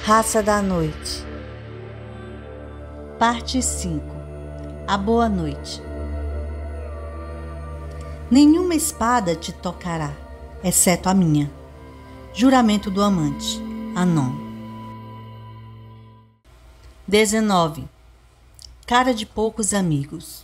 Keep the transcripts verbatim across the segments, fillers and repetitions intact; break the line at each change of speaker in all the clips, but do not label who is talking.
Raça da Noite. Parte cinco. A Boa Noite. Nenhuma espada te tocará, exceto a minha. Juramento do amante. Anon. dezenove. Cara de poucos amigos.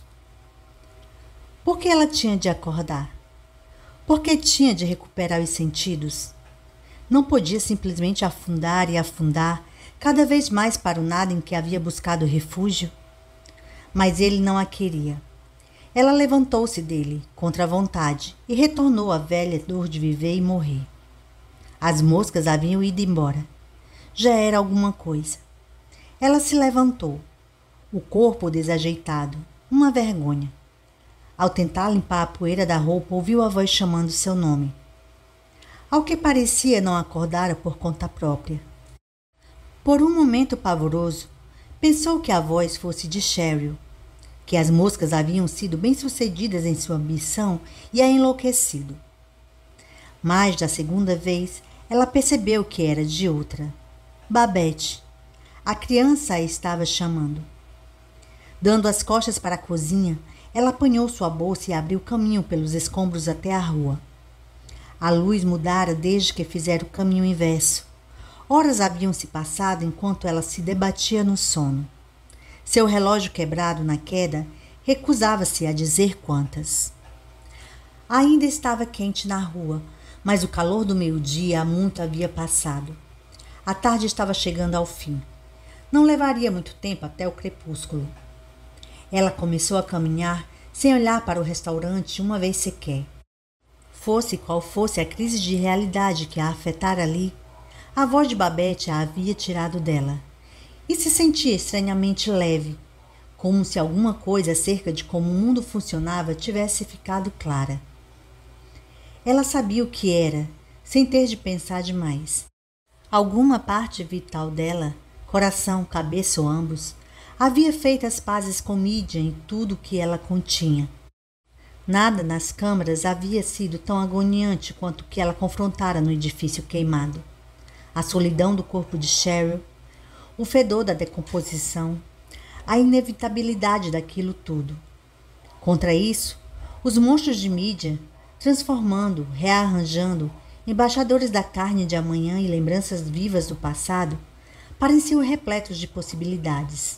Por que ela tinha de acordar? Por que tinha de recuperar os sentidos? Não podia simplesmente afundar e afundar cada vez mais para o nada em que havia buscado refúgio? Mas ele não a queria. Ela levantou-se dele, contra a vontade, e retornou à velha dor de viver e morrer. As moscas haviam ido embora. Já era alguma coisa. Ela se levantou, o corpo desajeitado, uma vergonha. Ao tentar limpar a poeira da roupa, ouviu a voz chamando seu nome. Ao que parecia, não acordara por conta própria. Por um momento pavoroso, pensou que a voz fosse de Cheryl, que as moscas haviam sido bem-sucedidas em sua ambição e a enlouquecido. Mas, da segunda vez, ela percebeu que era de outra. Babette. A criança a estava chamando. Dando as costas para a cozinha, ela apanhou sua bolsa e abriu caminho pelos escombros até a rua. A luz mudara desde que fizera o caminho inverso. Horas haviam se passado enquanto ela se debatia no sono. Seu relógio quebrado na queda recusava-se a dizer quantas. Ainda estava quente na rua, mas o calor do meio-dia há muito havia passado. A tarde estava chegando ao fim. Não levaria muito tempo até o crepúsculo. Ela começou a caminhar sem olhar para o restaurante uma vez sequer. Fosse qual fosse a crise de realidade que a afetara ali, a voz de Babette a havia tirado dela, e se sentia estranhamente leve, como se alguma coisa acerca de como o mundo funcionava tivesse ficado clara. Ela sabia o que era, sem ter de pensar demais. Alguma parte vital dela, coração, cabeça ou ambos, havia feito as pazes com Midian e tudo o que ela continha. Nada nas câmaras havia sido tão agoniante quanto o que ela confrontara no edifício queimado. A solidão do corpo de Cheryl, o fedor da decomposição, a inevitabilidade daquilo tudo. Contra isso, os monstros de Midian, transformando, rearranjando, embaixadores da carne de amanhã e lembranças vivas do passado, pareciam repletos de possibilidades.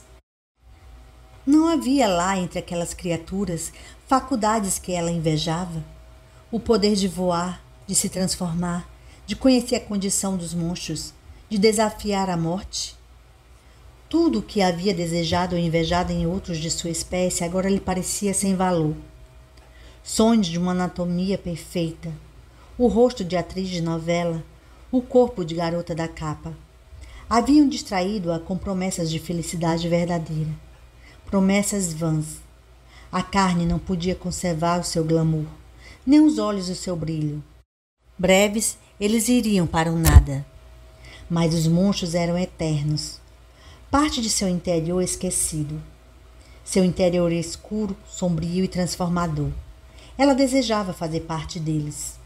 Não havia lá entre aquelas criaturas faculdades que ela invejava? O poder de voar, de se transformar, de conhecer a condição dos monstros, de desafiar a morte? Tudo o que havia desejado ou invejado em outros de sua espécie agora lhe parecia sem valor. Sonhos de uma anatomia perfeita, o rosto de atriz de novela, o corpo de garota da capa, haviam distraído-a com promessas de felicidade verdadeira. Promessas vãs. A carne não podia conservar o seu glamour, nem os olhos o seu brilho. Breves, eles iriam para o nada. Mas os monstros eram eternos. Parte de seu interior esquecido. Seu interior escuro, sombrio e transformador. Ela desejava fazer parte deles.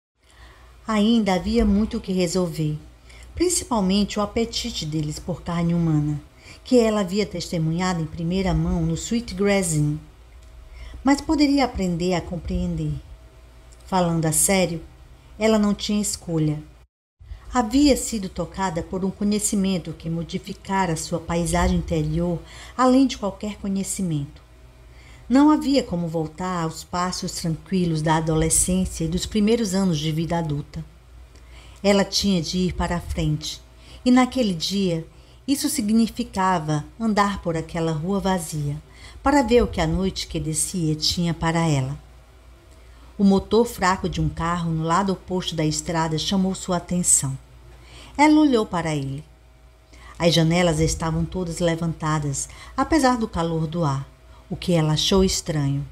Ainda havia muito o que resolver, principalmente o apetite deles por carne humana, que ela havia testemunhado em primeira mão no Sweetgrass Inn. Mas poderia aprender a compreender. Falando a sério, ela não tinha escolha. Havia sido tocada por um conhecimento que modificara sua paisagem interior além de qualquer conhecimento. Não havia como voltar aos passos tranquilos da adolescência e dos primeiros anos de vida adulta. Ela tinha de ir para a frente, e naquele dia isso significava andar por aquela rua vazia, para ver o que a noite que descia tinha para ela. O motor fraco de um carro no lado oposto da estrada chamou sua atenção. Ela olhou para ele. As janelas estavam todas levantadas, apesar do calor do ar, o que ela achou estranho.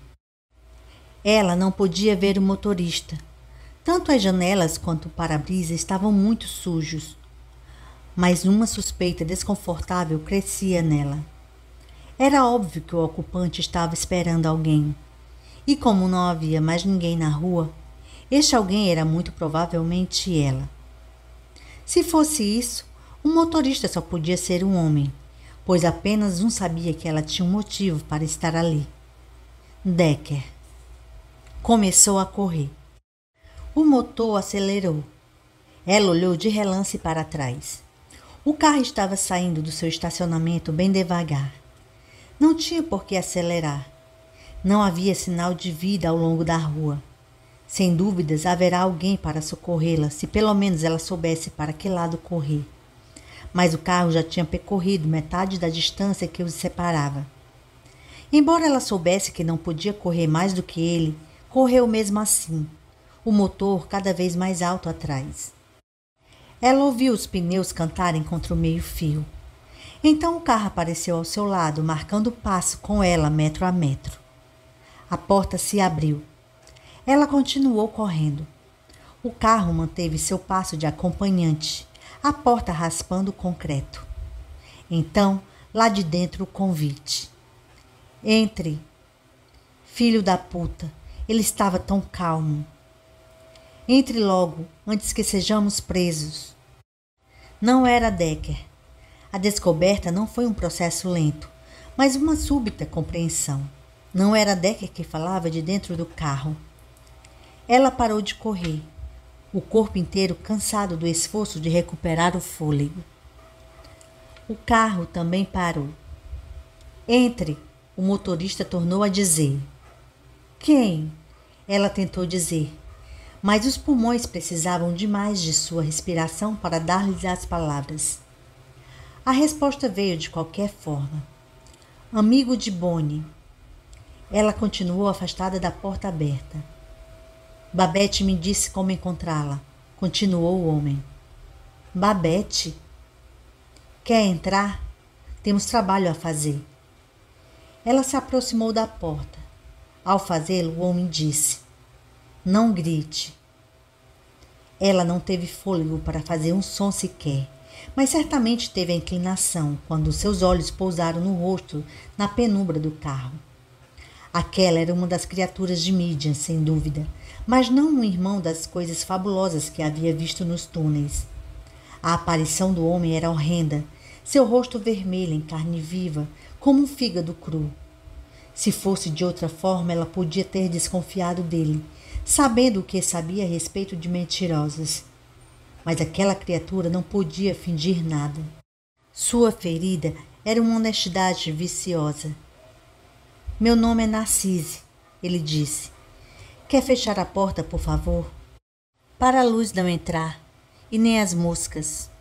Ela não podia ver o motorista. Tanto as janelas quanto o para-brisa estavam muito sujos, mas uma suspeita desconfortável crescia nela. Era óbvio que o ocupante estava esperando alguém. E como não havia mais ninguém na rua, este alguém era muito provavelmente ela. Se fosse isso, O motorista só podia ser um homem, pois apenas um sabia que ela tinha um motivo para estar ali. Decker. Começou a correr. O motor acelerou. Ela olhou de relance para trás. O carro estava saindo do seu estacionamento bem devagar. Não tinha por que acelerar. Não havia sinal de vida ao longo da rua. Sem dúvidas, haverá alguém para socorrê-la, se pelo menos ela soubesse para que lado correr. Mas o carro já tinha percorrido metade da distância que os separava. Embora ela soubesse que não podia correr mais do que ele, correu mesmo assim, o motor cada vez mais alto atrás. Ela ouviu os pneus cantarem contra o meio-fio. Então o carro apareceu ao seu lado, marcando passo com ela metro a metro. A porta se abriu. Ela continuou correndo. O carro manteve seu passo de acompanhante, a porta raspando o concreto. Então, lá de dentro, o convite. Entre. Filho da puta, ele estava tão calmo. Entre logo, antes que sejamos presos. Não era Decker. A descoberta não foi um processo lento, mas uma súbita compreensão. Não era Decker que falava de dentro do carro. Ela parou de correr, o corpo inteiro cansado do esforço de recuperar o fôlego. O carro também parou. Entre, o motorista tornou a dizer. Quem? Ela tentou dizer, mas os pulmões precisavam demais de sua respiração para dar-lhes as palavras. A resposta veio de qualquer forma. Amigo de Bonnie. Ela continuou afastada da porta aberta. Babette me disse como encontrá-la, continuou o homem. Babette? Quer entrar? Temos trabalho a fazer. Ela se aproximou da porta. Ao fazê-lo, o homem disse, não grite. Ela não teve fôlego para fazer um som sequer, mas certamente teve a inclinação quando seus olhos pousaram no rosto na penumbra do carro. Aquela era uma das criaturas de Midian, sem dúvida, mas não um irmão das coisas fabulosas que havia visto nos túneis. A aparição do homem era horrenda, seu rosto vermelho em carne viva, como um fígado cru. Se fosse de outra forma, ela podia ter desconfiado dele, sabendo o que sabia a respeito de mentirosas. Mas aquela criatura não podia fingir nada. Sua ferida era uma honestidade viciosa. Meu nome é Narcisse, ele disse. Quer fechar a porta, por favor? Para a luz não entrar, e nem as moscas.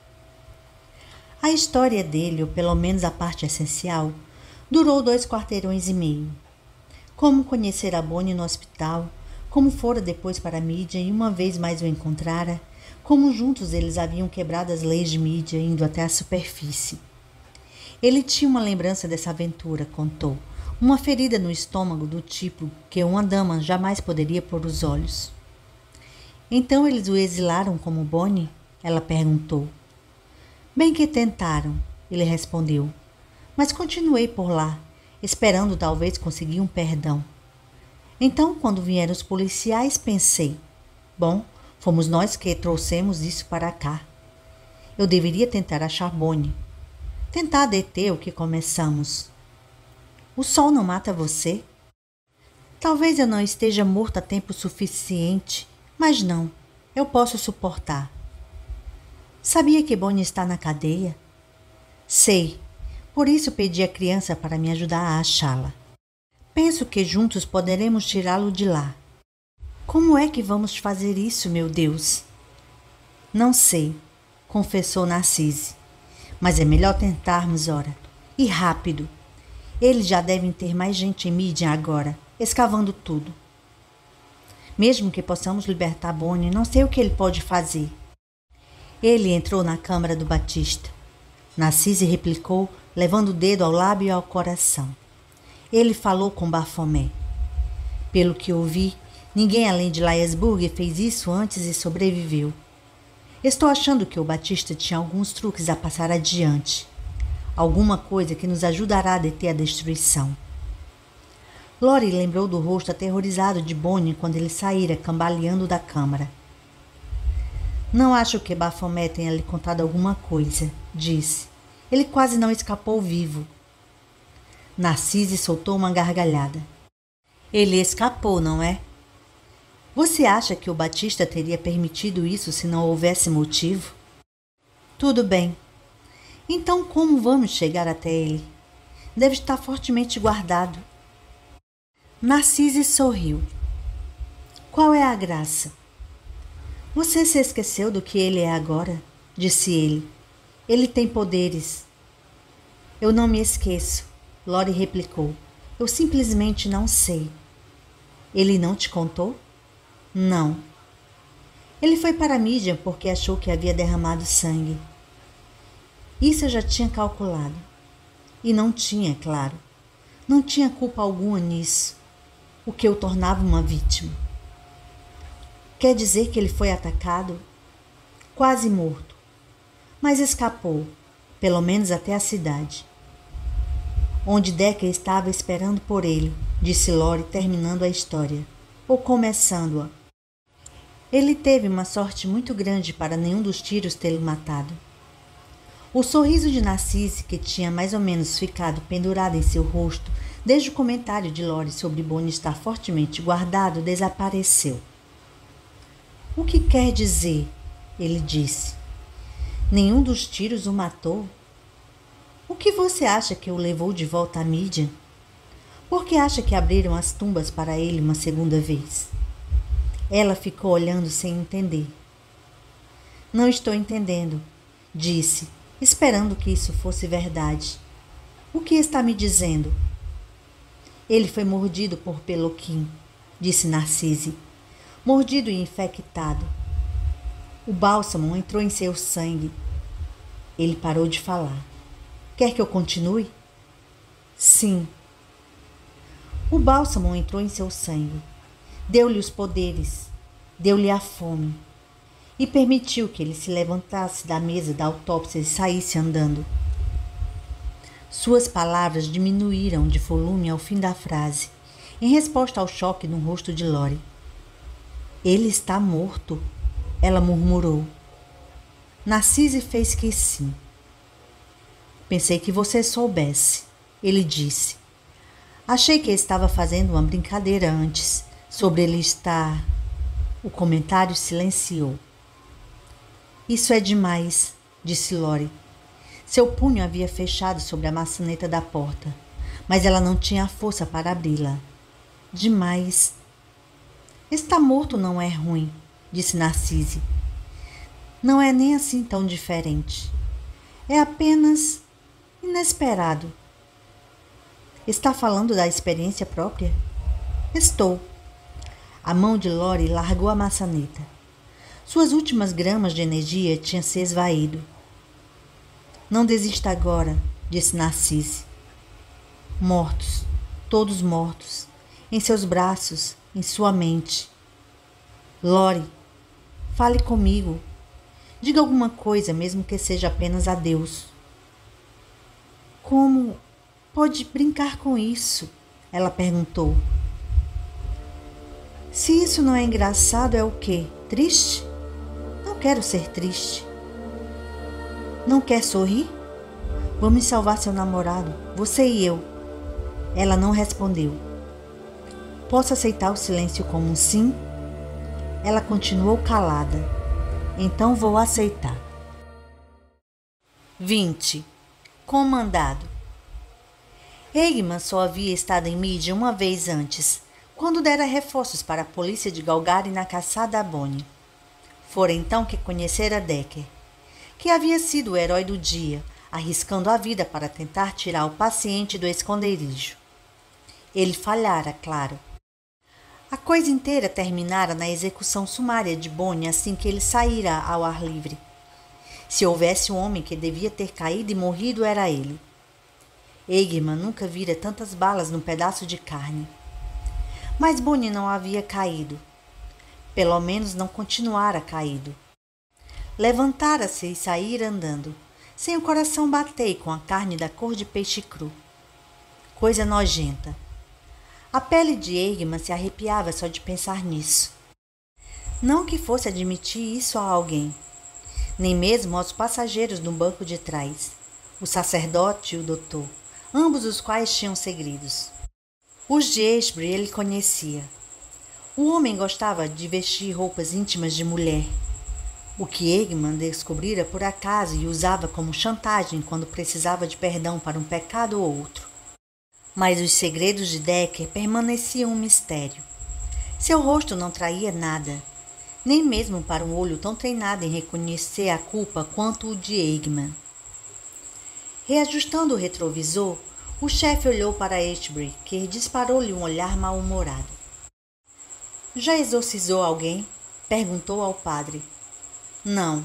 A história dele, ou pelo menos a parte essencial, durou dois quarteirões e meio. Como conhecer a Bonnie no hospital, como fora depois para Midian e uma vez mais o encontrara, como juntos eles haviam quebrado as leis de Midian indo até a superfície. Ele tinha uma lembrança dessa aventura, contou, uma ferida no estômago do tipo que uma dama jamais poderia pôr os olhos. Então eles o exilaram como Bonnie? Ela perguntou. Bem que tentaram, ele respondeu, mas continuei por lá, esperando talvez conseguir um perdão. Então, quando vieram os policiais, pensei, bom, fomos nós que trouxemos isso para cá. Eu deveria tentar achar Bonnie, tentar deter o que começamos. O sol não mata você? Talvez eu não esteja morta tempo suficiente, mas não, eu posso suportar. Sabia que Bonnie está na cadeia? Sei, por isso pedi à criança para me ajudar a achá-la. Penso que juntos poderemos tirá-lo de lá. Como é que vamos fazer isso, meu Deus? Não sei, confessou Narcisse, mas é melhor tentarmos, ora, e rápido. Eles já devem ter mais gente em Midian agora, escavando tudo. Mesmo que possamos libertar Bonnie, não sei o que ele pode fazer. Ele entrou na câmara do Batista. Narcisse replicou, levando o dedo ao lábio e ao coração. Ele falou com Baphomet. Pelo que ouvi, ninguém além de Laesburg fez isso antes e sobreviveu. Estou achando que o Batista tinha alguns truques a passar adiante. Alguma coisa que nos ajudará a deter a destruição. Lori lembrou do rosto aterrorizado de Bonnie quando ele saíra cambaleando da câmara. Não acho que Bafomé tenha lhe contado alguma coisa, disse. Ele quase não escapou vivo. Narcise soltou uma gargalhada. Ele escapou, não é? Você acha que o Batista teria permitido isso se não houvesse motivo? Tudo bem. Então como vamos chegar até ele? Deve estar fortemente guardado. Narcise sorriu. Qual é a graça? Você se esqueceu do que ele é agora? Disse ele. Ele tem poderes. Eu não me esqueço, Lori replicou. Eu simplesmente não sei. Ele não te contou? Não. Ele foi para a mídia porque achou que havia derramado sangue. Isso eu já tinha calculado. E não tinha, claro. Não tinha culpa alguma nisso, o que o tornava uma vítima. Quer dizer que ele foi atacado? Quase morto. Mas escapou, pelo menos até a cidade. Onde Decker estava esperando por ele, disse Lori, terminando a história, ou começando-a. Ele teve uma sorte muito grande para nenhum dos tiros tê-lo matado. O sorriso de Narcise, que tinha mais ou menos ficado pendurado em seu rosto desde o comentário de Lori sobre Bonnie estar fortemente guardado, desapareceu. O que quer dizer? Ele disse. Nenhum dos tiros o matou? O que você acha que o levou de volta à mídia? Por que acha que abriram as tumbas para ele uma segunda vez? Ela ficou olhando sem entender. Não estou entendendo, disse, esperando que isso fosse verdade. O que está me dizendo? Ele foi mordido por Peloquim, disse Narcise. Mordido e infectado. O bálsamo entrou em seu sangue. Ele parou de falar. Quer que eu continue? Sim. O bálsamo entrou em seu sangue. Deu-lhe os poderes. Deu-lhe a fome. E permitiu que ele se levantasse da mesa da autópsia e saísse andando. Suas palavras diminuíram de volume ao fim da frase, em resposta ao choque no rosto de Lori. Ele está morto, ela murmurou. Narcise fez que sim. Pensei que você soubesse, ele disse. Achei que estava fazendo uma brincadeira antes, sobre ele estar... O comentário silenciou. Isso é demais, disse Lori. Seu punho havia fechado sobre a maçaneta da porta, mas ela não tinha força para abri-la. Demais. Está morto não é ruim, disse Narcise. Não é nem assim tão diferente. É apenas inesperado. Está falando da experiência própria? Estou. A mão de Lori largou a maçaneta. Suas últimas gramas de energia tinham se esvaído. Não desista agora, disse Narcise. Mortos, todos mortos, em seus braços, em sua mente. Lori, fale comigo. Diga alguma coisa, mesmo que seja apenas adeus. Como pode brincar com isso? Ela perguntou. Se isso não é engraçado, é o quê? Triste? Não quero ser triste. Não quer sorrir? Vamos salvar seu namorado, você e eu. Ela não respondeu. Posso aceitar o silêncio como um sim? Ela continuou calada. Então vou aceitar. vinte. Comandado. Eggman só havia estado em mídia uma vez antes, quando dera reforços para a polícia de Galgari na caçada a Bonnie. Fora então que conhecera Decker, que havia sido o herói do dia, arriscando a vida para tentar tirar o paciente do esconderijo. Ele falhara, claro. A coisa inteira terminara na execução sumária de Bonnie assim que ele saíra ao ar livre. Se houvesse um homem que devia ter caído e morrido, era ele. Eggman nunca vira tantas balas num pedaço de carne. Mas Bonnie não havia caído. Pelo menos não continuara caído. Levantara-se e saíra andando, sem o coração bater com a carne da cor de peixe cru. Coisa nojenta. A pele de Eggman se arrepiava só de pensar nisso. Não que fosse admitir isso a alguém, nem mesmo aos passageiros no banco de trás, o sacerdote e o doutor, ambos os quais tinham segredos. Os de Ashbury ele conhecia. O homem gostava de vestir roupas íntimas de mulher, o que Eggman descobrira por acaso e usava como chantagem quando precisava de perdão para um pecado ou outro. Mas os segredos de Decker permaneciam um mistério. Seu rosto não traía nada, nem mesmo para um olho tão treinado em reconhecer a culpa quanto o de Eggman. Reajustando o retrovisor, o chefe olhou para Ashbury, que disparou-lhe um olhar mal-humorado. Já exorcizou alguém? Perguntou ao padre. Não.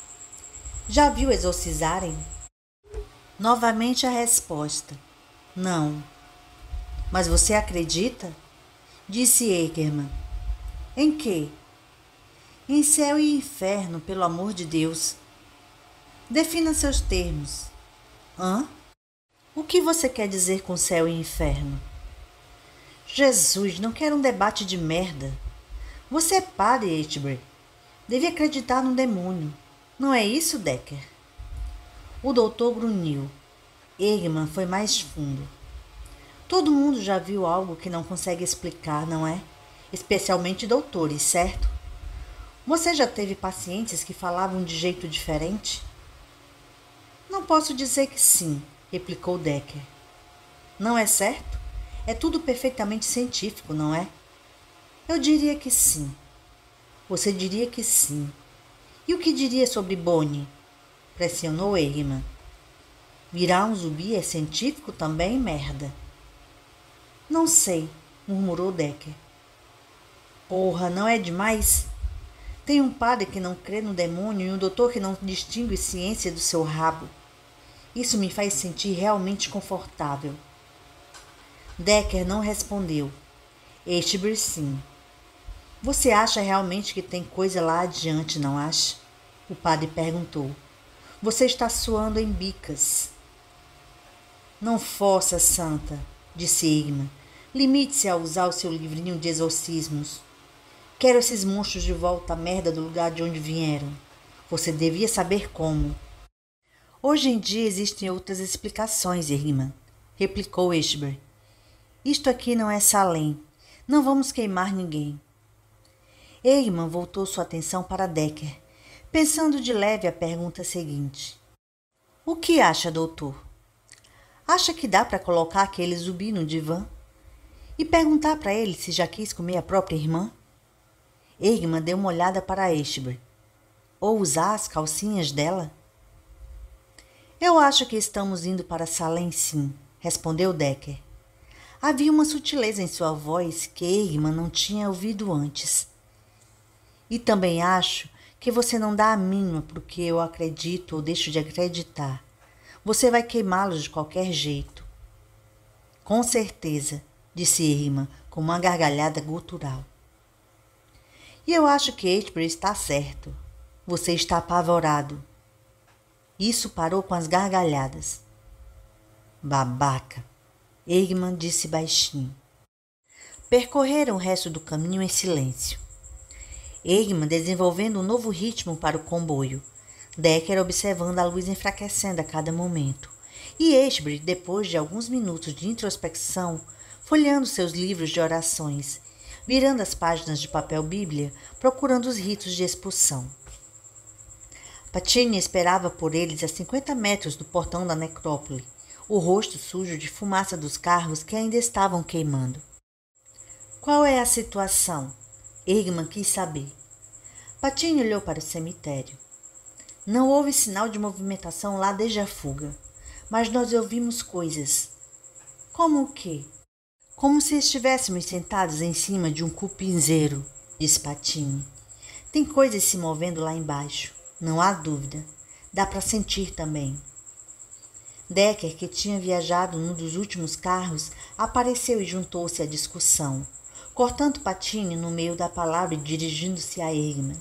Já viu exorcizarem? Novamente a resposta. Não. Mas você acredita? Disse Eggman. Em quê? Em céu e inferno, pelo amor de Deus. Defina seus termos. Hã? O que você quer dizer com céu e inferno? Jesus, não quero um debate de merda. Você é padre, Ashbury. Deve acreditar no demônio. Não é isso, Decker? O doutor grunhiu. Eggman foi mais fundo. Todo mundo já viu algo que não consegue explicar, não é? Especialmente doutores, certo? Você já teve pacientes que falavam de jeito diferente? Não posso dizer que sim, replicou Decker. Não é certo? É tudo perfeitamente científico, não é? Eu diria que sim. Você diria que sim. E o que diria sobre Bonnie? Pressionou Eggman. Virar um zumbi é científico também, merda? Não sei, murmurou Decker. Porra, não é demais? Tem um padre que não crê no demônio e um doutor que não distingue ciência do seu rabo. Isso me faz sentir realmente confortável. Decker não respondeu. Ashbury sim. Você acha realmente que tem coisa lá adiante, não acha? O padre perguntou. Você está suando em bicas. Não força, santa, disse Eggman. Limite-se a usar o seu livrinho de exorcismos. Quero esses monstros de volta à merda do lugar de onde vieram. Você devia saber como. Hoje em dia existem outras explicações, Eggman, replicou Ashbury. Isto aqui não é Salem. Não vamos queimar ninguém. Eggman voltou sua atenção para Decker, pensando de leve a pergunta seguinte. O que acha, doutor? Acha que dá para colocar aquele zumbi no divã? E perguntar para ele se já quis comer a própria irmã? Eggman deu uma olhada para Ashbury. Ou usar as calcinhas dela? Eu acho que estamos indo para Salem, sim, respondeu Decker. Havia uma sutileza em sua voz que Eggman não tinha ouvido antes. E também acho que você não dá a mínima para o que eu acredito ou deixo de acreditar. Você vai queimá-los de qualquer jeito. Com certeza, disse Eggman com uma gargalhada gutural. E eu acho que Ashbury está certo. Você está apavorado. Isso parou com as gargalhadas. Babaca, Eggman disse baixinho. Percorreram o resto do caminho em silêncio. Eggman desenvolvendo um novo ritmo para o comboio. Decker observando a luz enfraquecendo a cada momento. E Ashbury, depois de alguns minutos de introspecção, folheando seus livros de orações, virando as páginas de papel bíblia, procurando os ritos de expulsão. Patini esperava por eles a cinquenta metros do portão da necrópole, o rosto sujo de fumaça dos carros que ainda estavam queimando. Qual é a situação? Eggman quis saber. Patini olhou para o cemitério. Não houve sinal de movimentação lá desde a fuga, mas nós ouvimos coisas. Como o quê? Como se estivéssemos sentados em cima de um cupinzeiro, disse Patini. Tem coisas se movendo lá embaixo, não há dúvida. Dá para sentir também. Decker, que tinha viajado num dos últimos carros, apareceu e juntou-se à discussão, cortando Patini no meio da palavra e dirigindo-se a Eggman.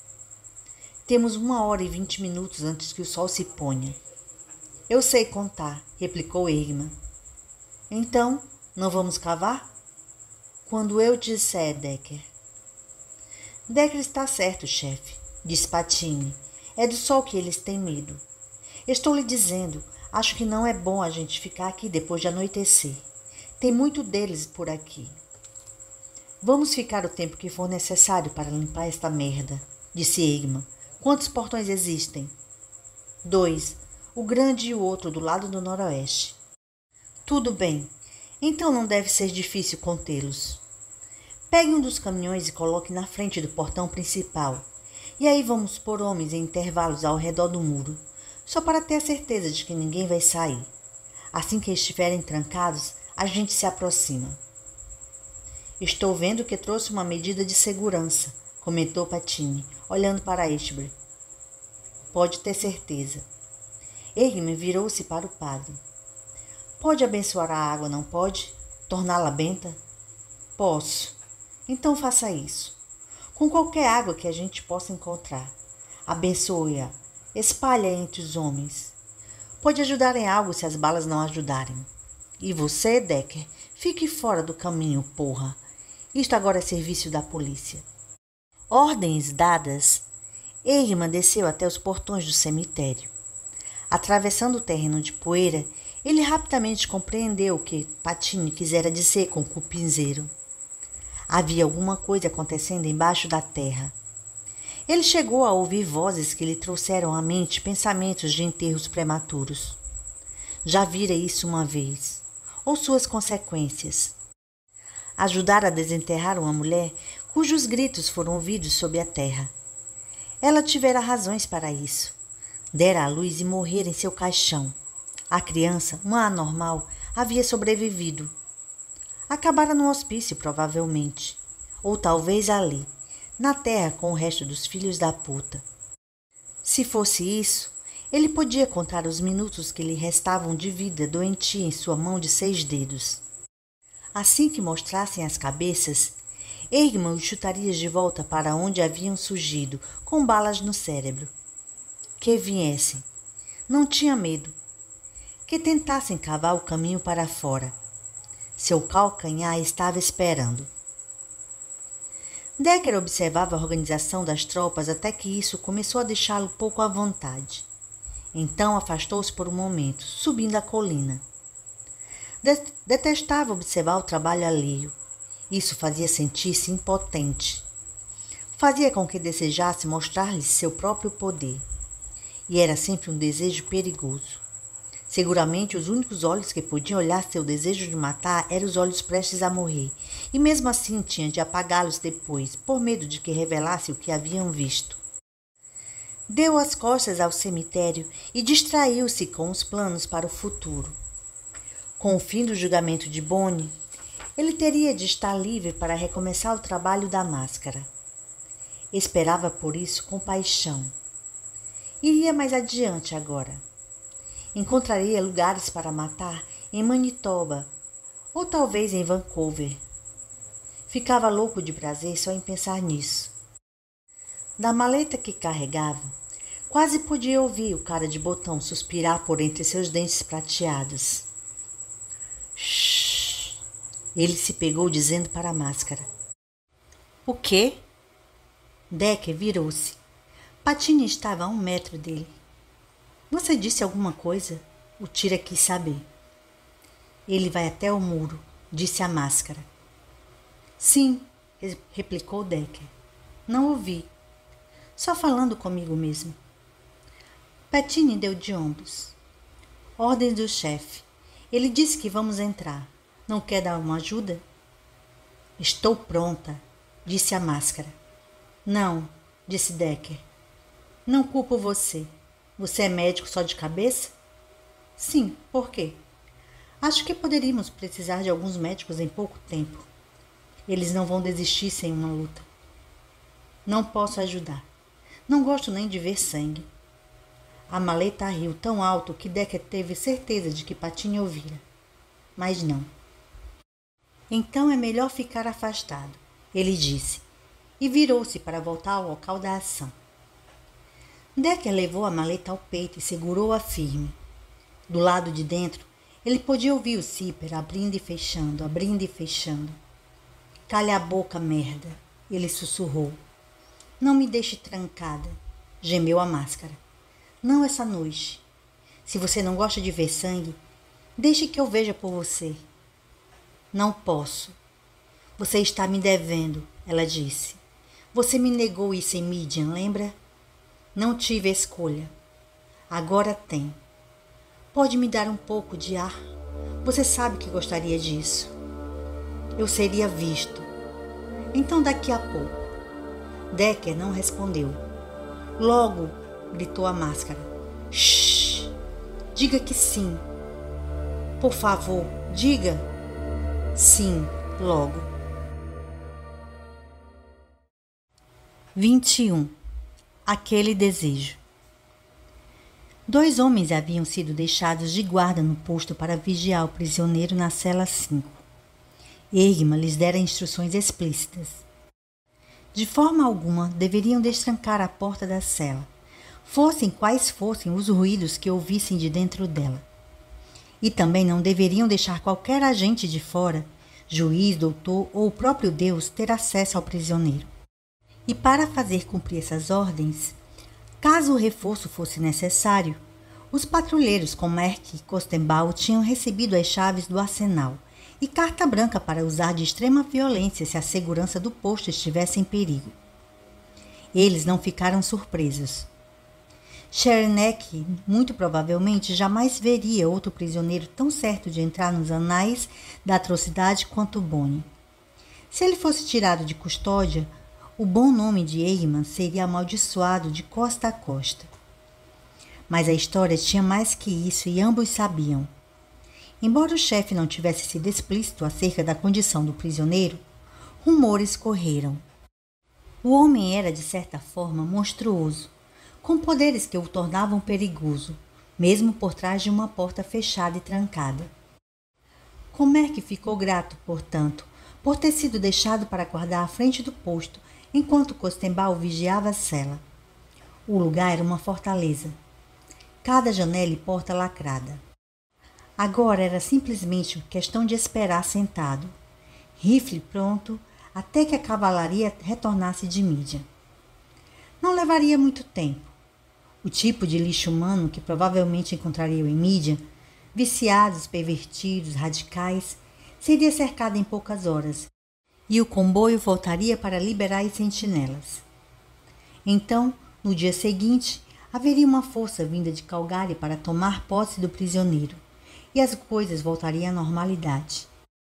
Temos uma hora e vinte minutos antes que o sol se ponha. Eu sei contar, replicou Eggman. Então, não vamos cavar? Quando eu disser, Decker. Decker está certo, chefe, disse Patini. É do sol que eles têm medo. Estou lhe dizendo, acho que não é bom a gente ficar aqui depois de anoitecer. Tem muito deles por aqui. Vamos ficar o tempo que for necessário para limpar esta merda, disse Eggman. Quantos portões existem? Dois, o grande e o outro do lado do noroeste. Tudo bem, então não deve ser difícil contê-los. Pegue um dos caminhões e coloque na frente do portão principal. E aí vamos pôr homens em intervalos ao redor do muro, só para ter a certeza de que ninguém vai sair. Assim que estiverem trancados, a gente se aproxima. Estou vendo que trouxe uma medida de segurança, comentou Patini, olhando para Ashbury. Pode ter certeza. Eggman virou-se para o padre. Pode abençoar a água, não pode? Torná-la benta? Posso. Então faça isso. Com qualquer água que a gente possa encontrar. Abençoe-a. Espalhe-a entre os homens. Pode ajudar em algo se as balas não ajudarem. E você, Decker, fique fora do caminho, porra. Isto agora é serviço da polícia. Ordens dadas, Eggman desceu até os portões do cemitério. Atravessando o terreno de poeira, ele rapidamente compreendeu o que Patini quisera dizer com o cupinzeiro. Havia alguma coisa acontecendo embaixo da terra. Ele chegou a ouvir vozes que lhe trouxeram à mente pensamentos de enterros prematuros. Já vira isso uma vez, ou suas consequências. Ajudar a desenterrar uma mulher cujos gritos foram ouvidos sob a terra. Ela tivera razões para isso. Dera à luz e morrera em seu caixão. A criança, uma anormal, havia sobrevivido. Acabara no hospício, provavelmente. Ou talvez ali, na terra com o resto dos filhos da puta. Se fosse isso, ele podia contar os minutos que lhe restavam de vida doentia em sua mão de seis dedos. Assim que mostrassem as cabeças, Eggman os chutaria de volta para onde haviam surgido, com balas no cérebro. Que viessem. Não tinha medo. Que tentassem cavar o caminho para fora. Seu calcanhar estava esperando. Decker observava a organização das tropas até que isso começou a deixá-lo pouco à vontade. Então afastou-se por um momento, subindo a colina. Detestava observar o trabalho alheio. Isso fazia sentir-se impotente. Fazia com que desejasse mostrar-lhe seu próprio poder. E era sempre um desejo perigoso. Seguramente os únicos olhos que podiam olhar seu desejo de matar eram os olhos prestes a morrer, e mesmo assim tinha de apagá-los depois, por medo de que revelasse o que haviam visto. Deu as costas ao cemitério e distraiu-se com os planos para o futuro. Com o fim do julgamento de Bonnie, ele teria de estar livre para recomeçar o trabalho da máscara. Esperava por isso com paixão. Iria mais adiante agora. Encontraria lugares para matar em Manitoba ou talvez em Vancouver. Ficava louco de prazer só em pensar nisso. Da maleta que carregava, quase podia ouvir o cara de botão suspirar por entre seus dentes prateados. Shhh! Ele se pegou dizendo para a máscara. O quê? Decker virou-se. Patini estava a um metro dele. Você disse alguma coisa? O Tira quis saber. Ele vai até o muro, disse a máscara. Sim, replicou Decker. Não ouvi. Só falando comigo mesmo. Patini deu de ombros. Ordem do chefe. Ele disse que vamos entrar. Não quer dar uma ajuda? Estou pronta, disse a máscara. Não, disse Decker. Não culpo você. Você é médico só de cabeça? Sim, por quê? Acho que poderíamos precisar de alguns médicos em pouco tempo. Eles não vão desistir sem uma luta. Não posso ajudar. Não gosto nem de ver sangue. A maleta riu tão alto que Decker teve certeza de que Patini ouvira. Mas não. Então é melhor ficar afastado, ele disse, e virou-se para voltar ao local da ação. Decker levou a maleta ao peito e segurou-a firme. Do lado de dentro, ele podia ouvir o zíper abrindo e fechando, abrindo e fechando. Calha a boca, merda, ele sussurrou. Não me deixe trancada, gemeu a máscara. Não essa noite. Se você não gosta de ver sangue, deixe que eu veja por você. Não posso. Você está me devendo, ela disse. Você me negou isso em Midian, lembra? Não tive escolha. Agora tem. Pode me dar um pouco de ar? Você sabe que gostaria disso. Eu seria visto. Então daqui a pouco. Decker não respondeu. Logo, gritou a máscara. Shhh! Diga que sim. Por favor, diga. Sim, logo. vinte e um. Aquele desejo. Dois homens haviam sido deixados de guarda no posto para vigiar o prisioneiro na cela cinco. Eggman lhes dera instruções explícitas. De forma alguma deveriam destrancar a porta da cela, fossem quais fossem os ruídos que ouvissem de dentro dela. E também não deveriam deixar qualquer agente de fora, juiz, doutor ou o próprio Deus, ter acesso ao prisioneiro. E para fazer cumprir essas ordens, caso o reforço fosse necessário, os patrulheiros com Merk e Kostenbaum tinham recebido as chaves do arsenal e carta branca para usar de extrema violência se a segurança do posto estivesse em perigo. Eles não ficaram surpresos. Scherenek, muito provavelmente, jamais veria outro prisioneiro tão certo de entrar nos anais da atrocidade quanto Bonnie. Se ele fosse tirado de custódia, o bom nome de Eggman seria amaldiçoado de costa a costa. Mas a história tinha mais que isso e ambos sabiam. Embora o chefe não tivesse sido explícito acerca da condição do prisioneiro, rumores correram. O homem era, de certa forma, monstruoso, com poderes que o tornavam perigoso, mesmo por trás de uma porta fechada e trancada. Comerc ficou grato, portanto, por ter sido deixado para guardar à frente do posto, enquanto Kostenbaum vigiava a cela. O lugar era uma fortaleza. Cada janela e porta lacrada. Agora era simplesmente questão de esperar sentado, rifle pronto, até que a cavalaria retornasse de Midian. Não levaria muito tempo. O tipo de lixo humano que provavelmente encontrariam em Midian, viciados, pervertidos, radicais, seria cercado em poucas horas, e o comboio voltaria para liberar as sentinelas. Então, no dia seguinte, haveria uma força vinda de Calgary para tomar posse do prisioneiro, e as coisas voltariam à normalidade.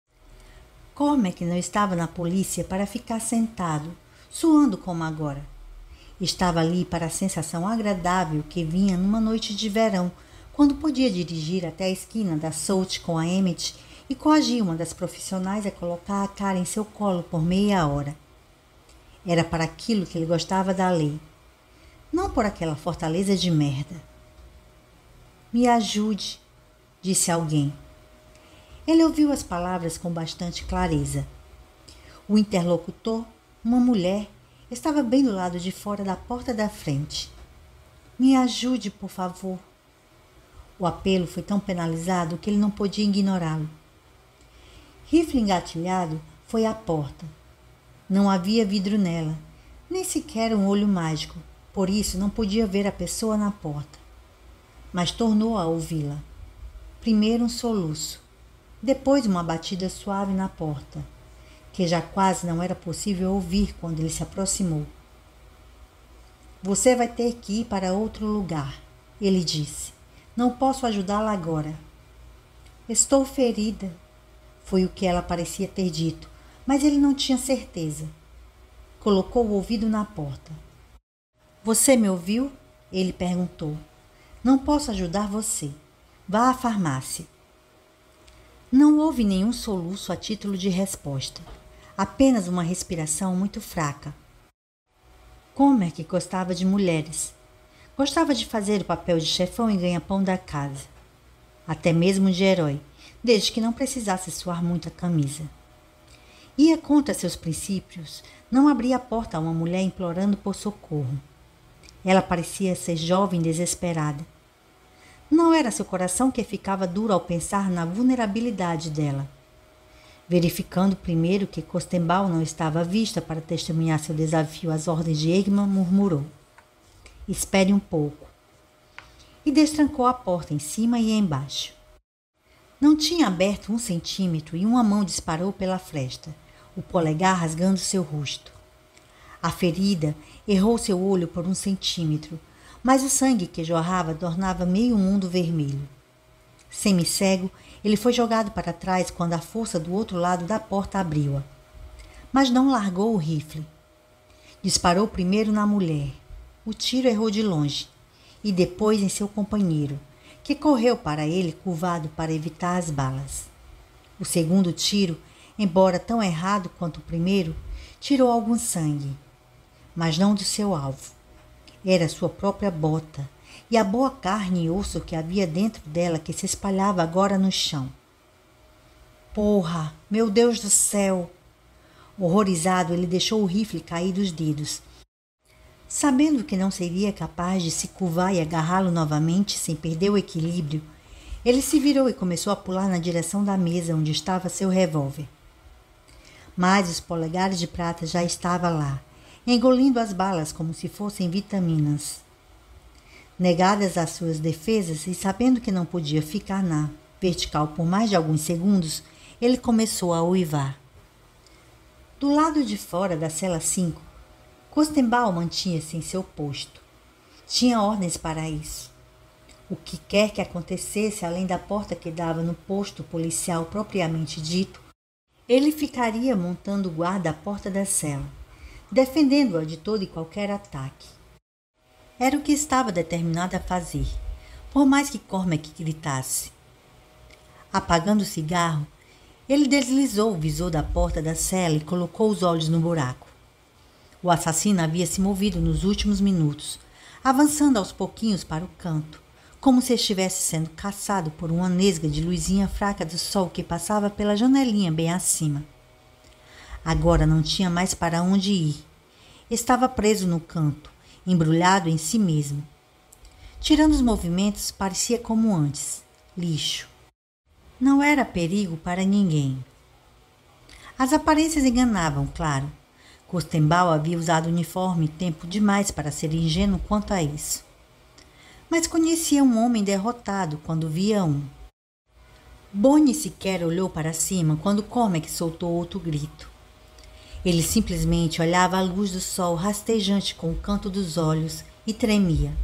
Cormac não estava na polícia para ficar sentado, suando como agora. Estava ali para a sensação agradável que vinha numa noite de verão, quando podia dirigir até a esquina da South com a Emmett e coagir uma das profissionais a colocar a cara em seu colo por meia hora. Era para aquilo que ele gostava da lei, não por aquela fortaleza de merda. Me ajude, disse alguém. Ele ouviu as palavras com bastante clareza. O interlocutor, uma mulher, estava bem do lado de fora da porta da frente. Me ajude, por favor. O apelo foi tão penalizado que ele não podia ignorá-lo. Rifle engatilhado, foi à porta. Não havia vidro nela, nem sequer um olho mágico, por isso não podia ver a pessoa na porta. Mas tornou a ouvi-la. Primeiro um soluço, depois uma batida suave na porta, que já quase não era possível ouvir quando ele se aproximou. Você vai ter que ir para outro lugar, ele disse. Não posso ajudá-la agora. Estou ferida, foi o que ela parecia ter dito, mas ele não tinha certeza. Colocou o ouvido na porta. Você me ouviu? Ele perguntou. Não posso ajudar você. Vá à farmácia. Não houve nenhum soluço a título de resposta. Apenas uma respiração muito fraca. Cormac gostava de mulheres. Gostava de fazer o papel de chefão e ganha-pão da casa. Até mesmo de herói, desde que não precisasse suar muito a camisa. Ia contra seus princípios, não abria a porta a uma mulher implorando por socorro. Ela parecia ser jovem e desesperada. Não era seu coração que ficava duro ao pensar na vulnerabilidade dela. Verificando primeiro que Costembal não estava à vista para testemunhar seu desafio às ordens de Eggman, murmurou: "Espere um pouco." E destrancou a porta em cima e embaixo. Não tinha aberto um centímetro e uma mão disparou pela fresta, o polegar rasgando seu rosto. A ferida errou seu olho por um centímetro, mas o sangue que jorrava tornava meio mundo vermelho. Semi-cego, ele foi jogado para trás quando a força do outro lado da porta abriu-a. Mas não largou o rifle. Disparou primeiro na mulher. O tiro errou de longe, e depois em seu companheiro, que correu para ele curvado para evitar as balas. O segundo tiro, embora tão errado quanto o primeiro, tirou algum sangue, mas não do seu alvo. Era sua própria bota e a boa carne e osso que havia dentro dela que se espalhava agora no chão. Porra! Meu Deus do céu! Horrorizado, ele deixou o rifle cair dos dedos. Sabendo que não seria capaz de se curvar e agarrá-lo novamente sem perder o equilíbrio, ele se virou e começou a pular na direção da mesa onde estava seu revólver. Mas os polegares de prata já estavam lá, engolindo as balas como se fossem vitaminas. Negadas as suas defesas e sabendo que não podia ficar na vertical por mais de alguns segundos, ele começou a uivar. Do lado de fora da cela cinco, Costembal mantinha-se em seu posto. Tinha ordens para isso. O que quer que acontecesse além da porta que dava no posto policial propriamente dito, ele ficaria montando guarda à porta da cela, defendendo-a de todo e qualquer ataque. Era o que estava determinado a fazer, por mais que Cormac gritasse. Apagando o cigarro, ele deslizou o visor da porta da cela e colocou os olhos no buraco. O assassino havia se movido nos últimos minutos, avançando aos pouquinhos para o canto, como se estivesse sendo caçado por uma nesga de luzinha fraca do sol que passava pela janelinha bem acima. Agora não tinha mais para onde ir. Estava preso no canto, embrulhado em si mesmo. Tirando os movimentos, parecia como antes, lixo. Não era perigo para ninguém. As aparências enganavam, claro. Costembal havia usado uniforme tempo demais para ser ingênuo quanto a isso. Mas conhecia um homem derrotado quando via um. Bonnie sequer olhou para cima quando Cormac soltou outro grito. Ele simplesmente olhava a luz do sol rastejante com o canto dos olhos e tremia.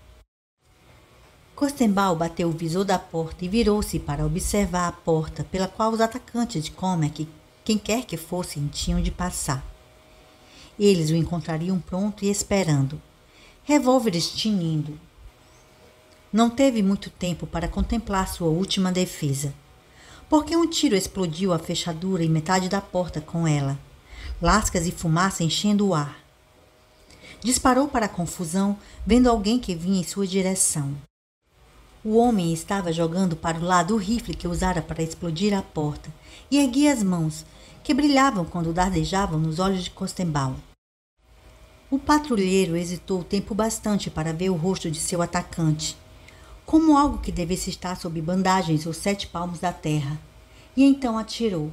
Costembal bateu o visor da porta e virou-se para observar a porta pela qual os atacantes de Cormac, quem quer que fossem, tinham de passar. Eles o encontrariam pronto e esperando, revólveres tinindo. Não teve muito tempo para contemplar sua última defesa, porque um tiro explodiu a fechadura e metade da porta com ela, lascas e fumaça enchendo o ar. Disparou para a confusão, vendo alguém que vinha em sua direção. O homem estava jogando para o lado o rifle que usara para explodir a porta e erguia as mãos, que brilhavam quando dardejavam nos olhos de Costembal. O patrulheiro hesitou tempo bastante para ver o rosto de seu atacante, como algo que devesse estar sob bandagens ou sete palmos da terra, e então atirou.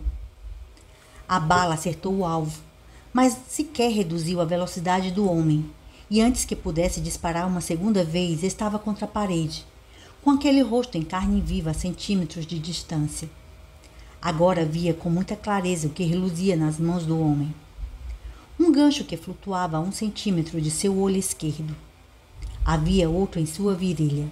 A bala acertou o alvo, mas sequer reduziu a velocidade do homem, e antes que pudesse disparar uma segunda vez, estava contra a parede, com aquele rosto em carne viva a centímetros de distância. Agora via com muita clareza o que reluzia nas mãos do homem. Um gancho que flutuava a um centímetro de seu olho esquerdo. Havia outro em sua virilha.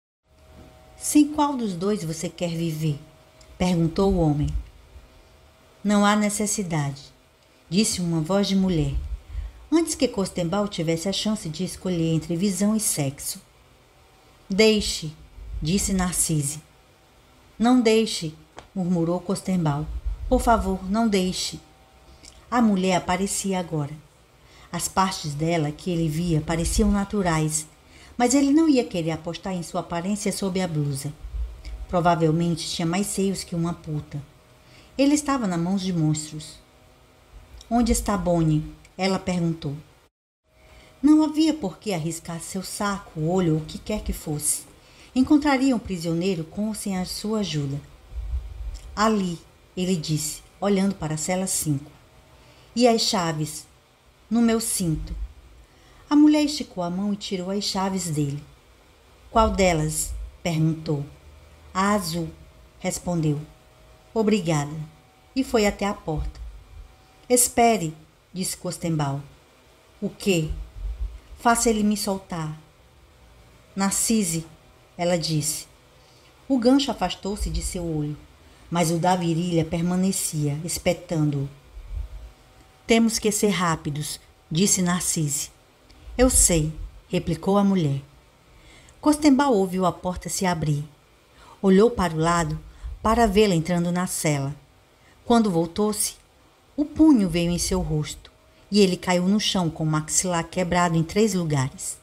Sem qual dos dois você quer viver? Perguntou o homem. Não há necessidade, disse uma voz de mulher, antes que Costembal tivesse a chance de escolher entre visão e sexo. Deixe, disse Narcise. Não deixe, murmurou Costembal. Por favor, não deixe. A mulher aparecia agora. As partes dela que ele via pareciam naturais, mas ele não ia querer apostar em sua aparência sob a blusa. Provavelmente tinha mais seios que uma puta. Ele estava nas mãos de monstros. Onde está Bonnie? Ela perguntou. Não havia por que arriscar seu saco, olho ou o que quer que fosse. Encontraria um prisioneiro com ou sem a sua ajuda. Ali, ele disse, olhando para a cela cinco. E as chaves? No meu cinto. A mulher esticou a mão e tirou as chaves dele. Qual delas? Perguntou. A azul, respondeu. Obrigada. E foi até a porta. Espere, disse Costembal. O quê? Faça ele me soltar. Narcise, ela disse. O gancho afastou-se de seu olho, mas o da virilha permanecia, espetando-o. Temos que ser rápidos, disse Narcise. Eu sei, replicou a mulher. Costembal ouviu a porta se abrir. Olhou para o lado para vê-la entrando na cela. Quando voltou-se, o punho veio em seu rosto e ele caiu no chão com o maxilar quebrado em três lugares.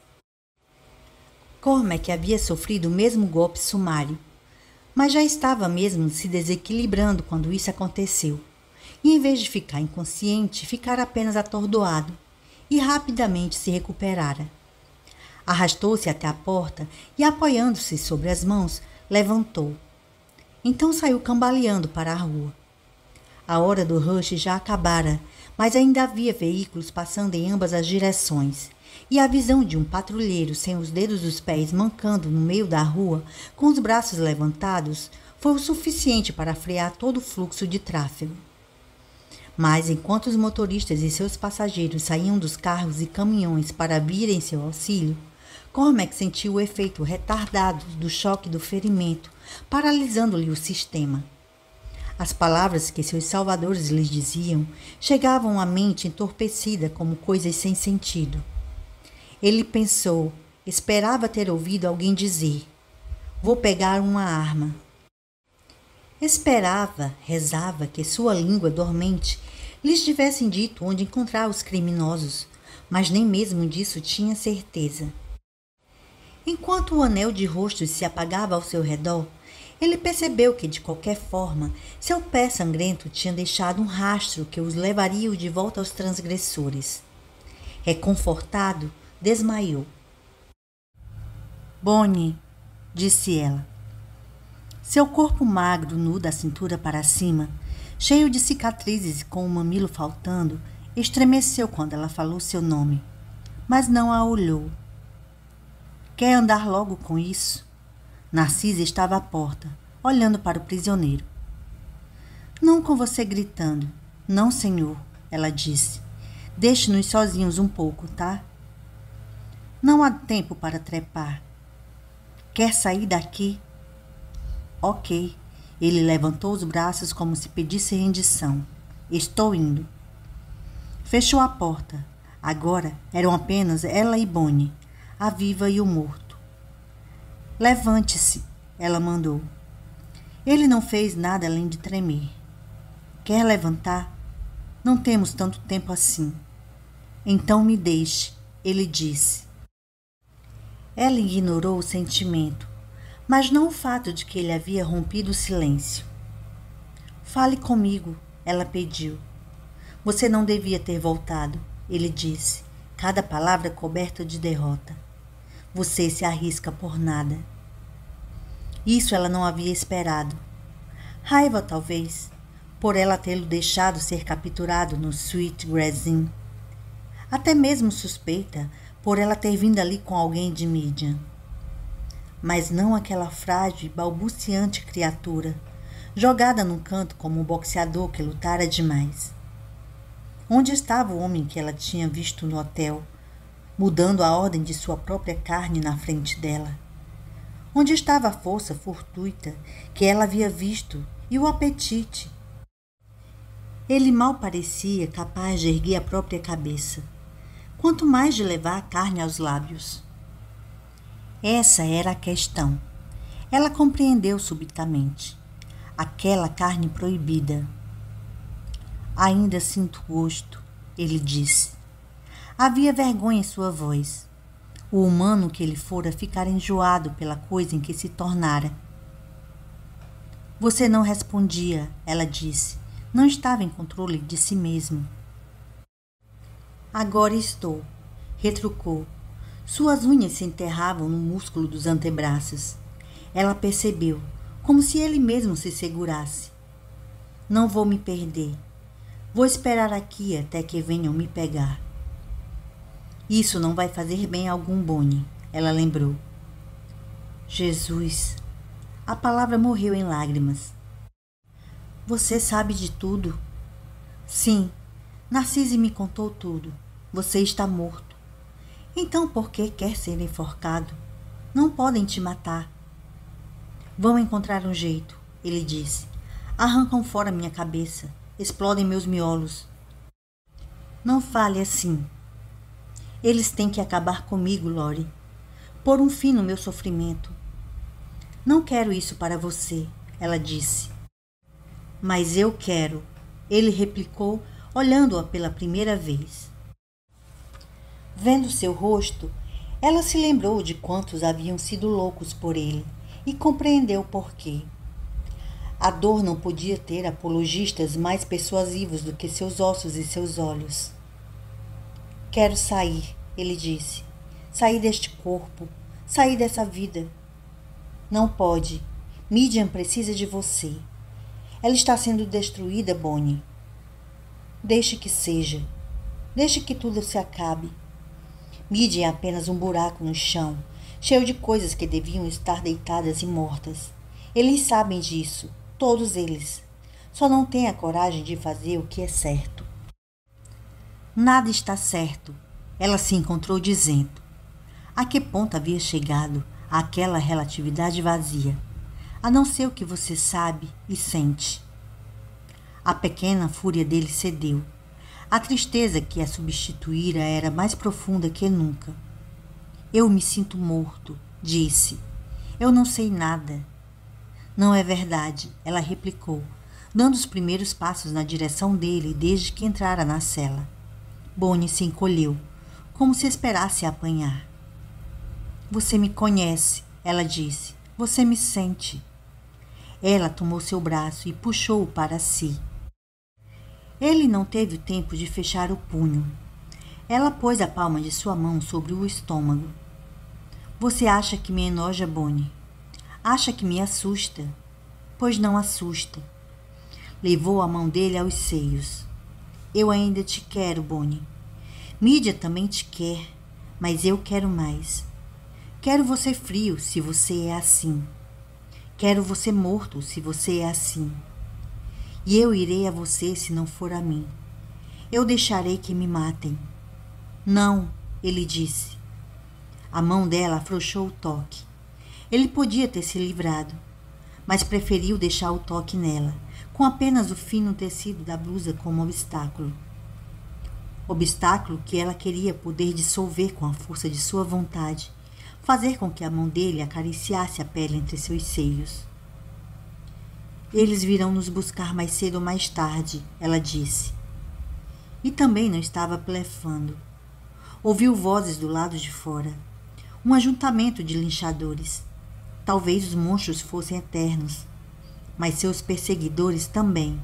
Cormac havia sofrido o mesmo golpe sumário, mas já estava mesmo se desequilibrando quando isso aconteceu, e em vez de ficar inconsciente, ficara apenas atordoado, e rapidamente se recuperara. Arrastou-se até a porta e, apoiando-se sobre as mãos, levantou. Então saiu cambaleando para a rua. A hora do rush já acabara, mas ainda havia veículos passando em ambas as direções, e a visão de um patrulheiro sem os dedos dos pés mancando no meio da rua, com os braços levantados, foi o suficiente para frear todo o fluxo de tráfego. Mas, enquanto os motoristas e seus passageiros saíam dos carros e caminhões para vir em seu auxílio, Cormac sentiu o efeito retardado do choque do ferimento, paralisando-lhe o sistema. As palavras que seus salvadores lhes diziam chegavam à mente entorpecida como coisas sem sentido. Ele pensou, esperava ter ouvido alguém dizer: vou pegar uma arma. Esperava, rezava que sua língua dormente lhes tivessem dito onde encontrar os criminosos, mas nem mesmo disso tinha certeza. Enquanto o anel de rostos se apagava ao seu redor, ele percebeu que, de qualquer forma, seu pé sangrento tinha deixado um rastro que os levaria de volta aos transgressores. Reconfortado, desmaiou. Bonnie, disse ela. Seu corpo magro, nu da cintura para cima, cheio de cicatrizes e com o mamilo faltando, estremeceu quando ela falou seu nome, mas não a olhou. Quer andar logo com isso? Narcisa estava à porta, olhando para o prisioneiro. Não com você gritando. Não, senhor, ela disse. Deixe-nos sozinhos um pouco, tá? Não há tempo para trepar. Quer sair daqui? Ok. Ele levantou os braços como se pedisse rendição. Estou indo. Fechou a porta. Agora eram apenas ela e Bonnie, a viva e o morto. Levante-se, ela mandou. Ele não fez nada além de tremer. Quer levantar? Não temos tanto tempo assim. Então me deixe, ele disse. Ela ignorou o sentimento, mas não o fato de que ele havia rompido o silêncio. Fale comigo, ela pediu. Você não devia ter voltado, ele disse, cada palavra coberta de derrota. Você se arrisca por nada. Isso ela não havia esperado. Raiva, talvez, por ela tê-lo deixado ser capturado no Sweet Grass Inn. Até mesmo suspeita por ela ter vindo ali com alguém de Midian. Mas não aquela frágil e balbuciante criatura, jogada num canto como um boxeador que lutara demais. Onde estava o homem que ela tinha visto no hotel, mudando a ordem de sua própria carne na frente dela? Onde estava a força fortuita que ela havia visto e o apetite? Ele mal parecia capaz de erguer a própria cabeça, quanto mais de levar a carne aos lábios. Essa era a questão. Ela compreendeu subitamente. Aquela carne proibida. Ainda sinto gosto, ele disse. Havia vergonha em sua voz. O humano que ele fora ficara enjoado pela coisa em que se tornara. Você não respondia, ela disse. Não estava em controle de si mesmo. Agora estou, retrucou. Suas unhas se enterravam no músculo dos antebraços. Ela percebeu, como se ele mesmo se segurasse. Não vou me perder. Vou esperar aqui até que venham me pegar. Isso não vai fazer bem a algum, Bonnie, ela lembrou. Jesus, a palavra morreu em lágrimas. Você sabe de tudo? Sim, Narcise me contou tudo. Você está morto. Então por que quer ser enforcado? Não podem te matar. Vão encontrar um jeito, ele disse. Arrancam fora minha cabeça, explodem meus miolos. Não fale assim. Eles têm que acabar comigo, Lori. Pôr um fim no meu sofrimento. Não quero isso para você, ela disse. Mas eu quero, ele replicou, olhando-a pela primeira vez. Vendo seu rosto, ela se lembrou de quantos haviam sido loucos por ele e compreendeu por quê. A dor não podia ter apologistas mais persuasivos do que seus ossos e seus olhos. Quero sair, ele disse. Sair deste corpo, sair dessa vida. Não pode. Midian precisa de você. Ela está sendo destruída, Bonnie. Deixe que seja. Deixe que tudo se acabe. Midian é apenas um buraco no chão, cheio de coisas que deviam estar deitadas e mortas. Eles sabem disso, todos eles. Só não têm a coragem de fazer o que é certo. Nada está certo, ela se encontrou dizendo. A que ponto havia chegado àquela relatividade vazia, a não ser o que você sabe e sente? A pequena fúria dele cedeu. A tristeza que a substituíra era mais profunda que nunca. Eu me sinto morto, disse. Eu não sei nada. Não é verdade, ela replicou, dando os primeiros passos na direção dele desde que entrara na cela. Bonnie se encolheu, como se esperasse apanhar. Você me conhece, ela disse. Você me sente. Ela tomou seu braço e puxou-o para si. Ele não teve o tempo de fechar o punho. Ela pôs a palma de sua mão sobre o estômago. Você acha que me enoja, Bonnie? Acha que me assusta? Pois não assusta. Levou a mão dele aos seios. Eu ainda te quero, Bonnie. Mídia também te quer, mas eu quero mais. Quero você frio, se você é assim. Quero você morto, se você é assim. E eu irei a você se não for a mim. Eu deixarei que me matem. Não, ele disse. A mão dela afrouxou o toque. Ele podia ter se livrado, mas preferiu deixar o toque nela, com apenas o fino tecido da blusa como obstáculo. Obstáculo que ela queria poder dissolver com a força de sua vontade, fazer com que a mão dele acariciasse a pele entre seus seios. Eles virão nos buscar mais cedo ou mais tarde, ela disse. E também não estava blefando. Ouviu vozes do lado de fora. Um ajuntamento de linchadores. Talvez os monstros fossem eternos, mas seus perseguidores também.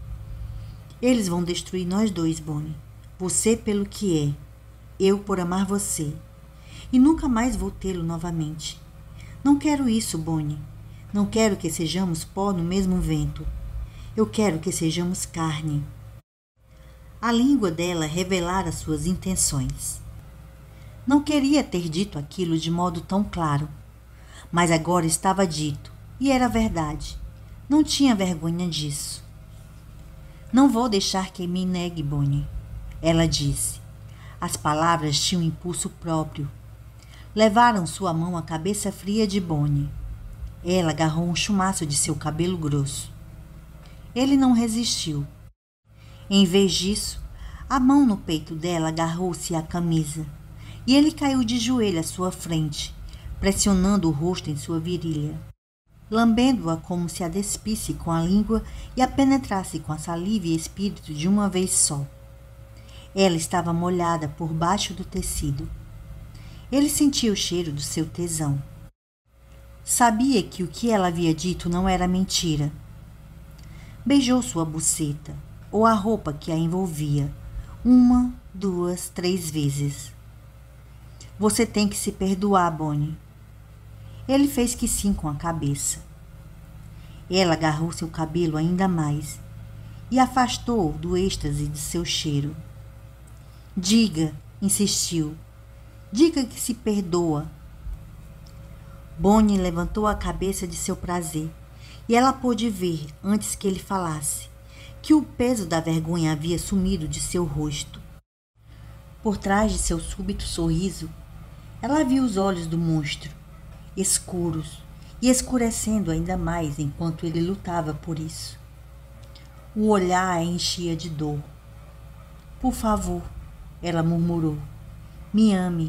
Eles vão destruir nós dois, Bonnie. Você pelo que é, eu por amar você. E nunca mais vou tê-lo novamente. Não quero isso, Bonnie. Não quero que sejamos pó no mesmo vento. Eu quero que sejamos carne. A língua dela revelara suas intenções. Não queria ter dito aquilo de modo tão claro, mas agora estava dito, e era verdade. Não tinha vergonha disso. Não vou deixar que me negue, Bonnie, ela disse. As palavras tinham um impulso próprio. Levaram sua mão à cabeça fria de Bonnie. Ela agarrou um chumaço de seu cabelo grosso. Ele não resistiu. Em vez disso, a mão no peito dela agarrou-se à camisa, e ele caiu de joelho à sua frente, pressionando o rosto em sua virilha, lambendo-a como se a despisse com a língua e a penetrasse com a saliva e espírito de uma vez só. Ela estava molhada por baixo do tecido. Ele sentia o cheiro do seu tesão. Sabia que o que ela havia dito não era mentira. Beijou sua buceta, ou a roupa que a envolvia, uma, duas, três vezes. Você tem que se perdoar, Bonnie. Ele fez que sim com a cabeça. Ela agarrou seu cabelo ainda mais, e afastou-o do êxtase de seu cheiro. Diga, insistiu, diga que se perdoa. Bonnie levantou a cabeça de seu prazer, e ela pôde ver, antes que ele falasse, que o peso da vergonha havia sumido de seu rosto. Por trás de seu súbito sorriso, ela viu os olhos do monstro, escuros e escurecendo ainda mais enquanto ele lutava por isso. O olhar a enchia de dor. Por favor, ela murmurou, me ame.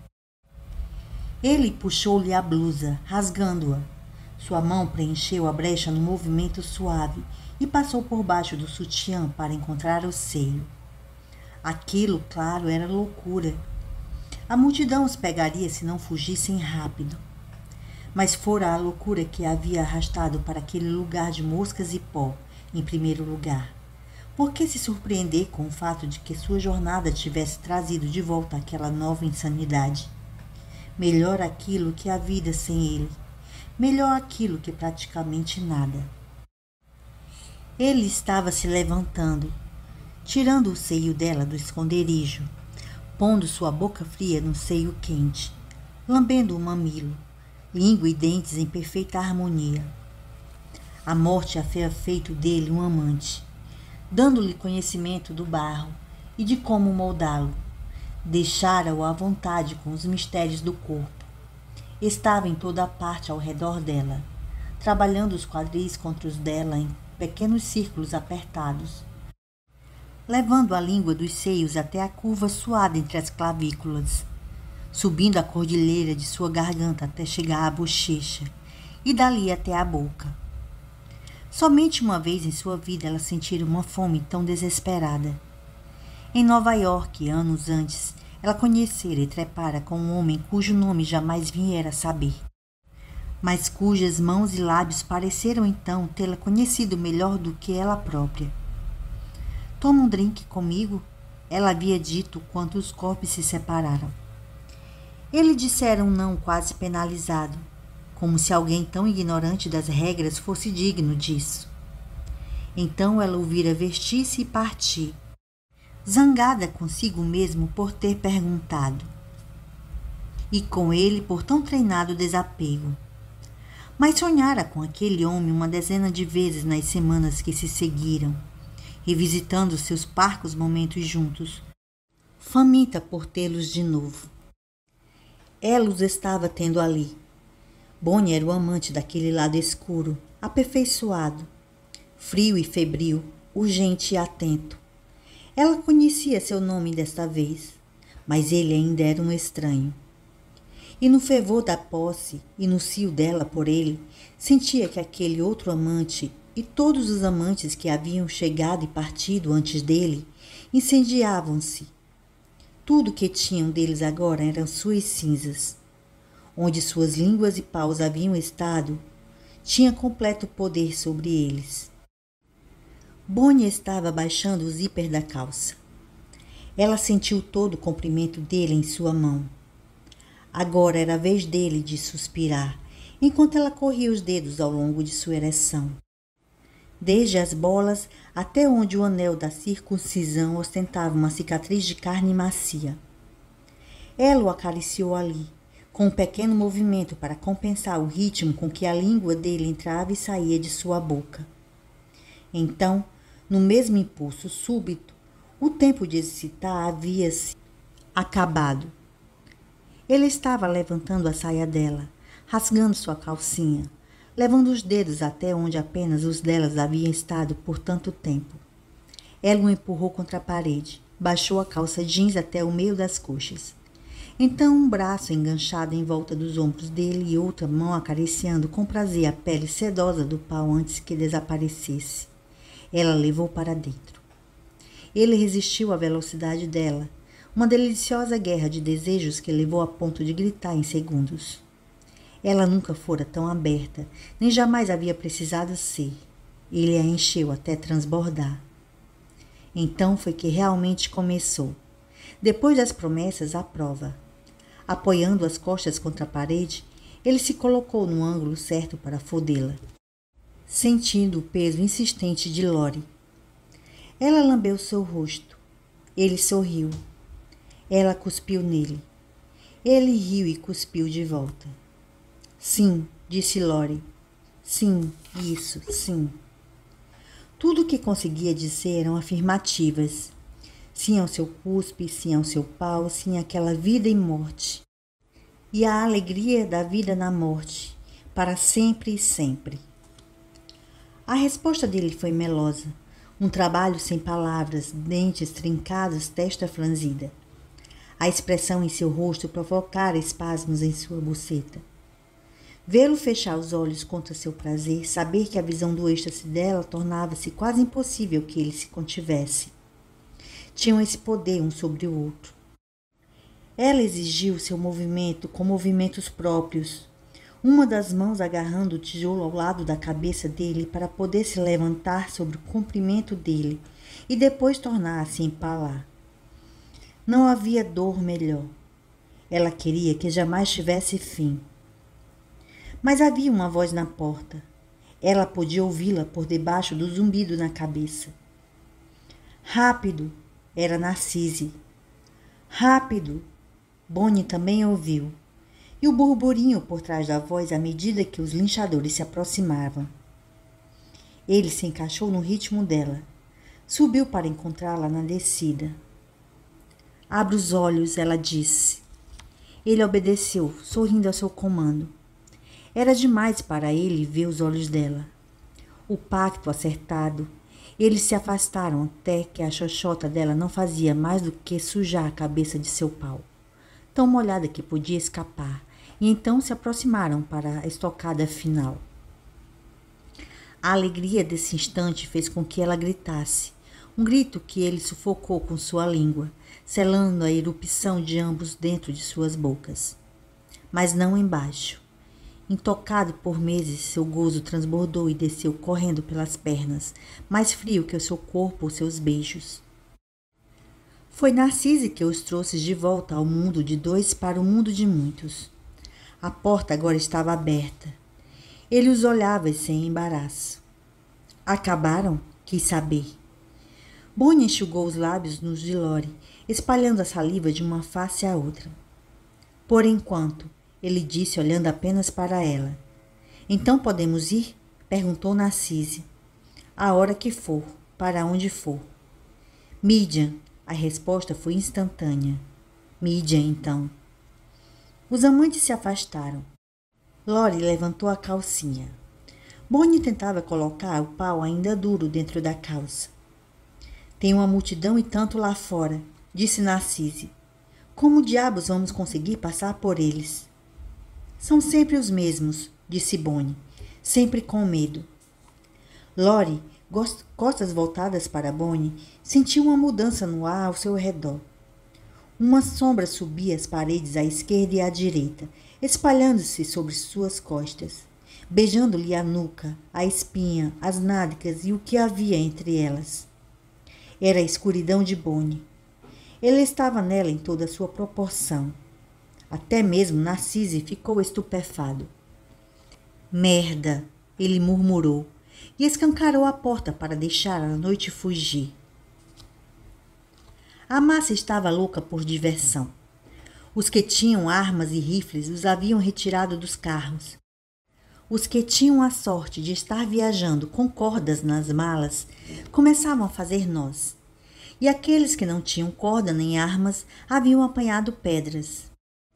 Ele puxou-lhe a blusa, rasgando-a. Sua mão preencheu a brecha no movimento suave e passou por baixo do sutiã para encontrar o seio. Aquilo, claro, era loucura. A multidão os pegaria se não fugissem rápido. Mas fora a loucura que a havia arrastado para aquele lugar de moscas e pó, em primeiro lugar. Por que se surpreender com o fato de que sua jornada tivesse trazido de volta aquela nova insanidade? Melhor aquilo que a vida sem ele. Melhor aquilo que praticamente nada. Ele estava se levantando, tirando o seio dela do esconderijo, pondo sua boca fria no seio quente, lambendo o mamilo, língua e dentes em perfeita harmonia. A morte havia feito dele um amante, dando-lhe conhecimento do barro e de como moldá-lo. Deixara-o à vontade com os mistérios do corpo. Estava em toda a parte ao redor dela, trabalhando os quadris contra os dela em pequenos círculos apertados, levando a língua dos seios até a curva suada entre as clavículas, subindo a cordilheira de sua garganta até chegar à bochecha e dali até a boca. Somente uma vez em sua vida ela sentira uma fome tão desesperada. Em Nova York, anos antes, ela conhecera e trepara com um homem cujo nome jamais viera a saber, mas cujas mãos e lábios pareceram então tê-la conhecido melhor do que ela própria. Toma um drink comigo, ela havia dito quando os corpos se separaram. Ele dissera um não quase penalizado, como se alguém tão ignorante das regras fosse digno disso. Então ela o vira vestir-se e partir, zangada consigo mesmo por ter perguntado, e com ele por tão treinado desapego. Mas sonhara com aquele homem uma dezena de vezes nas semanas que se seguiram, revisitando seus parcos momentos juntos, faminta por tê-los de novo. Ela os estava tendo ali. Bonnie era o amante daquele lado escuro, aperfeiçoado, frio e febril, urgente e atento. Ela conhecia seu nome desta vez, mas ele ainda era um estranho. E no fervor da posse e no cio dela por ele, sentia que aquele outro amante e todos os amantes que haviam chegado e partido antes dele incendiavam-se. Tudo que tinham deles agora eram suas cinzas. Onde suas línguas e paus haviam estado, tinha completo poder sobre eles. Bonnie estava baixando o zíper da calça. Ela sentiu todo o comprimento dele em sua mão. Agora era a vez dele de suspirar, enquanto ela corria os dedos ao longo de sua ereção, desde as bolas até onde o anel da circuncisão ostentava uma cicatriz de carne macia. Ela o acariciou ali, com um pequeno movimento para compensar o ritmo com que a língua dele entrava e saía de sua boca. Então, no mesmo impulso súbito, o tempo de excitar havia-se acabado. Ele estava levantando a saia dela, rasgando sua calcinha, levando os dedos até onde apenas os delas haviam estado por tanto tempo. Ela o empurrou contra a parede, baixou a calça jeans até o meio das coxas. Então um braço enganchado em volta dos ombros dele e outra mão acariciando com prazer a pele sedosa do pau antes que desaparecesse. Ela levou para dentro. Ele resistiu à velocidade dela, uma deliciosa guerra de desejos que levou a ponto de gritar em segundos. Ela nunca fora tão aberta, nem jamais havia precisado ser. Ele a encheu até transbordar. Então foi que realmente começou. Depois das promessas, a prova. Apoiando as costas contra a parede, ele se colocou no ângulo certo para fodê-la, sentindo o peso insistente de Lori. Ela lambeu seu rosto. Ele sorriu. Ela cuspiu nele. Ele riu e cuspiu de volta. Sim, disse Lori. Sim, isso, sim. Tudo o que conseguia dizer eram afirmativas. Sim ao seu cuspe, sim ao seu pau, sim àquela vida e morte. E a alegria da vida na morte, para sempre e sempre. A resposta dele foi melosa. Um trabalho sem palavras, dentes trincados, testa franzida. A expressão em seu rosto provocara espasmos em sua buceta. Vê-lo fechar os olhos contra seu prazer, saber que a visão do êxtase dela tornava-se quase impossível que ele se contivesse. Tinham esse poder um sobre o outro. Ela exigiu seu movimento com movimentos próprios, uma das mãos agarrando o tijolo ao lado da cabeça dele para poder se levantar sobre o comprimento dele e depois tornar a se empalar. Não havia dor melhor. Ela queria que jamais tivesse fim. Mas havia uma voz na porta. Ela podia ouvi-la por debaixo do zumbido na cabeça. Rápido! Era Narcise. Rápido! Bonnie também ouviu. E o burburinho por trás da voz à medida que os linchadores se aproximavam. Ele se encaixou no ritmo dela. Subiu para encontrá-la na descida. Abra os olhos, ela disse. Ele obedeceu, sorrindo ao seu comando. Era demais para ele ver os olhos dela. O pacto acertado. Eles se afastaram até que a xoxota dela não fazia mais do que sujar a cabeça de seu pau, tão molhada que podia escapar, e então se aproximaram para a estocada final. A alegria desse instante fez com que ela gritasse, um grito que ele sufocou com sua língua, selando a erupção de ambos dentro de suas bocas. Mas não embaixo. Intocado por meses, seu gozo transbordou e desceu correndo pelas pernas, mais frio que o seu corpo ou seus beijos. Foi Narcise que os trouxe de volta ao mundo de dois para o mundo de muitos. A porta agora estava aberta. Ele os olhava sem embaraço. Acabaram? Quis saber. Bonnie enxugou os lábios nos de Lori, espalhando a saliva de uma face à outra. Por enquanto, ele disse olhando apenas para ela. Então podemos ir? Perguntou Narcise. A hora que for, para onde for. Midian. A resposta foi instantânea. Midian, então. Os amantes se afastaram. Lori levantou a calcinha. Bonnie tentava colocar o pau ainda duro dentro da calça. Tem uma multidão e tanto lá fora, disse Narcise. Como diabos vamos conseguir passar por eles? São sempre os mesmos, disse Bonnie, sempre com medo. Lori, costas voltadas para Bonnie, sentiu uma mudança no ar ao seu redor. Uma sombra subia as paredes à esquerda e à direita, espalhando-se sobre suas costas, beijando-lhe a nuca, a espinha, as nádegas e o que havia entre elas. Era a escuridão de Bonnie. Ele estava nela em toda a sua proporção. Até mesmo Narcise ficou estupefado. Merda! Ele murmurou e escancarou a porta para deixar a noite fugir. A massa estava louca por diversão. Os que tinham armas e rifles os haviam retirado dos carros. Os que tinham a sorte de estar viajando com cordas nas malas começavam a fazer nós. E aqueles que não tinham corda nem armas haviam apanhado pedras.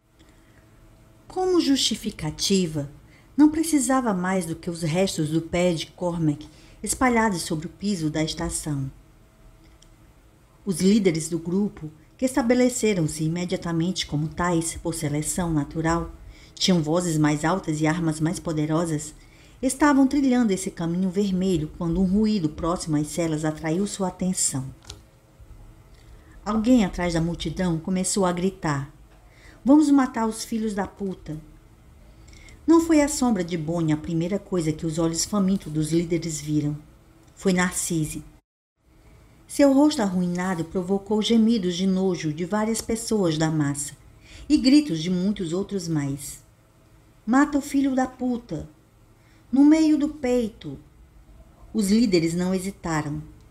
Como justificativa, não precisava mais do que os restos do pé de Cormac espalhados sobre o piso da estação. Os líderes do grupo, que estabeleceram-se imediatamente como tais por seleção natural, tinham vozes mais altas e armas mais poderosas, estavam trilhando esse caminho vermelho quando um ruído próximo às celas atraiu sua atenção. Alguém atrás da multidão começou a gritar: Vamos matar os filhos da puta! Não foi a sombra de Bonnie a primeira coisa que os olhos famintos dos líderes viram. Foi Narcise. Seu rosto arruinado provocou gemidos de nojo de várias pessoas da massa e gritos de muitos outros mais. Mata o filho da puta! No meio do peito! Os líderes não hesitaram.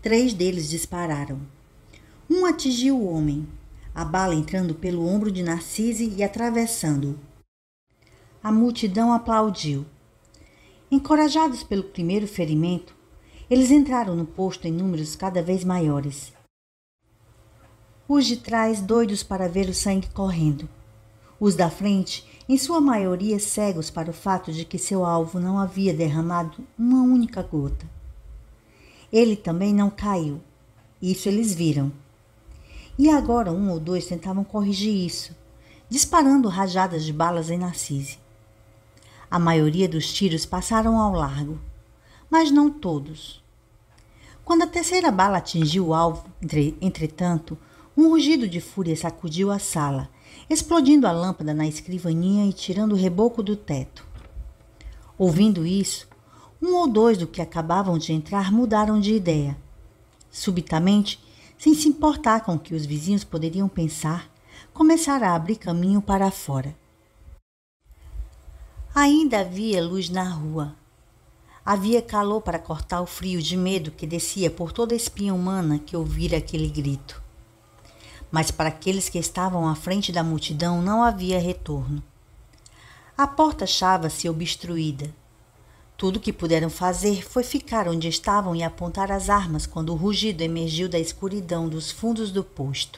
Três deles dispararam. Um atingiu o homem, a bala entrando pelo ombro de Narcise e atravessando-o. A multidão aplaudiu. Encorajados pelo primeiro ferimento, eles entraram no posto em números cada vez maiores. Os de trás doidos para ver o sangue correndo. Os da frente, em sua maioria cegos para o fato de que seu alvo não havia derramado uma única gota. Ele também não caiu. Isso eles viram. E agora um ou dois tentavam corrigir isso, disparando rajadas de balas em Narcise. A maioria dos tiros passaram ao largo, mas não todos. Quando a terceira bala atingiu o alvo, entre, entretanto, um rugido de fúria sacudiu a sala, explodindo a lâmpada na escrivaninha e tirando o reboco do teto. Ouvindo isso, um ou dois do que acabavam de entrar mudaram de ideia. Subitamente, sem se importar com o que os vizinhos poderiam pensar, começaram a abrir caminho para fora. Ainda havia luz na rua. Havia calor para cortar o frio de medo que descia por toda a espinha humana que ouvira aquele grito. Mas para aqueles que estavam à frente da multidão não havia retorno. A porta achava-se obstruída. Tudo o que puderam fazer foi ficar onde estavam e apontar as armas quando o rugido emergiu da escuridão dos fundos do posto.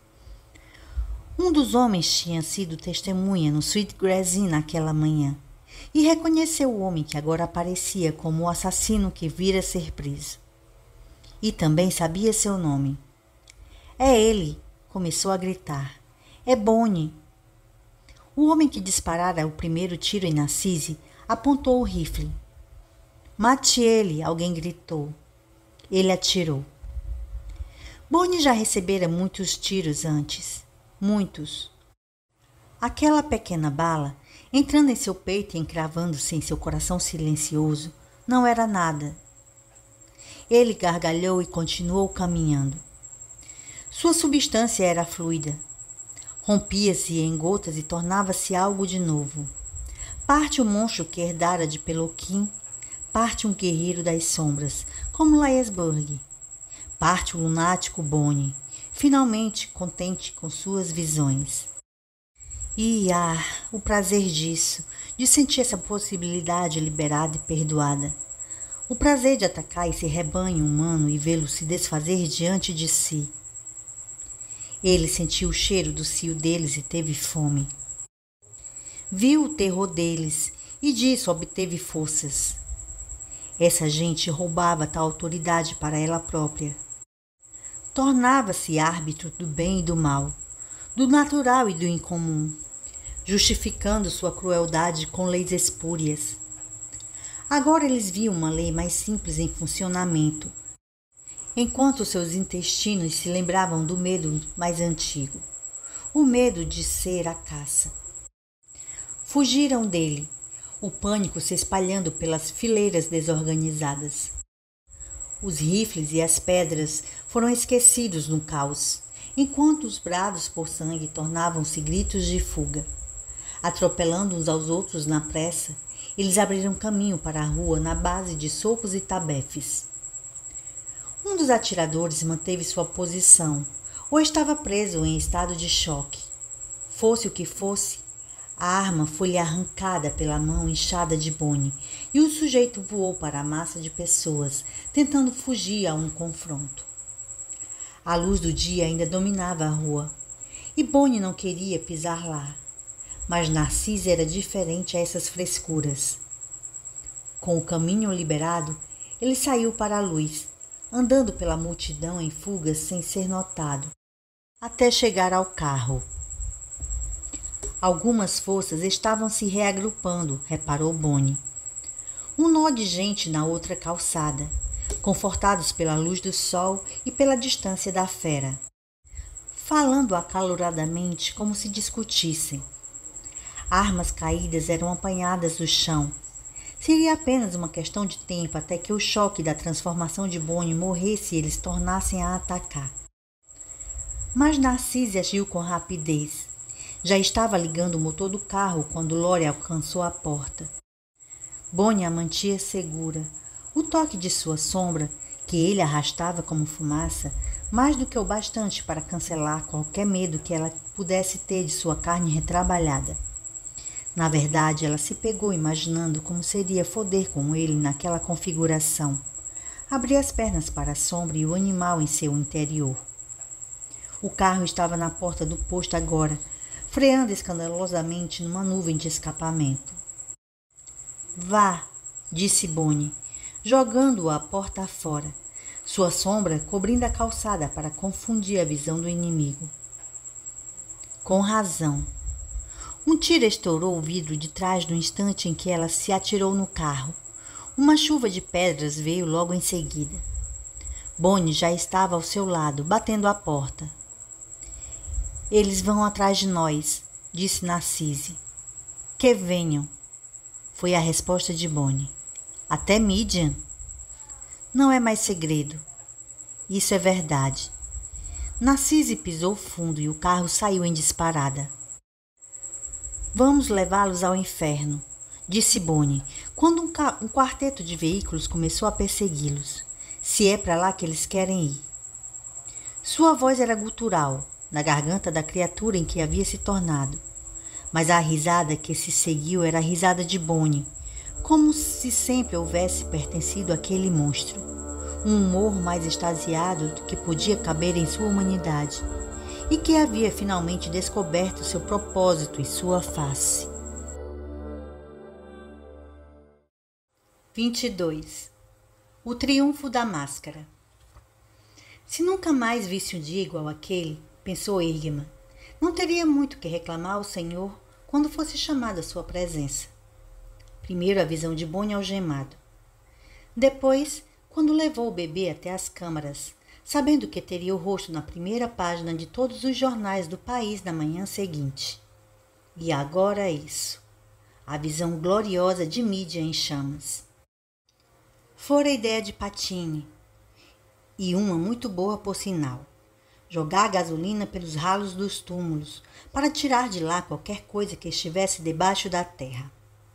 Um dos homens tinha sido testemunha no Sweetgrass Inn naquela manhã e reconheceu o homem que agora aparecia como o assassino que vira ser preso. E também sabia seu nome. É ele, começou a gritar. É Bonnie. O homem que disparara o primeiro tiro em Narcise apontou o rifle. Mate ele, alguém gritou. Ele atirou. Bonnie já recebera muitos tiros antes. Muitos. Aquela pequena bala, entrando em seu peito e encravando-se em seu coração silencioso, não era nada. Ele gargalhou e continuou caminhando. Sua substância era fluida. Rompia-se em gotas e tornava-se algo de novo. Parte o monstro que herdara de Peloquim, parte um guerreiro das sombras, como Laesburg. Parte o lunático Bonnie, finalmente contente com suas visões. E, ah, o prazer disso, de sentir essa possibilidade liberada e perdoada. O prazer de atacar esse rebanho humano e vê-lo se desfazer diante de si. Ele sentiu o cheiro do cio deles e teve fome. Viu o terror deles e disso obteve forças. Essa gente roubava tal autoridade para ela própria. Tornava-se árbitro do bem e do mal, do natural e do incomum, justificando sua crueldade com leis espúrias. Agora eles viam uma lei mais simples em funcionamento, enquanto seus intestinos se lembravam do medo mais antigo, o medo de ser a caça. Fugiram dele, o pânico se espalhando pelas fileiras desorganizadas. Os rifles e as pedras foram esquecidos no caos, enquanto os brados por sangue tornavam-se gritos de fuga. Atropelando uns aos outros na pressa, eles abriram caminho para a rua na base de socos e tabefes. Um dos atiradores manteve sua posição, ou estava preso em estado de choque. Fosse o que fosse, a arma foi-lhe arrancada pela mão inchada de Bonnie e o sujeito voou para a massa de pessoas, tentando fugir a um confronto. A luz do dia ainda dominava a rua e Bonnie não queria pisar lá, mas Narcise era diferente a essas frescuras. Com o caminho liberado, ele saiu para a luz, andando pela multidão em fuga sem ser notado, até chegar ao carro. Algumas forças estavam se reagrupando, reparou Bonnie. Um nó de gente na outra calçada, confortados pela luz do sol e pela distância da fera, falando acaloradamente como se discutissem. Armas caídas eram apanhadas do chão. Seria apenas uma questão de tempo até que o choque da transformação de Bonnie morresse e eles tornassem a atacar. Mas Narcise agiu com rapidez. Já estava ligando o motor do carro quando Lore alcançou a porta. Bonnie a mantinha segura. O toque de sua sombra, que ele arrastava como fumaça, mais do que o bastante para cancelar qualquer medo que ela pudesse ter de sua carne retrabalhada. Na verdade, ela se pegou imaginando como seria foder com ele naquela configuração. Abrir as pernas para a sombra e o animal em seu interior. O carro estava na porta do posto agora, freando escandalosamente numa nuvem de escapamento. Vá, disse Bonnie, jogando-o a porta afora, sua sombra cobrindo a calçada para confundir a visão do inimigo. Com razão. Um tiro estourou o vidro de trás no instante em que ela se atirou no carro. Uma chuva de pedras veio logo em seguida. Bonnie já estava ao seu lado, batendo a porta. Eles vão atrás de nós, disse Narcisse. Que venham, foi a resposta de Bonnie. Até Midian? Não é mais segredo. Isso é verdade. Narcisse pisou fundo e o carro saiu em disparada. Vamos levá-los ao inferno, disse Bonnie, quando um, um quarteto de veículos começou a persegui-los. Se é para lá que eles querem ir. Sua voz era gutural, na garganta da criatura em que havia se tornado. Mas a risada que se seguiu era a risada de Bonnie, como se sempre houvesse pertencido àquele monstro. Um humor mais extasiado do que podia caber em sua humanidade, e que havia finalmente descoberto seu propósito em sua face. vinte e dois. O triunfo da máscara. Se nunca mais visse um dia igual àquele, pensou Eggman, não teria muito que reclamar ao Senhor quando fosse chamado à sua presença. Primeiro a visão de Bonnie algemado. Depois, quando levou o bebê até as câmaras, sabendo que teria o rosto na primeira página de todos os jornais do país na manhã seguinte. E agora isso, a visão gloriosa de Midian em chamas. Fora a ideia de Patine, e uma muito boa por sinal, jogar gasolina pelos ralos dos túmulos para tirar de lá qualquer coisa que estivesse debaixo da terra.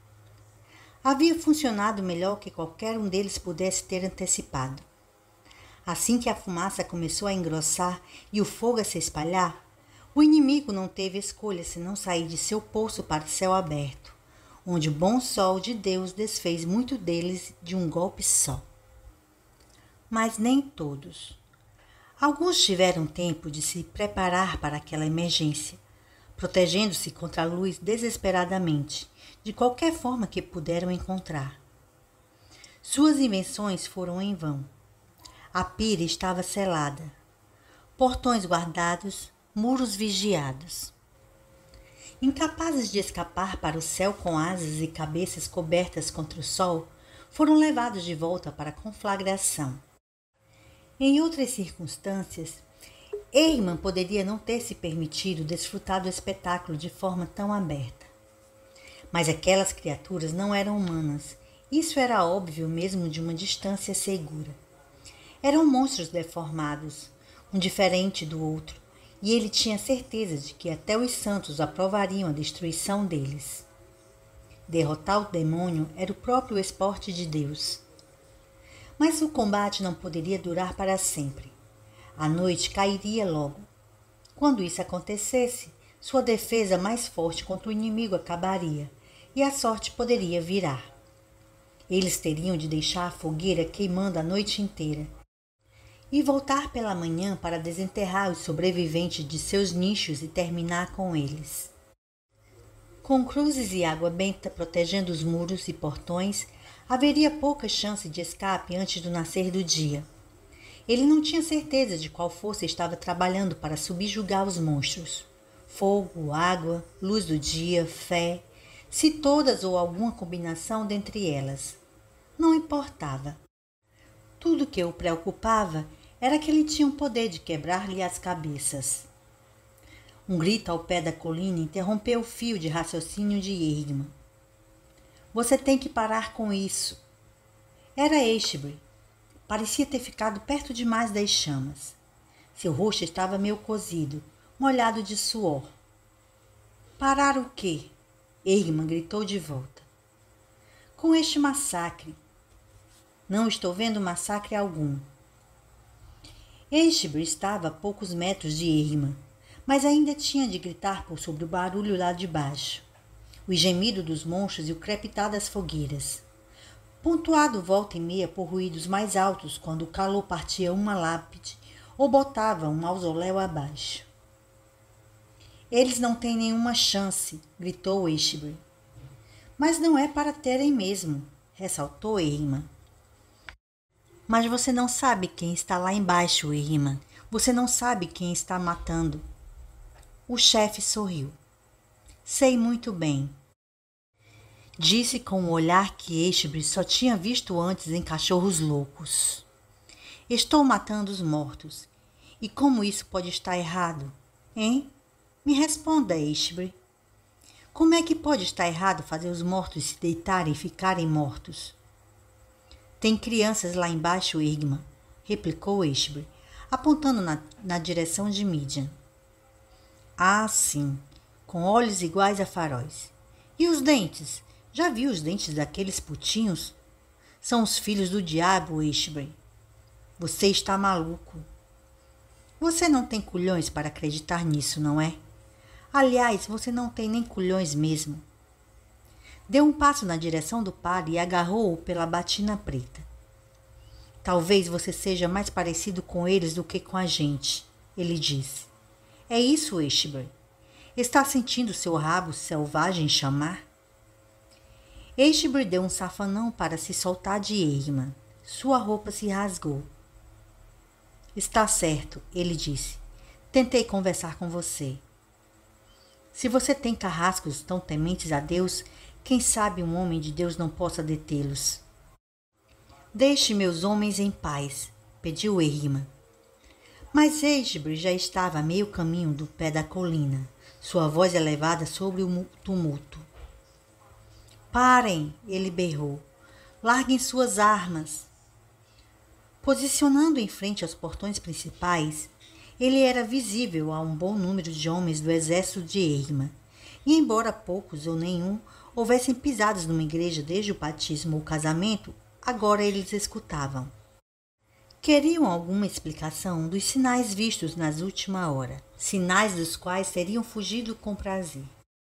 Havia funcionado melhor que qualquer um deles pudesse ter antecipado. Assim que a fumaça começou a engrossar e o fogo a se espalhar, o inimigo não teve escolha senão sair de seu poço para o céu aberto, onde o bom sol de Deus desfez muito deles de um golpe só. Mas nem todos. Alguns tiveram tempo de se preparar para aquela emergência, protegendo-se contra a luz desesperadamente, de qualquer forma que puderam encontrar. Suas invenções foram em vão. A pira estava selada, portões guardados, muros vigiados. Incapazes de escapar para o céu com asas e cabeças cobertas contra o sol, foram levados de volta para a conflagração. Em outras circunstâncias, Eggman poderia não ter se permitido desfrutar do espetáculo de forma tão aberta. Mas aquelas criaturas não eram humanas, isso era óbvio mesmo de uma distância segura. Eram monstros deformados, um diferente do outro, e ele tinha certeza de que até os santos aprovariam a destruição deles. Derrotar o demônio era o próprio esporte de Deus. Mas o combate não poderia durar para sempre. A noite cairia logo. Quando isso acontecesse, sua defesa mais forte contra o inimigo acabaria, e a sorte poderia virar. Eles teriam de deixar a fogueira queimando a noite inteira, e voltar pela manhã para desenterrar os sobreviventes de seus nichos e terminar com eles. Com cruzes e água benta protegendo os muros e portões, haveria pouca chance de escape antes do nascer do dia. Ele não tinha certeza de qual força estava trabalhando para subjugar os monstros. Fogo, água, luz do dia, fé, se todas ou alguma combinação dentre elas. Não importava. Tudo que o preocupava era que ele tinha o poder de quebrar-lhe as cabeças. Um grito ao pé da colina interrompeu o fio de raciocínio de Eggman. Você tem que parar com isso. Era Ashbury. Parecia ter ficado perto demais das chamas. Seu rosto estava meio cozido, molhado de suor. Parar o quê? Eggman gritou de volta. Com este massacre. Não estou vendo massacre algum. Eichber estava a poucos metros de Irma, mas ainda tinha de gritar por sobre o barulho lá de baixo, o gemido dos monstros e o crepitar das fogueiras, pontuado volta e meia por ruídos mais altos quando o calor partia uma lápide ou botava um mausoléu abaixo. Eles não têm nenhuma chance, gritou Eichber. Mas não é para terem mesmo, ressaltou Irma. Mas você não sabe quem está lá embaixo, Irma. Você não sabe quem está matando. O chefe sorriu. Sei muito bem. Disse com um olhar que Eichber só tinha visto antes em cachorros loucos. Estou matando os mortos. E como isso pode estar errado? Hein? Me responda, Eichber. Como é que pode estar errado fazer os mortos se deitarem e ficarem mortos? Tem crianças lá embaixo, Irma, replicou Eichber, apontando na, na direção de Midian. Ah, sim, com olhos iguais a faróis. E os dentes? Já viu os dentes daqueles putinhos? São os filhos do diabo, Eichber. Você está maluco. Você não tem culhões para acreditar nisso, não é? Aliás, você não tem nem culhões mesmo. Deu um passo na direção do padre e agarrou-o pela batina preta. Talvez você seja mais parecido com eles do que com a gente, ele disse. É isso, Eichber. Está sentindo seu rabo selvagem chamar? Eichber deu um safanão para se soltar de Irma. Sua roupa se rasgou. Está certo, ele disse. Tentei conversar com você. Se você tem carrascos tão tementes a Deus, quem sabe um homem de Deus não possa detê-los. Deixe meus homens em paz, pediu Irma. Mas Eichber já estava a meio caminho do pé da colina, sua voz elevada sobre o tumulto. Parem, ele berrou. Larguem suas armas. Posicionando em frente aos portões principais, ele era visível a um bom número de homens do exército de Irma, e embora poucos ou nenhum houvessem pisados numa igreja desde o batismo ou casamento, agora eles escutavam. Queriam alguma explicação dos sinais vistos nas últimas horas, sinais dos quais teriam fugido com prazer.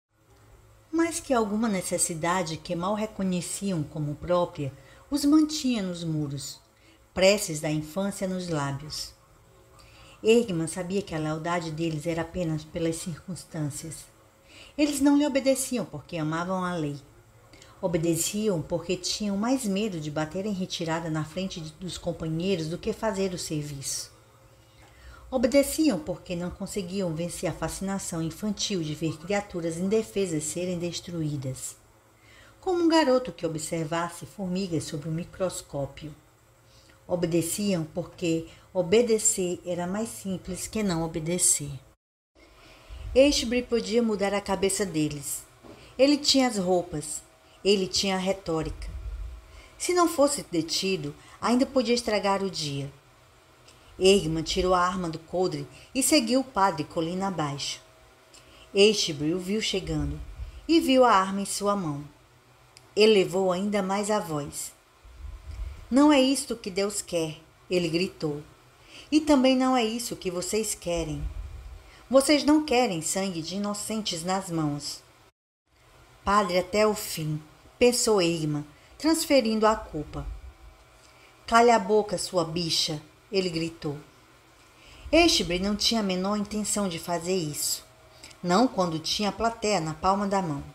Mas que alguma necessidade que mal reconheciam como própria os mantinha nos muros, preces da infância nos lábios. Irma sabia que a lealdade deles era apenas pelas circunstâncias. Eles não lhe obedeciam porque amavam a lei. Obedeciam porque tinham mais medo de bater em retirada na frente dos companheiros do que fazer o serviço. Obedeciam porque não conseguiam vencer a fascinação infantil de ver criaturas indefesas serem destruídas, como um garoto que observasse formigas sob um microscópio. Obedeciam porque obedecer era mais simples que não obedecer. Eichber podia mudar a cabeça deles. Ele tinha as roupas, ele tinha a retórica. Se não fosse detido, ainda podia estragar o dia. Irma tirou a arma do coldre e seguiu o padre colina abaixo. Eichber o viu chegando e viu a arma em sua mão. Elevou ainda mais a voz. Não é isto que Deus quer, ele gritou. E também não é isso que vocês querem. Vocês não querem sangue de inocentes nas mãos. Padre até o fim, pensou Irma, transferindo a culpa. Cale a boca, sua bicha, ele gritou. Eichber não tinha a menor intenção de fazer isso, não quando tinha a plateia na palma da mão.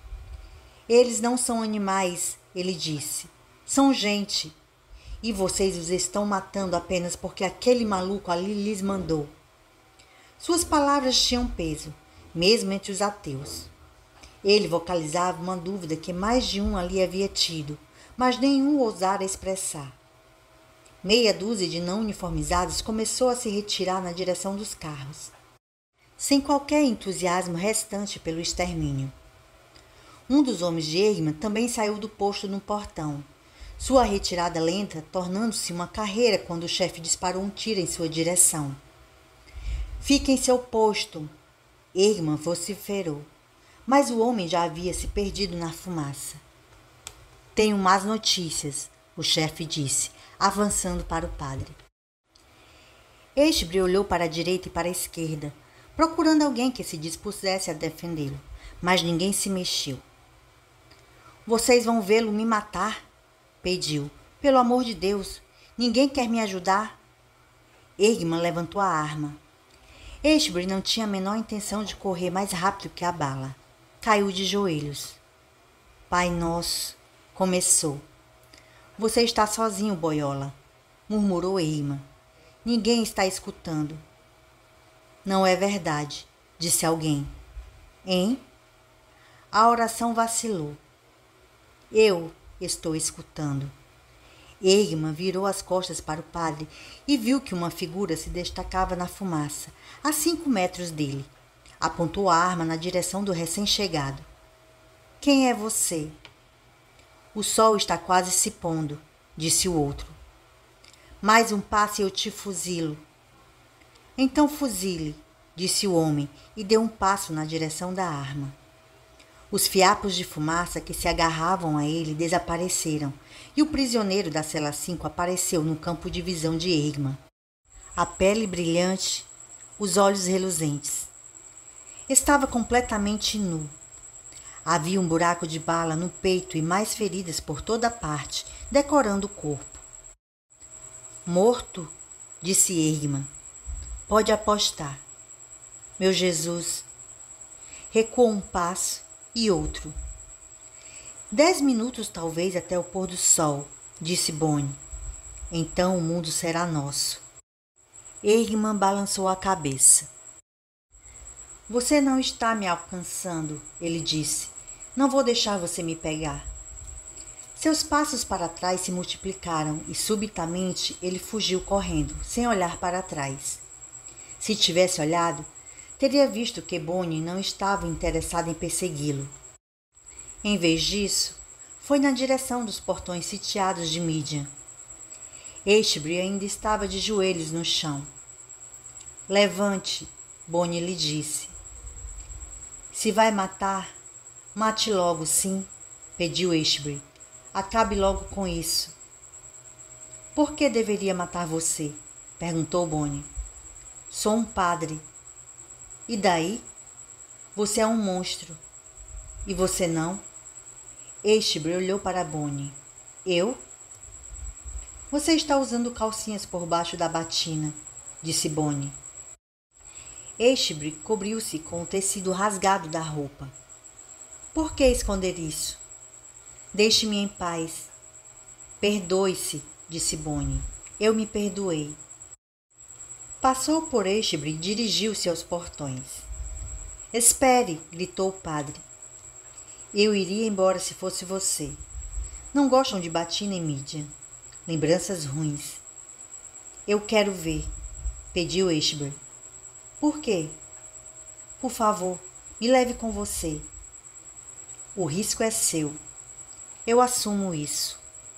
Eles não são animais, ele disse, são gente. E vocês os estão matando apenas porque aquele maluco ali lhes mandou. Suas palavras tinham peso, mesmo entre os ateus. Ele vocalizava uma dúvida que mais de um ali havia tido, mas nenhum ousara expressar. Meia dúzia de não uniformizados começou a se retirar na direção dos carros, sem qualquer entusiasmo restante pelo extermínio. Um dos homens de Irma também saiu do posto no portão, sua retirada lenta tornando-se uma carreira quando o chefe disparou um tiro em sua direção. Fique em seu posto, Irma vociferou, mas o homem já havia se perdido na fumaça. Tenho más notícias, o chefe disse, avançando para o padre. Eshtbre olhou para a direita e para a esquerda, procurando alguém que se dispusesse a defendê-lo, mas ninguém se mexeu. Vocês vão vê-lo me matar? Pediu. Pelo amor de Deus, ninguém quer me ajudar? Eggman levantou a arma. Eshtbre não tinha a menor intenção de correr mais rápido que a bala. Caiu de joelhos. Pai nosso, começou. Você está sozinho, boiola, murmurou Eggman. Ninguém está escutando. Não é verdade, disse alguém. Hein? A oração vacilou. Eu estou escutando. Eggman virou as costas para o padre e viu que uma figura se destacava na fumaça, a cinco metros dele. Apontou a arma na direção do recém-chegado. Quem é você? O sol está quase se pondo, disse o outro. Mais um passo e eu te fuzilo. Então fuzile, disse o homem e deu um passo na direção da arma. Os fiapos de fumaça que se agarravam a ele desapareceram e o prisioneiro da cela cinco apareceu no campo de visão de Eggman. A pele brilhante, os olhos reluzentes. Estava completamente nu. Havia um buraco de bala no peito e mais feridas por toda parte, decorando o corpo. Morto, disse Eggman. Pode apostar. Meu Jesus. Recuou um passo e outro. Dez minutos talvez até o pôr do sol, disse Bonnie. Então o mundo será nosso. Eggman balançou a cabeça. Você não está me alcançando, ele disse. Não vou deixar você me pegar. Seus passos para trás se multiplicaram e subitamente ele fugiu correndo, sem olhar para trás. Se tivesse olhado, teria visto que Bonnie não estava interessada em persegui-lo. Em vez disso, foi na direção dos portões sitiados de Midian. Eshtbre ainda estava de joelhos no chão. Levante, Bonnie lhe disse. Se vai matar, mate logo, sim, pediu Eshtbre. Acabe logo com isso. Por que deveria matar você? Perguntou Bonnie. Sou um padre. E daí? Você é um monstro. E você não? Eshtbre olhou para Bonnie. Eu? Você está usando calcinhas por baixo da batina, disse Bonnie. Eshtbre cobriu-se com o tecido rasgado da roupa. Por que esconder isso? Deixe-me em paz. Perdoe-se, disse Bonnie. Eu me perdoei. Passou por Eshtbre e dirigiu-se aos portões. Espere, gritou o padre. Eu iria embora se fosse você. Não gostam de batina em Midian. Lembranças ruins. Eu quero ver, pediu Eshtbre. Por quê? Por favor, me leve com você. O risco é seu. Eu assumo isso.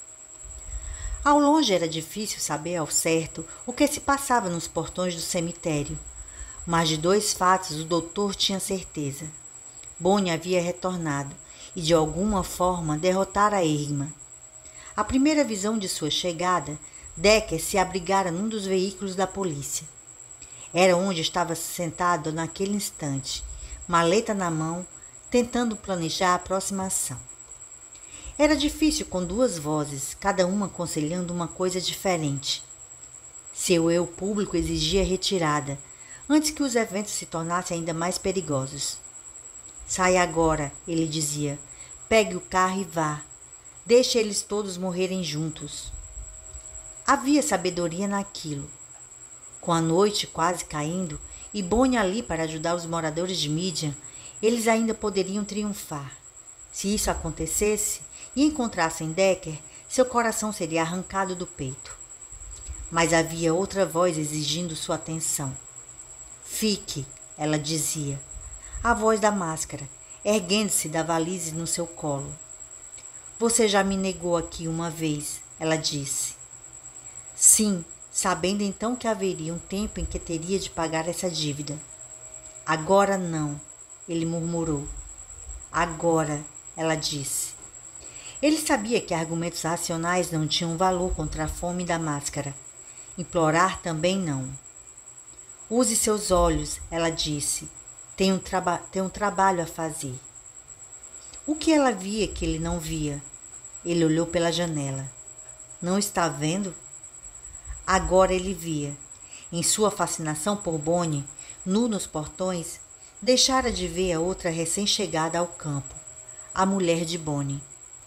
Ao longe era difícil saber ao certo o que se passava nos portões do cemitério, mas de dois fatos o doutor tinha certeza. Bonnie havia retornado e de alguma forma derrotara Eggman. À primeira visão de sua chegada, Decker se abrigara num dos veículos da polícia. Era onde estava sentado naquele instante, maleta na mão, tentando planejar a próxima ação. Era difícil com duas vozes, cada uma aconselhando uma coisa diferente. Seu eu público exigia retirada, antes que os eventos se tornassem ainda mais perigosos. Saia agora, ele dizia. Pegue o carro e vá. Deixe eles todos morrerem juntos. Havia sabedoria naquilo. Com a noite quase caindo e Bonnie ali para ajudar os moradores de Midian, eles ainda poderiam triunfar. Se isso acontecesse e encontrassem Decker, seu coração seria arrancado do peito. Mas havia outra voz exigindo sua atenção. Fique, ela dizia. A voz da máscara, erguendo-se da valise no seu colo. Você já me negou aqui uma vez, ela disse. Sim, sabendo então que haveria um tempo em que teria de pagar essa dívida. Agora não, ele murmurou. Agora, ela disse. Ele sabia que argumentos racionais não tinham valor contra a fome da máscara. Implorar também não. Use seus olhos, ela disse. Tem um, traba tem um trabalho a fazer. O que ela via que ele não via? Ele olhou pela janela. Não está vendo? Agora ele via. Em sua fascinação por Bonnie, nu nos portões, deixara de ver a outra recém-chegada ao campo, a mulher de Bonnie.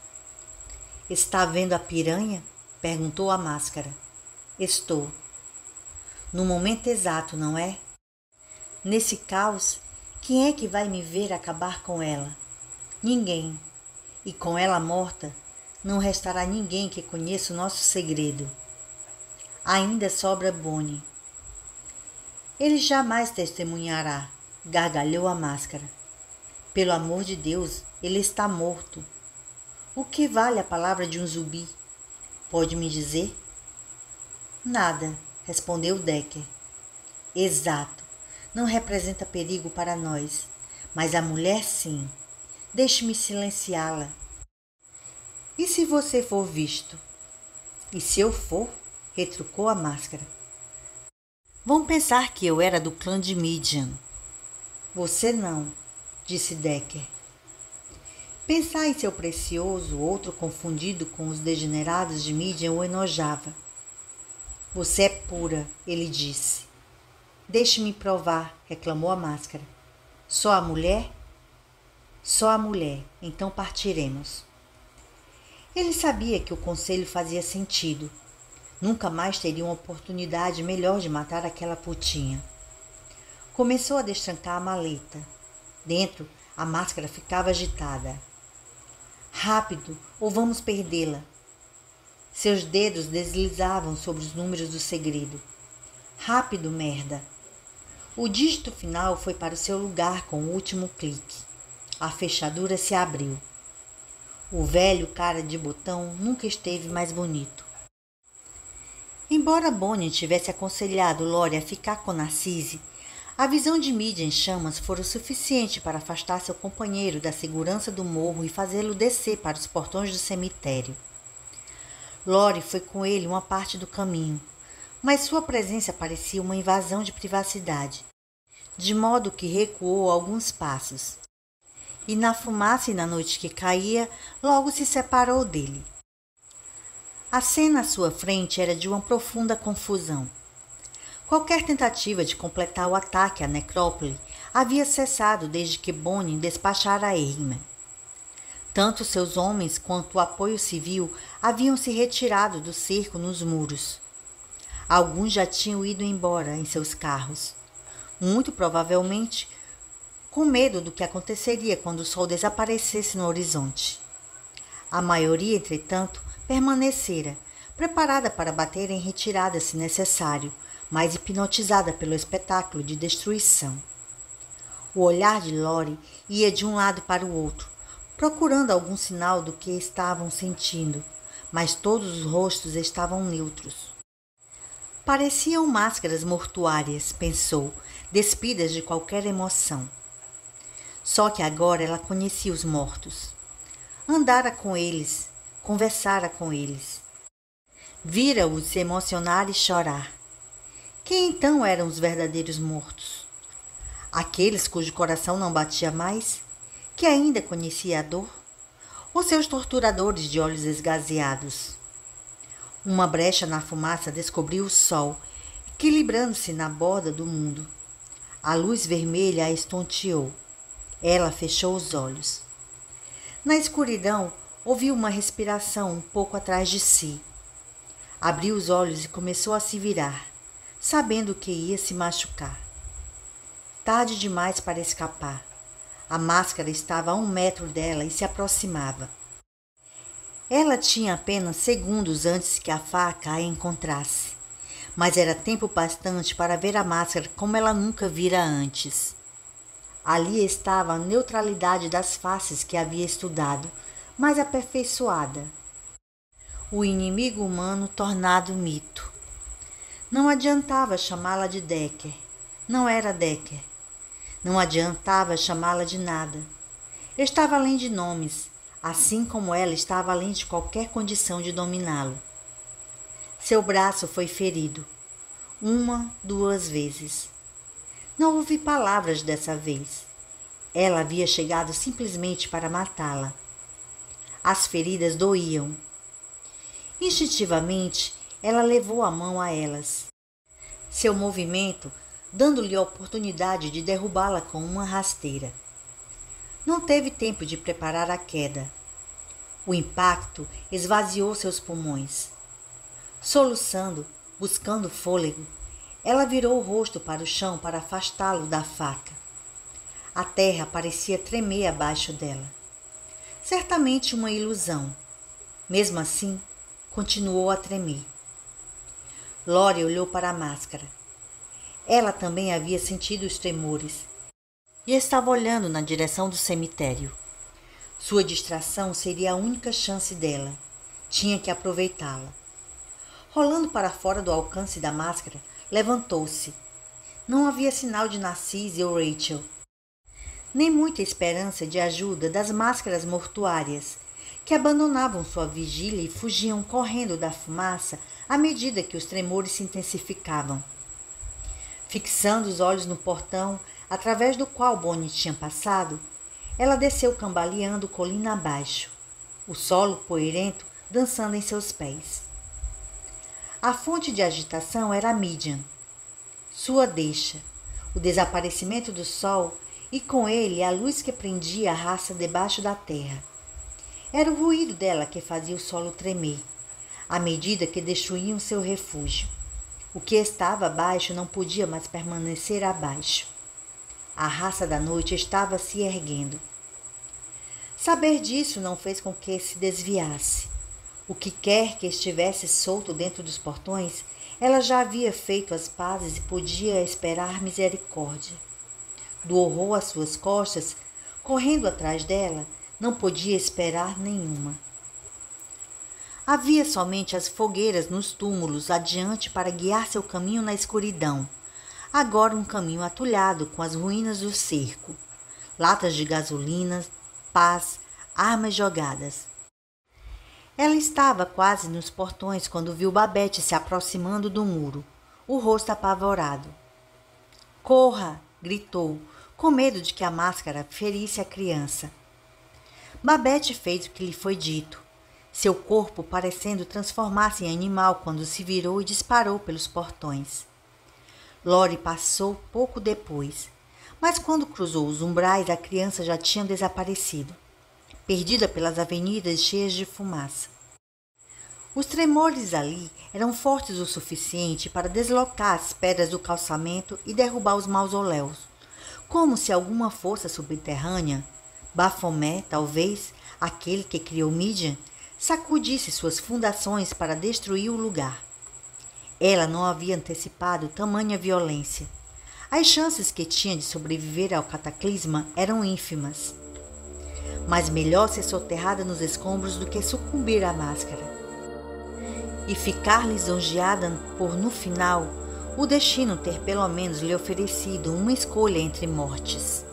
Está vendo a piranha? Perguntou a máscara. Estou. No momento exato, não é? Nesse caos, quem é que vai me ver acabar com ela? Ninguém. E com ela morta, não restará ninguém que conheça o nosso segredo. Ainda sobra Bonnie. Ele jamais testemunhará, gargalhou a máscara. Pelo amor de Deus, ele está morto. O que vale a palavra de um zumbi? Pode me dizer? Nada, respondeu Decker. Exato. Não representa perigo para nós, mas a mulher sim. Deixe-me silenciá-la. E se você for visto? E se eu for? Retrucou a máscara. Vão pensar que eu era do clã de Midian. Você não, disse Decker. Pensar em seu precioso, outro confundido com os degenerados de Midian o enojava. Você é pura, ele disse. Deixe-me provar, reclamou a máscara. Só a mulher? Só a mulher, então partiremos. Ele sabia que o conselho fazia sentido. Nunca mais teria uma oportunidade melhor de matar aquela putinha. Começou a destrancar a maleta. Dentro, a máscara ficava agitada. Rápido, ou vamos perdê-la. Seus dedos deslizavam sobre os números do segredo. Rápido, merda. O dígito final foi para o seu lugar com o último clique. A fechadura se abriu. O velho cara de botão nunca esteve mais bonito. Embora Bonnie tivesse aconselhado Lori a ficar com Narcisse, a visão de Midian em chamas fora o suficiente para afastar seu companheiro da segurança do morro e fazê-lo descer para os portões do cemitério. Lori foi com ele uma parte do caminho, mas sua presença parecia uma invasão de privacidade, de modo que recuou alguns passos. E na fumaça e na noite que caía, logo se separou dele. A cena à sua frente era de uma profunda confusão. Qualquer tentativa de completar o ataque à necrópole havia cessado desde que Bonnie despachara a Ehrman. Tanto seus homens quanto o apoio civil haviam se retirado do cerco nos muros. Alguns já tinham ido embora em seus carros, muito provavelmente com medo do que aconteceria quando o sol desaparecesse no horizonte. A maioria, entretanto, permanecera, preparada para bater em retirada se necessário, mas hipnotizada pelo espetáculo de destruição. O olhar de Lori ia de um lado para o outro, procurando algum sinal do que estavam sentindo, mas todos os rostos estavam neutros. Pareciam máscaras mortuárias, pensou, despidas de qualquer emoção. Só que agora ela conhecia os mortos. Andara com eles, conversara com eles. Vira-os se emocionar e chorar. Quem então eram os verdadeiros mortos? Aqueles cujo coração não batia mais? Que ainda conhecia a dor? Ou seus torturadores de olhos esgazeados? Uma brecha na fumaça descobriu o sol, equilibrando-se na borda do mundo. A luz vermelha a estonteou. Ela fechou os olhos. Na escuridão, ouviu uma respiração um pouco atrás de si. Abriu os olhos e começou a se virar, sabendo que ia se machucar. Tarde demais para escapar. A máscara estava a um metro dela e se aproximava. Ela tinha apenas segundos antes que a faca a encontrasse, mas era tempo bastante para ver a máscara como ela nunca vira antes. Ali estava a neutralidade das faces que havia estudado, mais aperfeiçoada. O inimigo humano tornado mito. Não adiantava chamá-la de Decker. Não era Decker. Não adiantava chamá-la de nada. Estava além de nomes, assim como ela estava além de qualquer condição de dominá-lo. Seu braço foi ferido. Uma, duas vezes. Não ouvi palavras dessa vez. Ela havia chegado simplesmente para matá-la. As feridas doíam. Instintivamente, ela levou a mão a elas. Seu movimento dando-lhe a oportunidade de derrubá-la com uma rasteira. Não teve tempo de preparar a queda. O impacto esvaziou seus pulmões. Soluçando, buscando fôlego, ela virou o rosto para o chão para afastá-lo da faca. A terra parecia tremer abaixo dela. Certamente uma ilusão. Mesmo assim, continuou a tremer. Lori olhou para a máscara. Ela também havia sentido os tremores e estava olhando na direção do cemitério. Sua distração seria a única chance dela. Tinha que aproveitá-la. Rolando para fora do alcance da máscara, levantou-se. Não havia sinal de Narcisse ou Rachel, nem muita esperança de ajuda das máscaras mortuárias, que abandonavam sua vigília e fugiam correndo da fumaça à medida que os tremores se intensificavam. Fixando os olhos no portão, através do qual Bonnie tinha passado, ela desceu cambaleando colina abaixo, o solo poeirento dançando em seus pés. A fonte de agitação era Midian, sua deixa, o desaparecimento do sol e com ele a luz que prendia a raça debaixo da terra. Era o ruído dela que fazia o solo tremer, à medida que destruíam seu refúgio. O que estava abaixo não podia mais permanecer abaixo. A raça da noite estava se erguendo. Saber disso não fez com que se desviasse. O que quer que estivesse solto dentro dos portões, ela já havia feito as pazes e podia esperar misericórdia. Do horror às suas costas, correndo atrás dela, não podia esperar nenhuma. Havia somente as fogueiras nos túmulos adiante para guiar seu caminho na escuridão. Agora um caminho atulhado com as ruínas do cerco. Latas de gasolina, pás, armas jogadas. Ela estava quase nos portões quando viu Babette se aproximando do muro, o rosto apavorado. "Corra!" gritou, com medo de que a máscara ferisse a criança. Babette fez o que lhe foi dito, seu corpo parecendo transformar-se em animal quando se virou e disparou pelos portões. Lori passou pouco depois, mas quando cruzou os umbrais a criança já tinha desaparecido, perdida pelas avenidas cheias de fumaça. Os tremores ali eram fortes o suficiente para deslocar as pedras do calçamento e derrubar os mausoléus, como se alguma força subterrânea, Baphomet, talvez, aquele que criou Midian, sacudisse suas fundações para destruir o lugar. Ela não havia antecipado tamanha violência. As chances que tinha de sobreviver ao cataclisma eram ínfimas. Mas melhor ser soterrada nos escombros do que sucumbir à máscara. E ficar lisonjeada por, no final, o destino ter pelo menos lhe oferecido uma escolha entre mortes.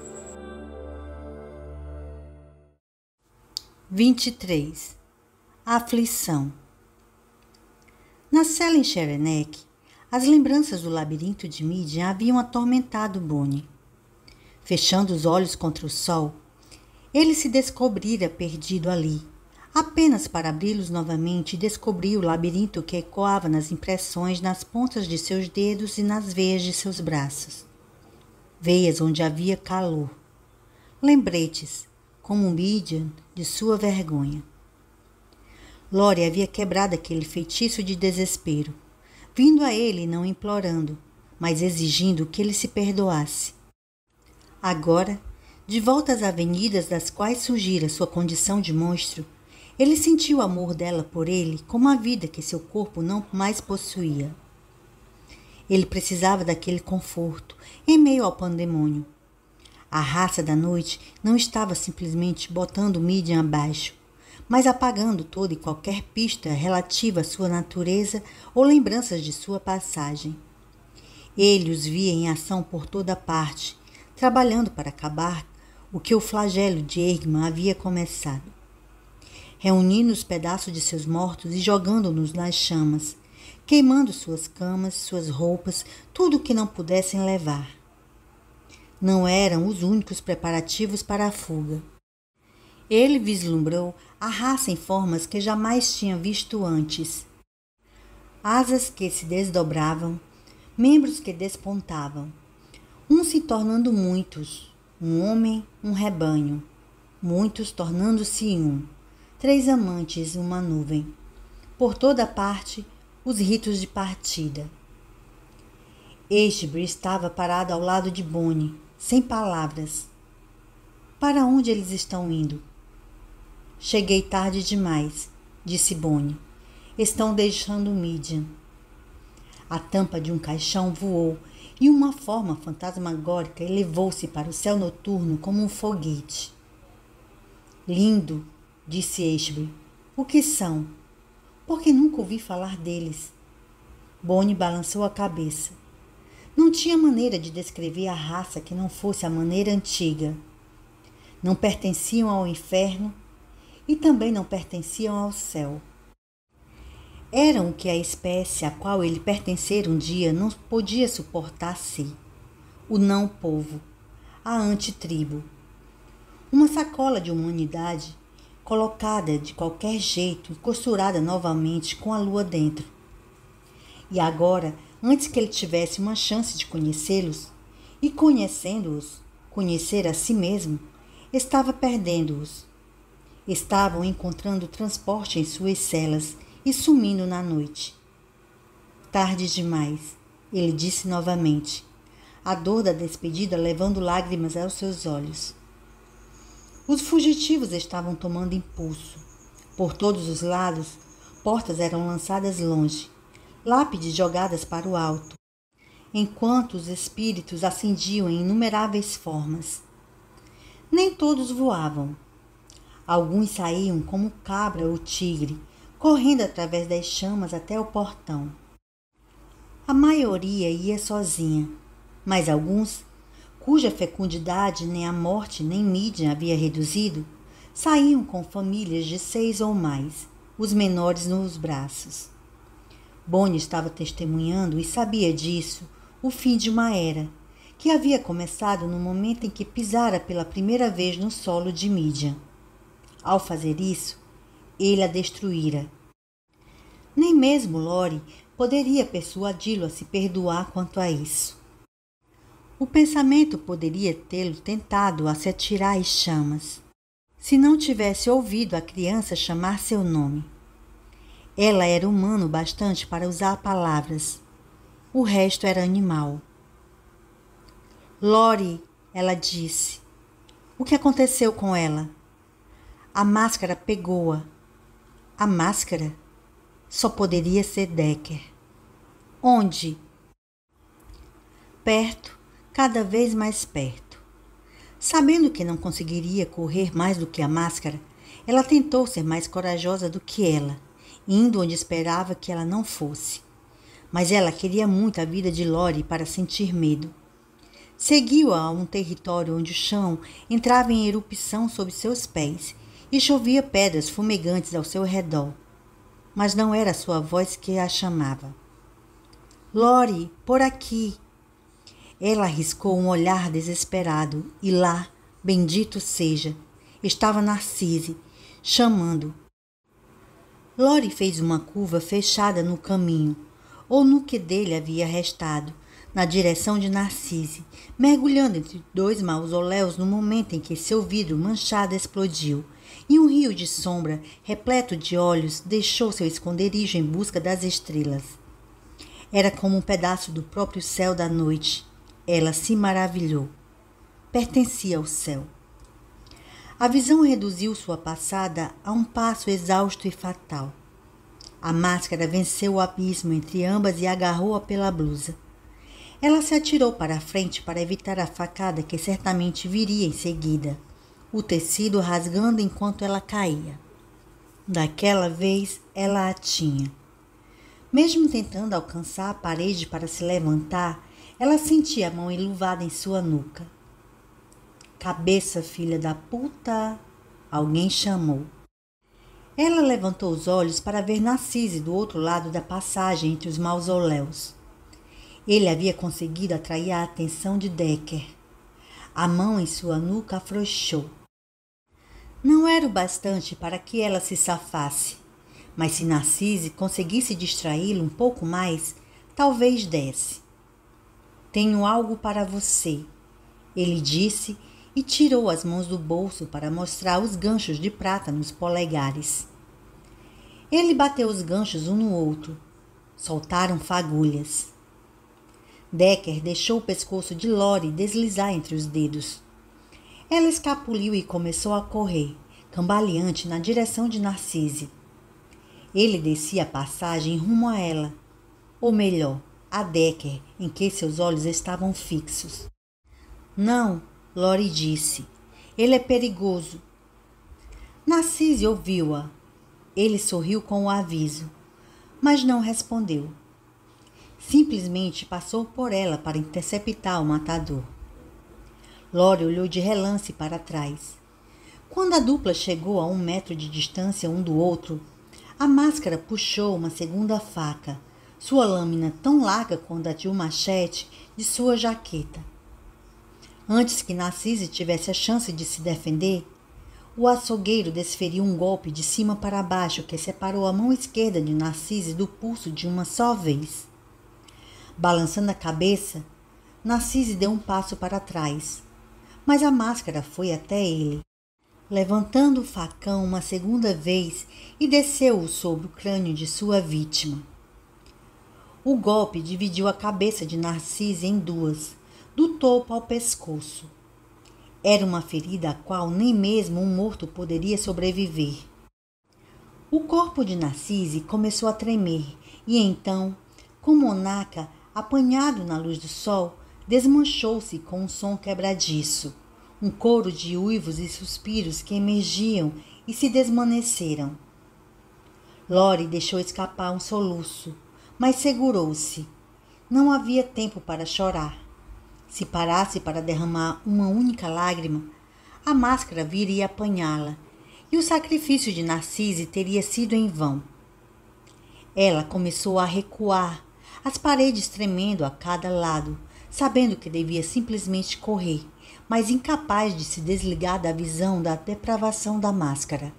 vinte e três. A aflição. Na cela em Sherenek, as lembranças do labirinto de Midian haviam atormentado Bonnie. Fechando os olhos contra o sol, ele se descobrira perdido ali, apenas para abri-los novamente e descobrir o labirinto que ecoava nas impressões nas pontas de seus dedos e nas veias de seus braços. Veias onde havia calor. Lembretes, como Midian, de sua vergonha. Lori havia quebrado aquele feitiço de desespero, vindo a ele não implorando, mas exigindo que ele se perdoasse. Agora, de volta às avenidas das quais surgira sua condição de monstro, ele sentiu o amor dela por ele como a vida que seu corpo não mais possuía. Ele precisava daquele conforto em meio ao pandemônio. A raça da noite não estava simplesmente botando Midian abaixo, mas apagando toda e qualquer pista relativa à sua natureza ou lembranças de sua passagem. Ele os via em ação por toda parte, trabalhando para acabar o que o flagelo de Eggman havia começado. Reunindo os pedaços de seus mortos e jogando-nos nas chamas, queimando suas camas, suas roupas, tudo o que não pudessem levar. não eram os únicos preparativos para a fuga. Ele vislumbrou a raça em formas que jamais tinha visto antes. Asas que se desdobravam, membros que despontavam, uns se tornando muitos, um homem, um rebanho, muitos tornando-se um, três amantes, uma nuvem. Por toda parte, os ritos de partida. Ashby estava parado ao lado de Bonnie, sem palavras. Para onde eles estão indo? Cheguei tarde demais, disse Bonnie. Estão deixando Midian. A tampa de um caixão voou e uma forma fantasmagórica elevou-se para o céu noturno como um foguete. Lindo, disse Ashby. O que são? Porque nunca ouvi falar deles. Bonnie balançou a cabeça. Não tinha maneira de descrever a raça que não fosse a maneira antiga. Não pertenciam ao inferno e também não pertenciam ao céu. Eram o que a espécie a qual ele pertencera um dia não podia suportar-se. O não-povo, a antitribo. Uma sacola de humanidade colocada de qualquer jeito e costurada novamente com a lua dentro. E agora, antes que ele tivesse uma chance de conhecê-los, e conhecendo-os, conhecer a si mesmo, estava perdendo-os. Estavam encontrando transporte em suas celas e sumindo na noite. Tarde demais, ele disse novamente, a dor da despedida levando lágrimas aos seus olhos. Os fugitivos estavam tomando impulso. Por todos os lados, portas eram lançadas longe, lápides jogadas para o alto, enquanto os espíritos ascendiam em inumeráveis formas. Nem todos voavam. Alguns saíam como cabra ou tigre, correndo através das chamas até o portão. A maioria ia sozinha, mas alguns, cuja fecundidade nem a morte nem Midian havia reduzido, saíam com famílias de seis ou mais, os menores nos braços. Bonnie estava testemunhando, e sabia disso, o fim de uma era, que havia começado no momento em que pisara pela primeira vez no solo de Midian. Ao fazer isso, ele a destruíra. Nem mesmo Lori poderia persuadi-lo a se perdoar quanto a isso. O pensamento poderia tê-lo tentado a se atirar às chamas, se não tivesse ouvido a criança chamar seu nome. Ela era humano bastante para usar palavras. O resto era animal. Lori, ela disse. O que aconteceu com ela? A máscara pegou-a. A máscara? Só poderia ser Decker. Onde? Perto, cada vez mais perto. Sabendo que não conseguiria correr mais do que a máscara, ela tentou ser mais corajosa do que ela, indo onde esperava que ela não fosse. Mas ela queria muito a vida de Lori para sentir medo. Seguiu-a a um território onde o chão entrava em erupção sob seus pés e chovia pedras fumegantes ao seu redor. Mas não era sua voz que a chamava. Lori, por aqui! Ela arriscou um olhar desesperado e lá, bendito seja, estava Narcisse, chamando. Lori fez uma curva fechada no caminho, ou no que dele havia restado, na direção de Narcisse, mergulhando entre dois mausoléus no momento em que seu vidro manchado explodiu, e um rio de sombra, repleto de olhos, deixou seu esconderijo em busca das estrelas. Era como um pedaço do próprio céu da noite. Ela se maravilhou. Pertencia ao céu. A visão reduziu sua passada a um passo exausto e fatal. A máscara venceu o abismo entre ambas e agarrou-a pela blusa. Ela se atirou para a frente para evitar a facada que certamente viria em seguida, o tecido rasgando enquanto ela caía. Daquela vez, ela a tinha. Mesmo tentando alcançar a parede para se levantar, ela sentia a mão enluvada em sua nuca. Cabeça, filha da puta! Alguém chamou. Ela levantou os olhos para ver Narcisse do outro lado da passagem entre os mausoléus. Ele havia conseguido atrair a atenção de Decker. A mão em sua nuca afrouxou. Não era o bastante para que ela se safasse, mas se Narcise conseguisse distraí-lo um pouco mais, talvez desse. Tenho algo para você, ele disse e tirou as mãos do bolso para mostrar os ganchos de prata nos polegares. Ele bateu os ganchos um no outro. Soltaram fagulhas. Decker deixou o pescoço de Lori deslizar entre os dedos. Ela escapuliu e começou a correr, cambaleante na direção de Narcise. Ele descia a passagem rumo a ela, ou melhor, a Decker, em que seus olhos estavam fixos. Não, Lori disse. Ele é perigoso. Narcise ouviu-a. Ele sorriu com o aviso, mas não respondeu. Simplesmente passou por ela para interceptar o matador. Lori olhou de relance para trás. Quando a dupla chegou a um metro de distância um do outro, a máscara puxou uma segunda faca, sua lâmina tão larga quanto a de um machete, de sua jaqueta. Antes que Narcise tivesse a chance de se defender, o açougueiro desferiu um golpe de cima para baixo que separou a mão esquerda de Narcise do pulso de uma só vez. Balançando a cabeça, Narcise deu um passo para trás, mas a máscara foi até ele, levantando o facão uma segunda vez e desceu-o sobre o crânio de sua vítima. O golpe dividiu a cabeça de Narcise em duas, do topo ao pescoço. Era uma ferida a qual nem mesmo um morto poderia sobreviver. O corpo de Narcise começou a tremer e então, como Monaca, apanhado na luz do sol, desmanchou-se com um som quebradiço, um coro de uivos e suspiros que emergiam e se desvaneceram. Lori deixou escapar um soluço, mas segurou-se. Não havia tempo para chorar. Se parasse para derramar uma única lágrima, a máscara viria apanhá-la, e o sacrifício de Narcise teria sido em vão. Ela começou a recuar, as paredes tremendo a cada lado, sabendo que devia simplesmente correr, mas incapaz de se desligar da visão da depravação da máscara.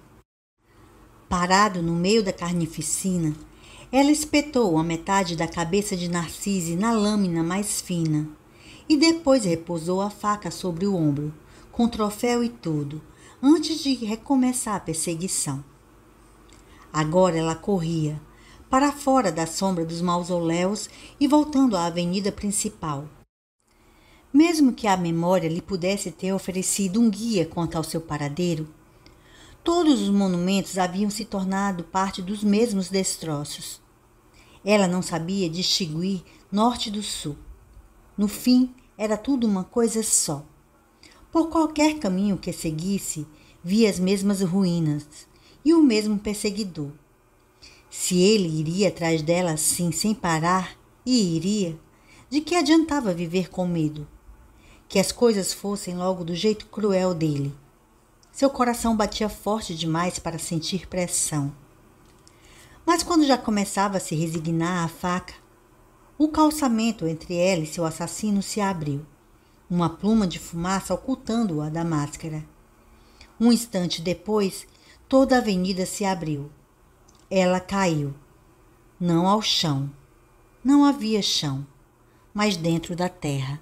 Parado no meio da carnificina, ela espetou a metade da cabeça de Narcise na lâmina mais fina, e depois repousou a faca sobre o ombro, com troféu e tudo, antes de recomeçar a perseguição. Agora ela corria, para fora da sombra dos mausoléus e voltando à avenida principal. Mesmo que a memória lhe pudesse ter oferecido um guia quanto ao seu paradeiro, todos os monumentos haviam se tornado parte dos mesmos destroços. Ela não sabia distinguir norte do sul. No fim, era tudo uma coisa só. Por qualquer caminho que seguisse, via as mesmas ruínas e o mesmo perseguidor. Se ele iria atrás dela assim, sem parar, e iria, de que adiantava viver com medo? Que as coisas fossem logo do jeito cruel dele. Seu coração batia forte demais para sentir pressão. Mas quando já começava a se resignar à faca, o calçamento entre ela e seu assassino se abriu, uma pluma de fumaça ocultando-a da máscara. Um instante depois, toda a avenida se abriu. Ela caiu. Não ao chão. Não havia chão, mas dentro da terra.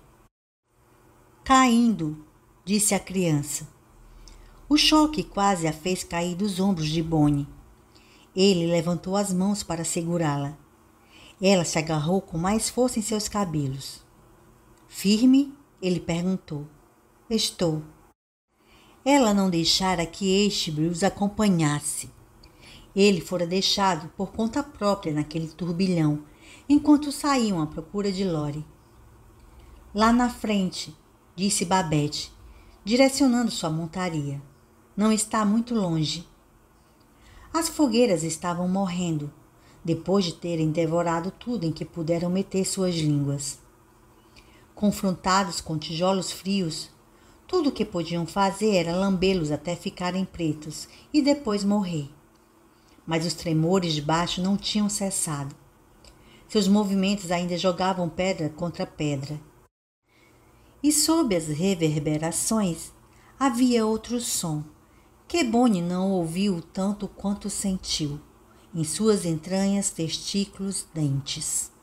Caindo, disse a criança. O choque quase a fez cair dos ombros de Bonnie. Ele levantou as mãos para segurá-la. Ela se agarrou com mais força em seus cabelos. Firme? Ele perguntou. Estou. Ela não deixara que Ashby os acompanhasse. Ele fora deixado por conta própria naquele turbilhão, enquanto saíam à procura de Lori. Lá na frente, disse Babette, direcionando sua montaria. Não está muito longe. As fogueiras estavam morrendo, depois de terem devorado tudo em que puderam meter suas línguas. Confrontados com tijolos frios, tudo o que podiam fazer era lambê-los até ficarem pretos e depois morrer. Mas os tremores de baixo não tinham cessado. Seus movimentos ainda jogavam pedra contra pedra. E sob as reverberações havia outro som, que Bonnie não ouviu tanto quanto sentiu, em suas entranhas, testículos, dentes.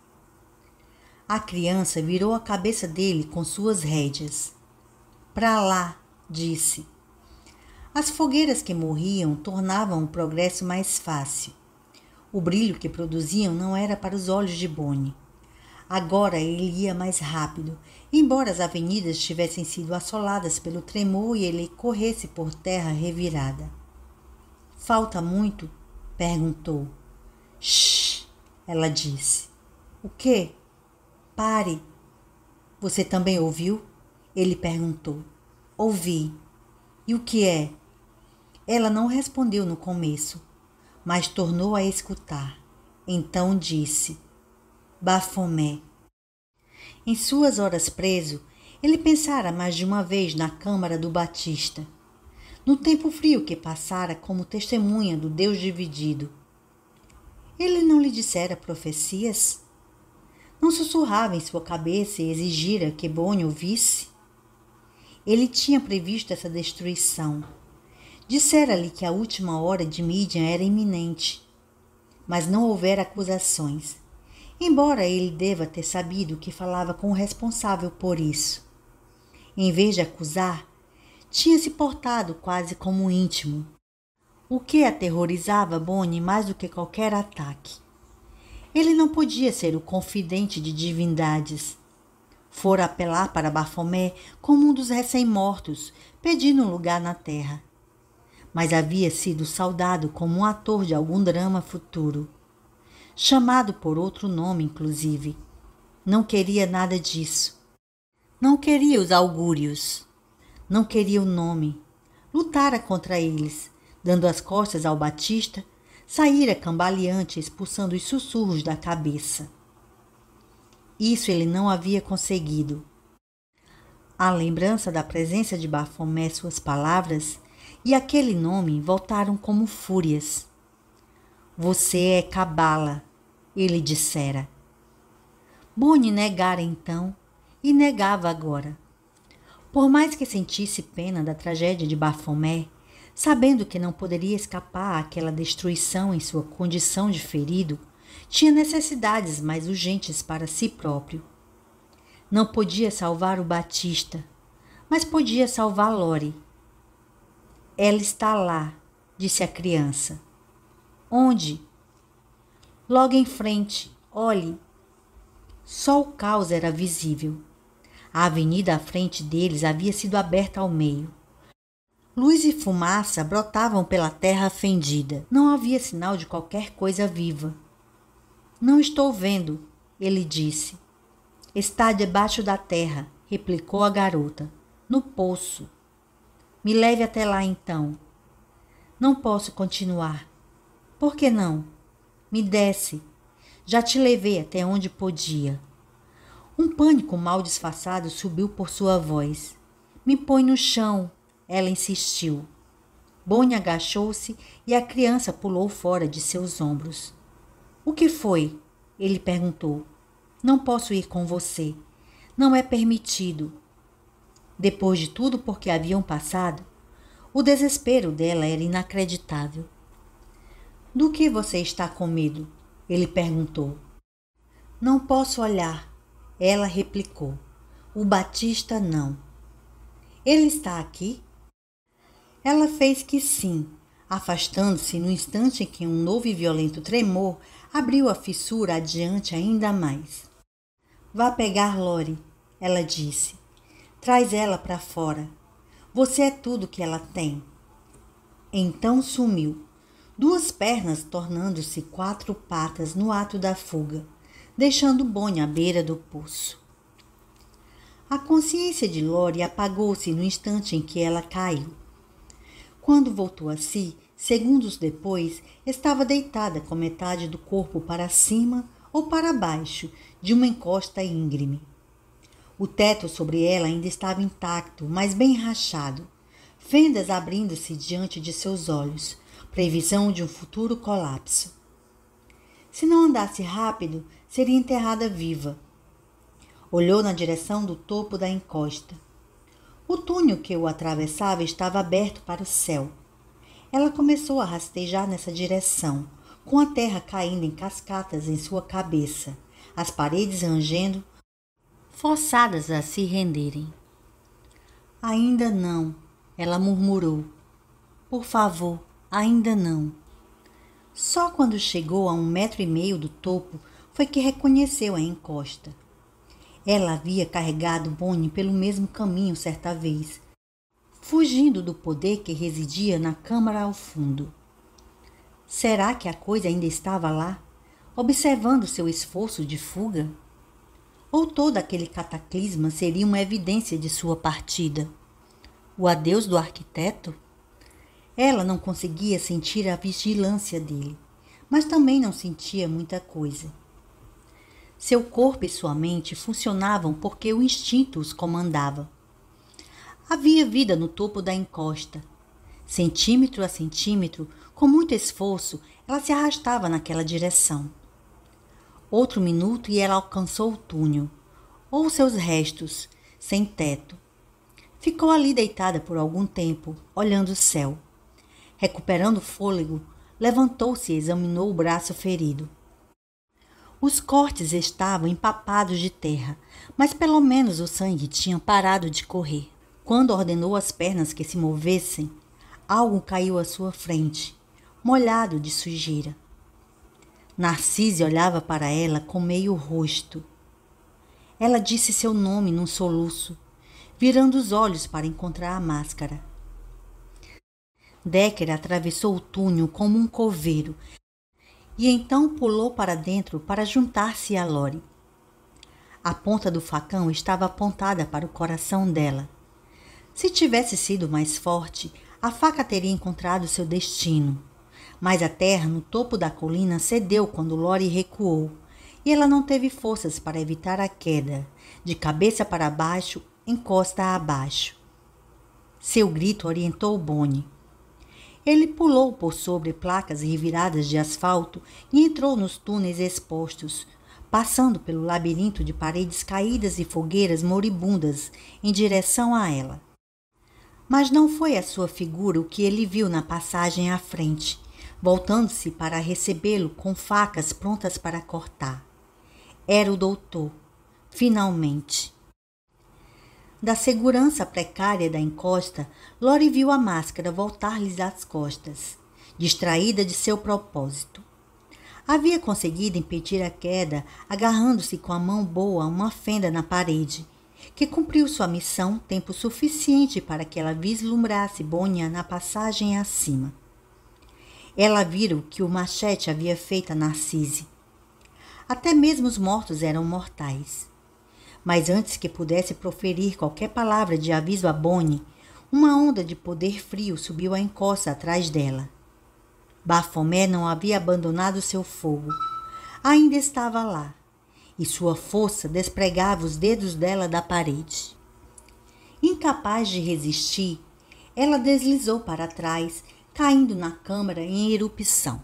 A criança virou a cabeça dele com suas rédeas. Pra lá, disse. As fogueiras que morriam tornavam o progresso mais fácil. O brilho que produziam não era para os olhos de Bonnie. Agora ele ia mais rápido, embora as avenidas tivessem sido assoladas pelo tremor e ele corresse por terra revirada. Falta muito? Perguntou. Shh! Ela disse. O quê? Pare! Você também ouviu? Ele perguntou. Ouvi. E o que é? Ela não respondeu no começo, mas tornou a escutar. Então disse. Bafomé. Em suas horas preso, ele pensara mais de uma vez na câmara do Batista, no tempo frio que passara como testemunha do Deus dividido. Ele não lhe dissera profecias? Não sussurrava em sua cabeça e exigira que Bonnie ouvisse? Ele tinha previsto essa destruição. Dissera-lhe que a última hora de Midian era iminente, mas não houvera acusações, embora ele deva ter sabido que falava com o responsável por isso. Em vez de acusar, tinha se portado quase como um íntimo, o que aterrorizava Bonnie mais do que qualquer ataque. Ele não podia ser o confidente de divindades. Fora apelar para Bafomé como um dos recém-mortos, pedindo um lugar na terra. Mas havia sido saudado como um ator de algum drama futuro. Chamado por outro nome, inclusive. Não queria nada disso. Não queria os augúrios. Não queria o nome. Lutara contra eles, dando as costas ao Batista, saíra cambaleante, expulsando os sussurros da cabeça. Isso ele não havia conseguido. A lembrança da presença de Bafomé, suas palavras e aquele nome voltaram como fúrias. Você é Cabala, ele dissera. Bonnie negara então e negava agora. Por mais que sentisse pena da tragédia de Bafomé, sabendo que não poderia escapar àquela destruição em sua condição de ferido, tinha necessidades mais urgentes para si próprio. Não podia salvar o Batista, mas podia salvar Lori. Ela está lá, disse a criança. Onde? Logo em frente, olhe. Só o caos era visível. A avenida à frente deles havia sido aberta ao meio. Luz e fumaça brotavam pela terra fendida. Não havia sinal de qualquer coisa viva. Não estou vendo, ele disse. Está debaixo da terra, replicou a garota. No poço. Me leve até lá então. Não posso continuar. Por que não? Me desce. Já te levei até onde podia. Um pânico mal disfarçado subiu por sua voz. Me põe no chão, ela insistiu. Bonnie agachou-se e a criança pulou fora de seus ombros. O que foi? Ele perguntou. Não posso ir com você. Não é permitido. Depois de tudo por que haviam passado, o desespero dela era inacreditável. Do que você está com medo? Ele perguntou. Não posso olhar, ela replicou. O Batista não. Ele está aqui? Ela fez que sim, afastando-se no instante em que um novo e violento tremor abriu a fissura adiante ainda mais. Vá pegar Lori, ela disse. Traz ela para fora. Você é tudo que ela tem. Então sumiu, duas pernas tornando-se quatro patas no ato da fuga, deixando Bonnie à beira do poço. A consciência de Lori apagou-se no instante em que ela caiu. Quando voltou a si, segundos depois, estava deitada com metade do corpo para cima ou para baixo de uma encosta íngreme. O teto sobre ela ainda estava intacto, mas bem rachado, fendas abrindo-se diante de seus olhos, previsão de um futuro colapso. Se não andasse rápido, seria enterrada viva. Olhou na direção do topo da encosta. O túnel que o atravessava estava aberto para o céu. Ela começou a rastejar nessa direção, com a terra caindo em cascatas em sua cabeça, as paredes rangendo, forçadas a se renderem. Ainda não, ela murmurou. Por favor, ainda não. Só quando chegou a um metro e meio do topo foi que reconheceu a encosta. Ela havia carregado Bonnie pelo mesmo caminho certa vez, fugindo do poder que residia na câmara ao fundo. Será que a coisa ainda estava lá, observando seu esforço de fuga? Ou todo aquele cataclisma seria uma evidência de sua partida? O adeus do arquiteto? Ela não conseguia sentir a vigilância dele, mas também não sentia muita coisa. Seu corpo e sua mente funcionavam porque o instinto os comandava. Havia vida no topo da encosta. Centímetro a centímetro, com muito esforço, ela se arrastava naquela direção. Outro minuto e ela alcançou o túnel, ou seus restos, sem teto. Ficou ali deitada por algum tempo, olhando o céu. Recuperando o fôlego, levantou-se e examinou o braço ferido. Os cortes estavam empapados de terra, mas pelo menos o sangue tinha parado de correr. Quando ordenou às pernas que se movessem, algo caiu à sua frente, molhado de sujeira. Narcise olhava para ela com meio rosto. Ela disse seu nome num soluço, virando os olhos para encontrar a máscara. Decker atravessou o túnel como um coveiro e então pulou para dentro para juntar-se a Lori. A ponta do facão estava apontada para o coração dela. Se tivesse sido mais forte, a faca teria encontrado seu destino. Mas a terra no topo da colina cedeu quando Lori recuou, e ela não teve forças para evitar a queda, de cabeça para baixo, encosta abaixo. Seu grito orientou Bonnie. Ele pulou por sobre placas reviradas de asfalto e entrou nos túneis expostos, passando pelo labirinto de paredes caídas e fogueiras moribundas em direção a ela. Mas não foi a sua figura o que ele viu na passagem à frente, voltando-se para recebê-lo com facas prontas para cortar. Era o doutor, finalmente. Da segurança precária da encosta, Lori viu a máscara voltar-lhes as costas, distraída de seu propósito. Havia conseguido impedir a queda, agarrando-se com a mão boa a uma fenda na parede, que cumpriu sua missão tempo suficiente para que ela vislumbrasse Bonnie na passagem acima. Ela vira o que o machete havia feito a Narcise. Até mesmo os mortos eram mortais. Mas antes que pudesse proferir qualquer palavra de aviso a Bonnie, uma onda de poder frio subiu a encosta atrás dela. Baphomet não havia abandonado seu fogo. Ainda estava lá, e sua força despregava os dedos dela da parede. Incapaz de resistir, ela deslizou para trás, caindo na câmara em erupção.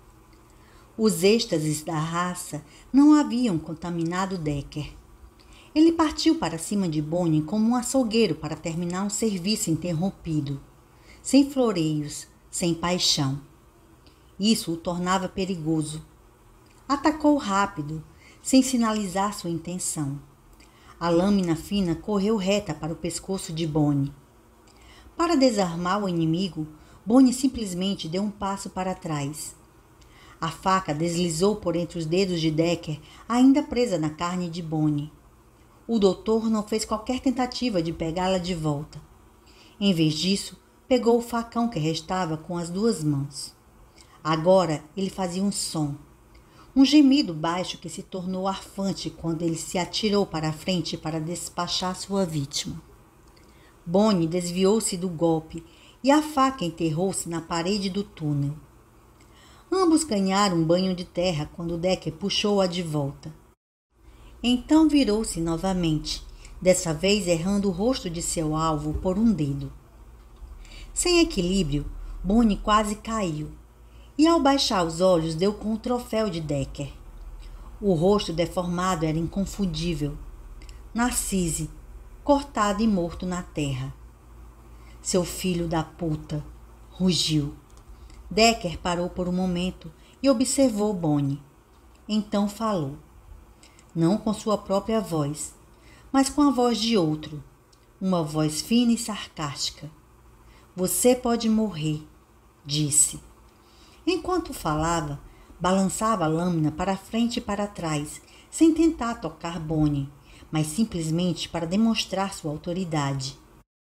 Os êxtases da raça não haviam contaminado Decker. Ele partiu para cima de Bonnie como um açougueiro para terminar um serviço interrompido, sem floreios, sem paixão. Isso o tornava perigoso. Atacou rápido, sem sinalizar sua intenção. A lâmina fina correu reta para o pescoço de Bonnie. Para desarmar o inimigo, Bonnie simplesmente deu um passo para trás. A faca deslizou por entre os dedos de Decker, ainda presa na carne de Bonnie. O doutor não fez qualquer tentativa de pegá-la de volta. Em vez disso, pegou o facão que restava com as duas mãos. Agora ele fazia um som, um gemido baixo que se tornou arfante quando ele se atirou para a frente para despachar sua vítima. Bonnie desviou-se do golpe e a faca enterrou-se na parede do túnel. Ambos ganharam um banho de terra quando Decker puxou-a de volta. Então virou-se novamente, dessa vez errando o rosto de seu alvo por um dedo. Sem equilíbrio, Bonnie quase caiu, e ao baixar os olhos deu com o troféu de Decker. O rosto deformado era inconfundível. Narcisse, cortado e morto na terra. Seu filho da puta, rugiu. Decker parou por um momento e observou Bonnie. Então falou, não com sua própria voz, mas com a voz de outro, uma voz fina e sarcástica. Você pode morrer, disse. Enquanto falava, balançava a lâmina para frente e para trás, sem tentar tocar Bonnie, mas simplesmente para demonstrar sua autoridade.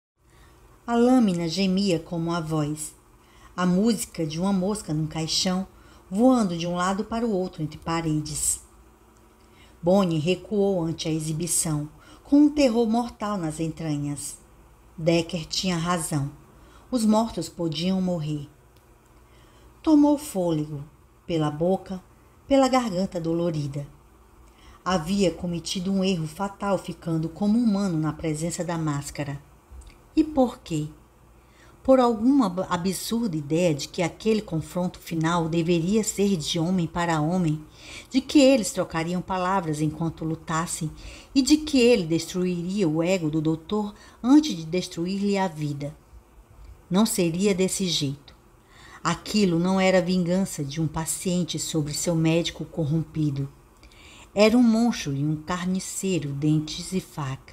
A lâmina gemia como a voz, a música de uma mosca num caixão, voando de um lado para o outro entre paredes. Bonnie recuou ante a exibição, com um terror mortal nas entranhas. Decker tinha razão. Os mortos podiam morrer. Tomou fôlego, pela boca, pela garganta dolorida. Havia cometido um erro fatal ficando como humano na presença da máscara. E por quê? Por alguma absurda ideia de que aquele confronto final deveria ser de homem para homem, de que eles trocariam palavras enquanto lutassem e de que ele destruiria o ego do doutor antes de destruir-lhe a vida. Não seria desse jeito. Aquilo não era vingança de um paciente sobre seu médico corrompido. Era um monstro e um carniceiro, dentes e faca.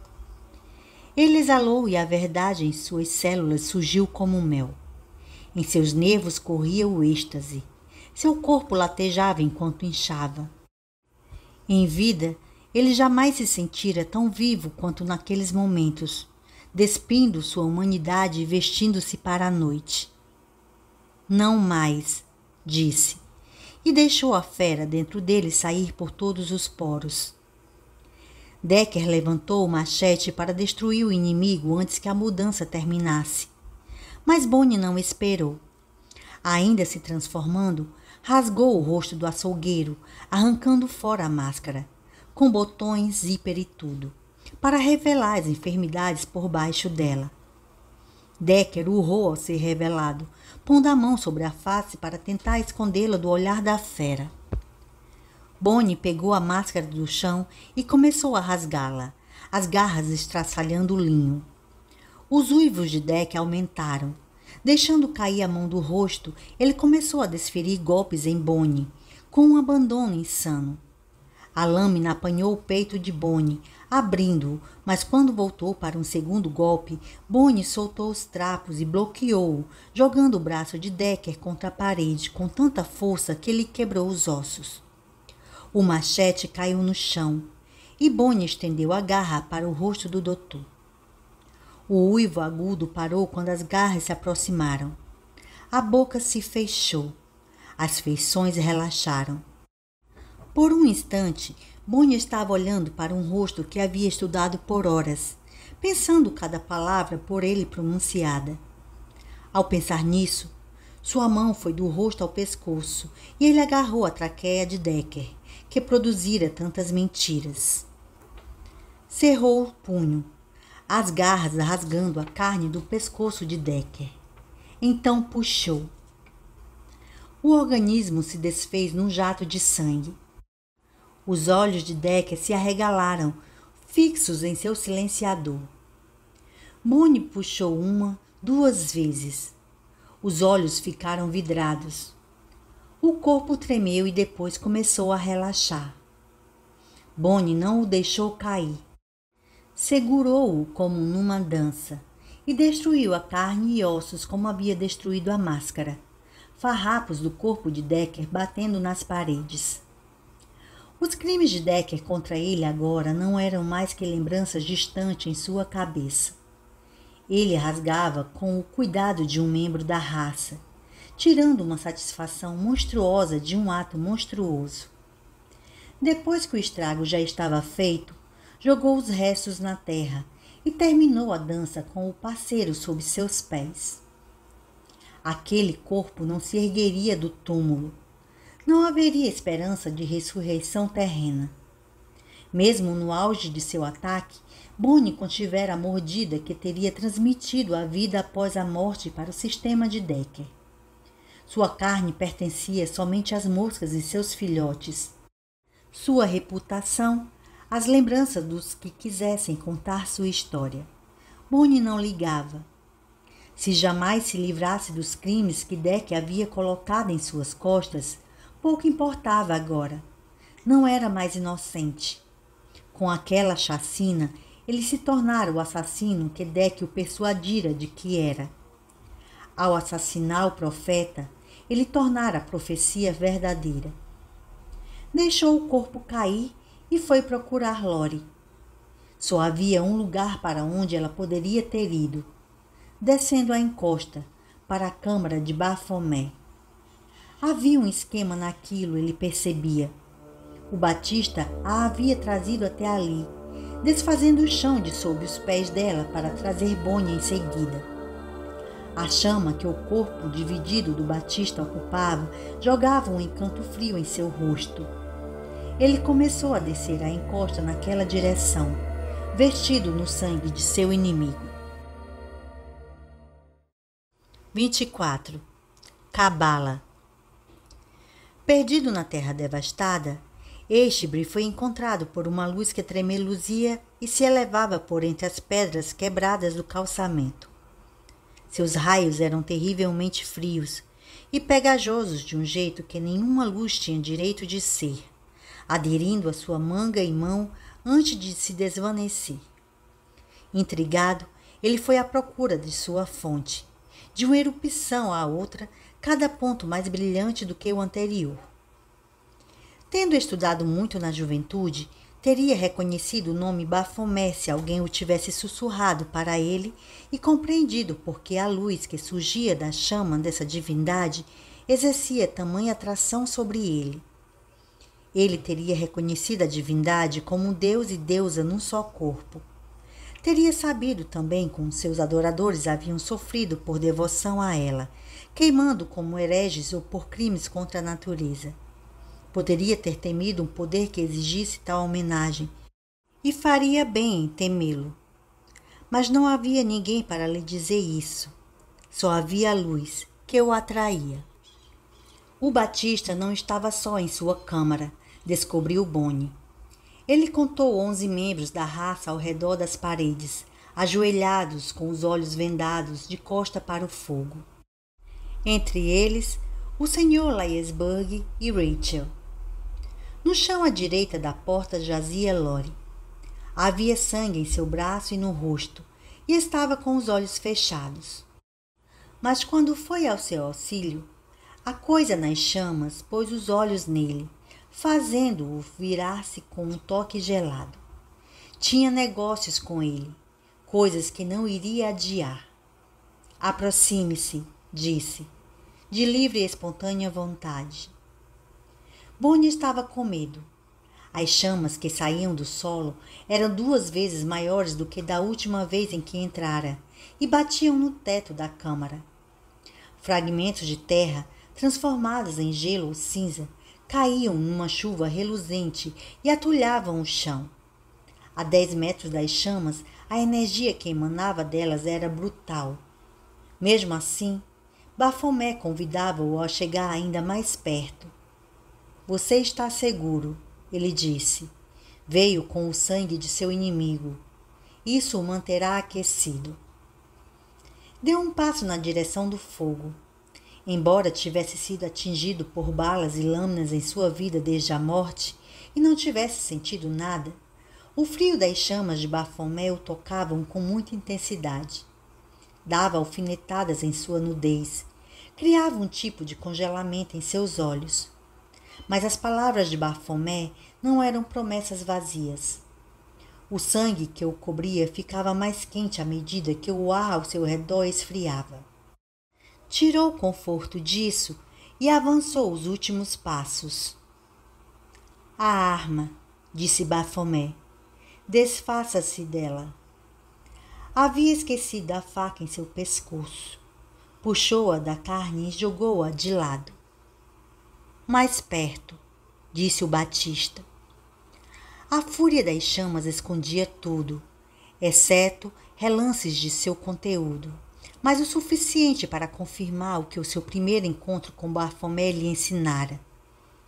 Ele exalou e a verdade em suas células surgiu como mel. Em seus nervos corria o êxtase. Seu corpo latejava enquanto inchava. Em vida, ele jamais se sentira tão vivo quanto naqueles momentos, despindo sua humanidade e vestindo-se para a noite. Não mais, disse, e deixou a fera dentro dele sair por todos os poros. Decker levantou o machete para destruir o inimigo antes que a mudança terminasse. Mas Bonnie não esperou. Ainda se transformando, rasgou o rosto do açougueiro, arrancando fora a máscara, com botões, zíper e tudo, para revelar as enfermidades por baixo dela. Decker urrou ao ser revelado, pondo a mão sobre a face para tentar escondê-la do olhar da fera. Bonnie pegou a máscara do chão e começou a rasgá-la, as garras estraçalhando o linho. Os uivos de Decker aumentaram. Deixando cair a mão do rosto, ele começou a desferir golpes em Bonnie, com um abandono insano. A lâmina apanhou o peito de Bonnie, abrindo-o, mas quando voltou para um segundo golpe, Bonnie soltou os trapos e bloqueou-o, jogando o braço de Decker contra a parede com tanta força que ele quebrou os ossos. O machete caiu no chão e Bonnie estendeu a garra para o rosto do doutor. O uivo agudo parou quando as garras se aproximaram. A boca se fechou. As feições relaxaram. Por um instante, Bonnie estava olhando para um rosto que havia estudado por horas, pensando cada palavra por ele pronunciada. Ao pensar nisso, sua mão foi do rosto ao pescoço e ele agarrou a traqueia de Decker, que produzira tantas mentiras. Cerrou o punho, as garras rasgando a carne do pescoço de Decker. Então puxou. O organismo se desfez num jato de sangue. Os olhos de Decker se arregalaram, fixos em seu silenciador. Bonnie puxou uma, duas vezes. Os olhos ficaram vidrados. O corpo tremeu e depois começou a relaxar. Bonnie não o deixou cair. Segurou-o como numa dança e destruiu a carne e ossos como havia destruído a máscara. Farrapos do corpo de Decker batendo nas paredes. Os crimes de Decker contra ele agora não eram mais que lembranças distantes em sua cabeça. Ele rasgava com o cuidado de um membro da raça, tirando uma satisfação monstruosa de um ato monstruoso. Depois que o estrago já estava feito, jogou os restos na terra e terminou a dança com o parceiro sob seus pés. Aquele corpo não se ergueria do túmulo. Não haveria esperança de ressurreição terrena. Mesmo no auge de seu ataque, Bonnie contivera a mordida que teria transmitido a vida após a morte para o sistema de Decker. Sua carne pertencia somente às moscas e seus filhotes. Sua reputação, as lembranças dos que quisessem contar sua história. Bonnie não ligava. Se jamais se livrasse dos crimes que Deck havia colocado em suas costas, pouco importava agora. Não era mais inocente. Com aquela chacina, ele se tornara o assassino que Deck o persuadira de que era. Ao assassinar o profeta, ele tornara a profecia verdadeira. Deixou o corpo cair e foi procurar Lori. Só havia um lugar para onde ela poderia ter ido, descendo a encosta para a câmara de Baphomet. Havia um esquema naquilo, ele percebia. O Batista a havia trazido até ali, desfazendo o chão de sob os pés dela para trazer Bonnie em seguida. A chama que o corpo dividido do Batista ocupava jogava um encanto frio em seu rosto. Ele começou a descer a encosta naquela direção, vestido no sangue de seu inimigo. vinte e quatro. Cabala. Perdido na terra devastada, Eichbre foi encontrado por uma luz que tremeluzia e se elevava por entre as pedras quebradas do calçamento. Seus raios eram terrivelmente frios e pegajosos de um jeito que nenhuma luz tinha direito de ser, aderindo a sua manga e mão antes de se desvanecer. Intrigado, ele foi à procura de sua fonte, de uma erupção à outra, cada ponto mais brilhante do que o anterior. Tendo estudado muito na juventude, teria reconhecido o nome Baphomet se alguém o tivesse sussurrado para ele e compreendido porque a luz que surgia da chama dessa divindade exercia tamanha atração sobre ele. Ele teria reconhecido a divindade como um deus e deusa num só corpo. Teria sabido também como seus adoradores haviam sofrido por devoção a ela, queimando como hereges ou por crimes contra a natureza. Poderia ter temido um poder que exigisse tal homenagem, e faria bem em temê-lo. Mas não havia ninguém para lhe dizer isso. Só havia a luz, que o atraía. O Batista não estava só em sua câmara, descobriu Bonnie. Ele contou onze membros da raça ao redor das paredes, ajoelhados, com os olhos vendados, de costa para o fogo. Entre eles, o senhor Laesburg e Rachel. No chão à direita da porta jazia Lori. Havia sangue em seu braço e no rosto, e estava com os olhos fechados. Mas quando foi ao seu auxílio, a coisa nas chamas pôs os olhos nele, fazendo-o virar-se com um toque gelado. Tinha negócios com ele, coisas que não iria adiar. Aproxime-se, disse, de livre e espontânea vontade. Bonnie estava com medo. As chamas que saíam do solo eram duas vezes maiores do que da última vez em que entrara e batiam no teto da câmara. Fragmentos de terra, transformados em gelo ou cinza, caíam numa chuva reluzente e atulhavam o chão. A dez metros das chamas, a energia que emanava delas era brutal. Mesmo assim, Baphomet convidava-o a chegar ainda mais perto. Você está seguro, ele disse. Veio com o sangue de seu inimigo. Isso o manterá aquecido. Deu um passo na direção do fogo. Embora tivesse sido atingido por balas e lâminas em sua vida desde a morte e não tivesse sentido nada, o frio das chamas de Baphomet o tocavam com muita intensidade. Dava alfinetadas em sua nudez, criava um tipo de congelamento em seus olhos. Mas as palavras de Baphomet não eram promessas vazias. O sangue que o cobria ficava mais quente à medida que o ar ao seu redor esfriava. Tirou o conforto disso e avançou os últimos passos. A arma, disse Baphomet. Desfaça-se dela. Havia esquecido a faca em seu pescoço. Puxou-a da carne e jogou-a de lado. Mais perto, disse o Batista. A fúria das chamas escondia tudo, exceto relances de seu conteúdo, mas o suficiente para confirmar o que o seu primeiro encontro com Baphomet lhe ensinara.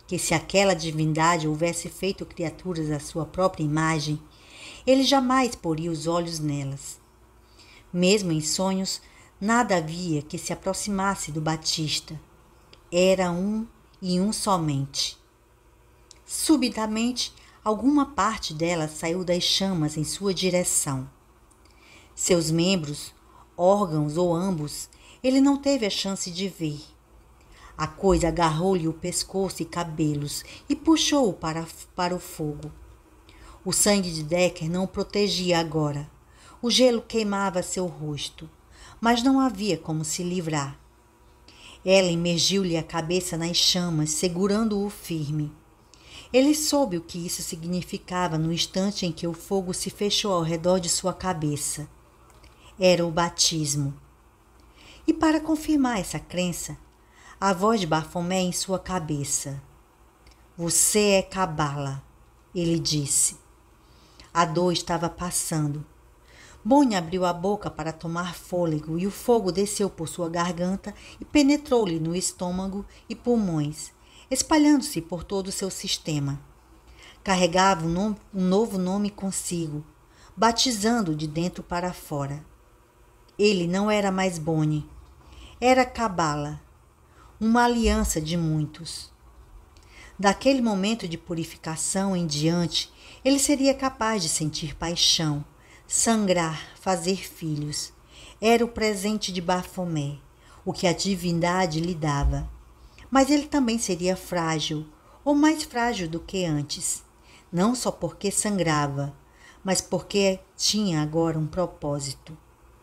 que se aquela divindade houvesse feito criaturas à sua própria imagem, ele jamais poria os olhos nelas. Mesmo em sonhos, nada havia que se aproximasse do Batista. Era um e um somente. Subitamente, alguma parte dela saiu das chamas em sua direção. Seus membros, órgãos ou ambos, ele não teve a chance de ver. A coisa agarrou-lhe o pescoço e cabelos e puxou-o para, para o fogo. O sangue de Decker não o protegia agora. O gelo queimava seu rosto, mas não havia como se livrar. Ela imergiu-lhe a cabeça nas chamas, segurando-o firme. Ele soube o que isso significava no instante em que o fogo se fechou ao redor de sua cabeça. Era o batismo. E para confirmar essa crença, a voz de Bafomé em sua cabeça. Você é Kabbalah, ele disse. A dor estava passando. Bonnie abriu a boca para tomar fôlego e o fogo desceu por sua garganta e penetrou-lhe no estômago e pulmões, espalhando-se por todo o seu sistema. Carregava um, nome, um novo nome consigo, batizando de dentro para fora. Ele não era mais Bonnie, era Kabbalah, uma aliança de muitos. Daquele momento de purificação em diante, ele seria capaz de sentir paixão, sangrar, fazer filhos. Era o presente de Bafomé, o que a divindade lhe dava. Mas ele também seria frágil, ou mais frágil do que antes, não só porque sangrava, mas porque tinha agora um propósito.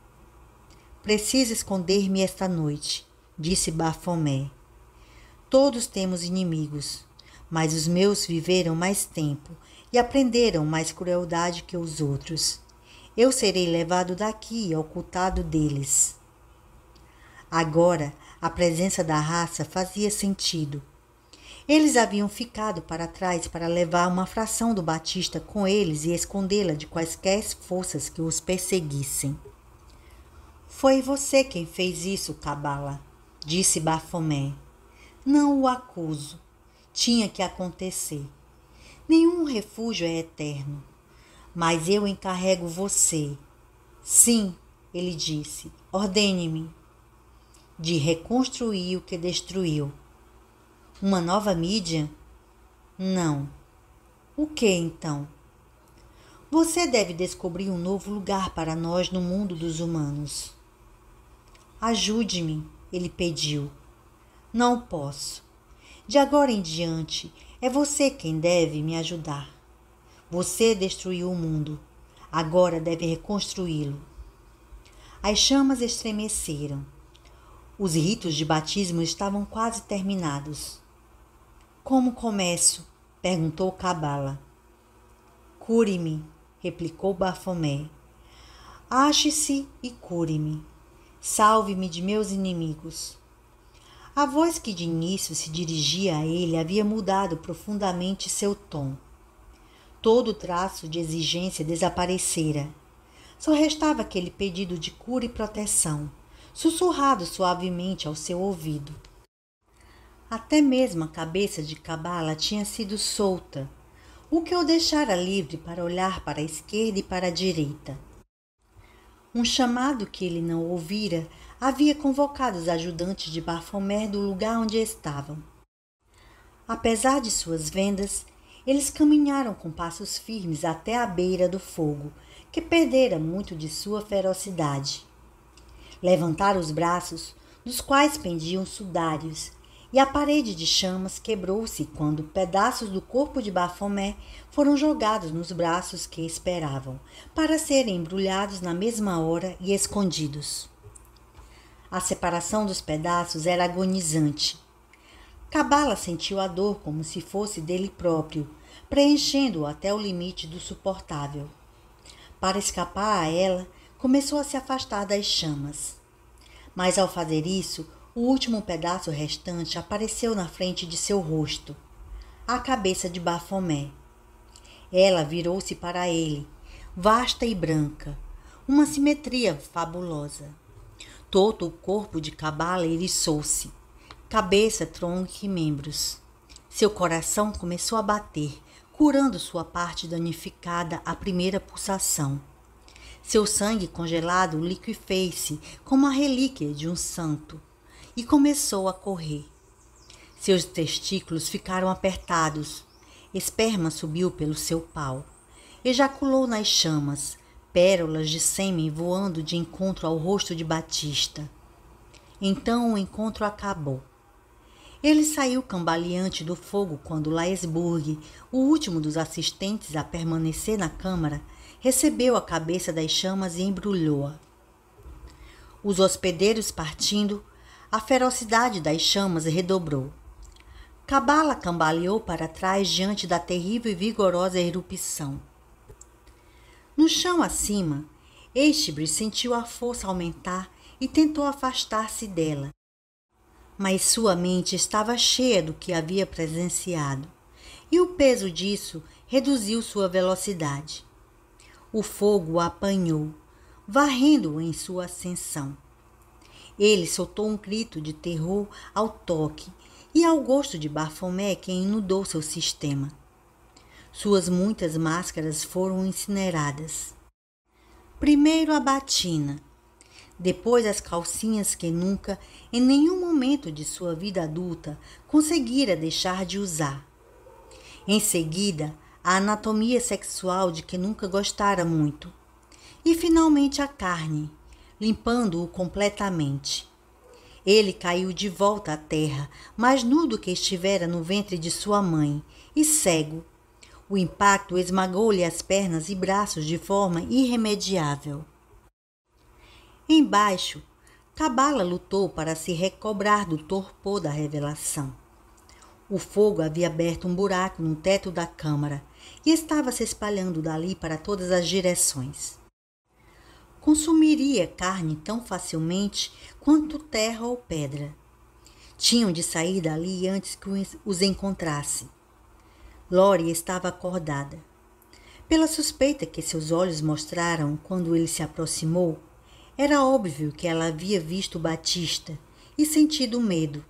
Preciso esconder-me esta noite, disse Bafomé. Todos temos inimigos, mas os meus viveram mais tempo e aprenderam mais crueldade que os outros. Eu serei levado daqui e ocultado deles. Agora, a presença da raça fazia sentido. Eles haviam ficado para trás para levar uma fração do Batista com eles e escondê-la de quaisquer forças que os perseguissem. Foi você quem fez isso, Kabbalah, disse Bafomé. Não o acuso. Tinha que acontecer. Nenhum refúgio é eterno. Mas eu encarrego você. Sim, ele disse, ordene-me. De reconstruir o que destruiu. Uma nova mídia? Não. O que então? Você deve descobrir um novo lugar para nós no mundo dos humanos. Ajude-me, ele pediu. Não posso. De agora em diante, é você quem deve me ajudar. Você destruiu o mundo. Agora deve reconstruí-lo. As chamas estremeceram. Os ritos de batismo estavam quase terminados. Como começo? Perguntou Kabbalah. Cure-me, replicou Bafomé. Ache-se e cure-me. Salve-me de meus inimigos. A voz que de início se dirigia a ele havia mudado profundamente seu tom. Todo traço de exigência desaparecera. Só restava aquele pedido de cura e proteção, sussurrado suavemente ao seu ouvido. Até mesmo a cabeça de Kabbalah tinha sido solta, o que o deixara livre para olhar para a esquerda e para a direita. Um chamado que ele não ouvira havia convocado os ajudantes de Bafomé do lugar onde estavam. Apesar de suas vendas, eles caminharam com passos firmes até a beira do fogo, que perdera muito de sua ferocidade. Levantaram os braços, dos quais pendiam sudários, e a parede de chamas quebrou-se quando pedaços do corpo de Bafomé foram jogados nos braços que esperavam, para serem embrulhados na mesma hora e escondidos. A separação dos pedaços era agonizante. Kabbalah sentiu a dor como se fosse dele próprio, preenchendo-o até o limite do suportável. Para escapar a ela, começou a se afastar das chamas. Mas ao fazer isso, o último pedaço restante apareceu na frente de seu rosto, a cabeça de Bafomé. Ela virou-se para ele, vasta e branca, uma simetria fabulosa. Todo o corpo de Kabbalah eriçou-se, cabeça, tronco e membros. Seu coração começou a bater, curando sua parte danificada à primeira pulsação. Seu sangue congelado liquefez-se como a relíquia de um santo e começou a correr. Seus testículos ficaram apertados. Esperma subiu pelo seu pau. Ejaculou nas chamas, pérolas de sêmen voando de encontro ao rosto de Batista. Então o encontro acabou. Ele saiu cambaleante do fogo quando Laesburg, o último dos assistentes a permanecer na câmara, recebeu a cabeça das chamas e embrulhou-a. Os hospedeiros partindo, a ferocidade das chamas redobrou. Cabala cambaleou para trás diante da terrível e vigorosa erupção. No chão acima, Echtbri sentiu a força aumentar e tentou afastar-se dela. Mas sua mente estava cheia do que havia presenciado, e o peso disso reduziu sua velocidade. O fogo o apanhou, varrendo-o em sua ascensão. Ele soltou um grito de terror ao toque e ao gosto de Bafomé que inundou seu sistema. Suas muitas máscaras foram incineradas. Primeiro a batina, depois as calcinhas que nunca, em nenhum momento de sua vida adulta, conseguira deixar de usar. Em seguida, a anatomia sexual de que nunca gostara muito. E finalmente a carne, limpando-o completamente. Ele caiu de volta à terra, mais nu do que estivera no ventre de sua mãe, e cego. O impacto esmagou-lhe as pernas e braços de forma irremediável. Embaixo, Cabala lutou para se recobrar do torpor da revelação. O fogo havia aberto um buraco no teto da câmara e estava se espalhando dali para todas as direções. Consumiria carne tão facilmente quanto terra ou pedra. Tinham de sair dali antes que os encontrasse. Lori estava acordada. Pela suspeita que seus olhos mostraram quando ele se aproximou, era óbvio que ela havia visto Batista e sentido medo.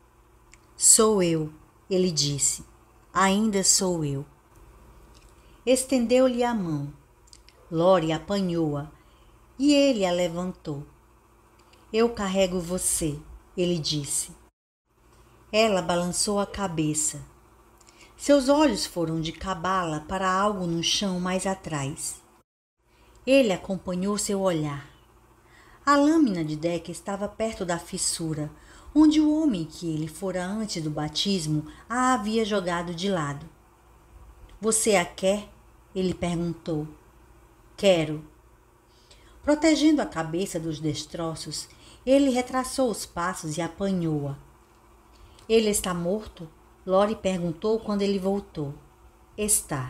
Sou eu, ele disse. Ainda sou eu. Estendeu-lhe a mão. Lori apanhou-a e ele a levantou. Eu carrego você, ele disse. Ela balançou a cabeça. Seus olhos foram de Cabala para algo no chão mais atrás. Ele acompanhou seu olhar. A lâmina de Deck estava perto da fissura, onde o homem que ele fora antes do batismo a havia jogado de lado. Você a quer? Ele perguntou. Quero. Protegendo a cabeça dos destroços, ele retraçou os passos e apanhou-a. Ele está morto? Lori perguntou quando ele voltou. Está.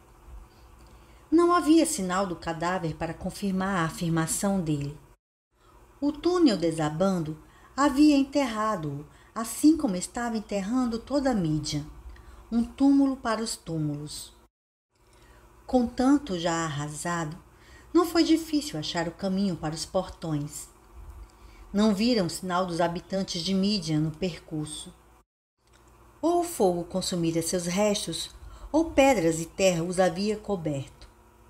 Não havia sinal do cadáver para confirmar a afirmação dele. O túnel desabando havia enterrado-o, assim como estava enterrando toda a mídia. Um túmulo para os túmulos. Com tanto já arrasado, não foi difícil achar o caminho para os portões. Não viram sinal dos habitantes de Midian no percurso. Ou o fogo consumira seus restos, ou pedras e terra os havia coberto.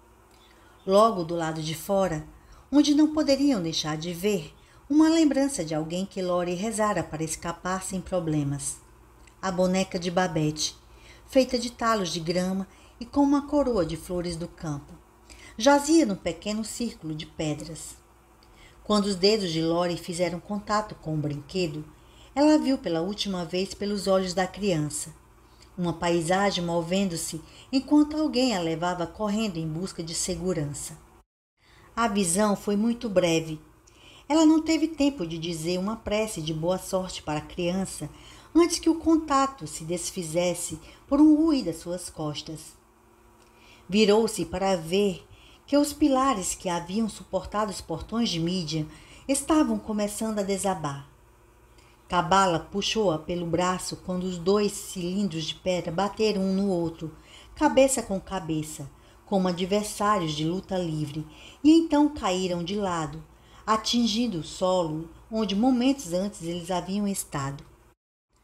Logo do lado de fora, onde não poderiam deixar de ver, uma lembrança de alguém que Lori rezara para escapar sem problemas. A boneca de Babette, feita de talos de grama e com uma coroa de flores do campo, jazia num pequeno círculo de pedras. Quando os dedos de Lori fizeram contato com o brinquedo, ela viu pela última vez pelos olhos da criança, uma paisagem movendo-se enquanto alguém a levava correndo em busca de segurança. A visão foi muito breve. Ela não teve tempo de dizer uma prece de boa sorte para a criança antes que o contato se desfizesse por um ruído às suas costas. Virou-se para ver que os pilares que haviam suportado os portões de Midian estavam começando a desabar. Cabala puxou-a pelo braço quando os dois cilindros de pedra bateram um no outro, cabeça com cabeça, como adversários de luta livre, e então caíram de lado, atingindo o solo onde momentos antes eles haviam estado.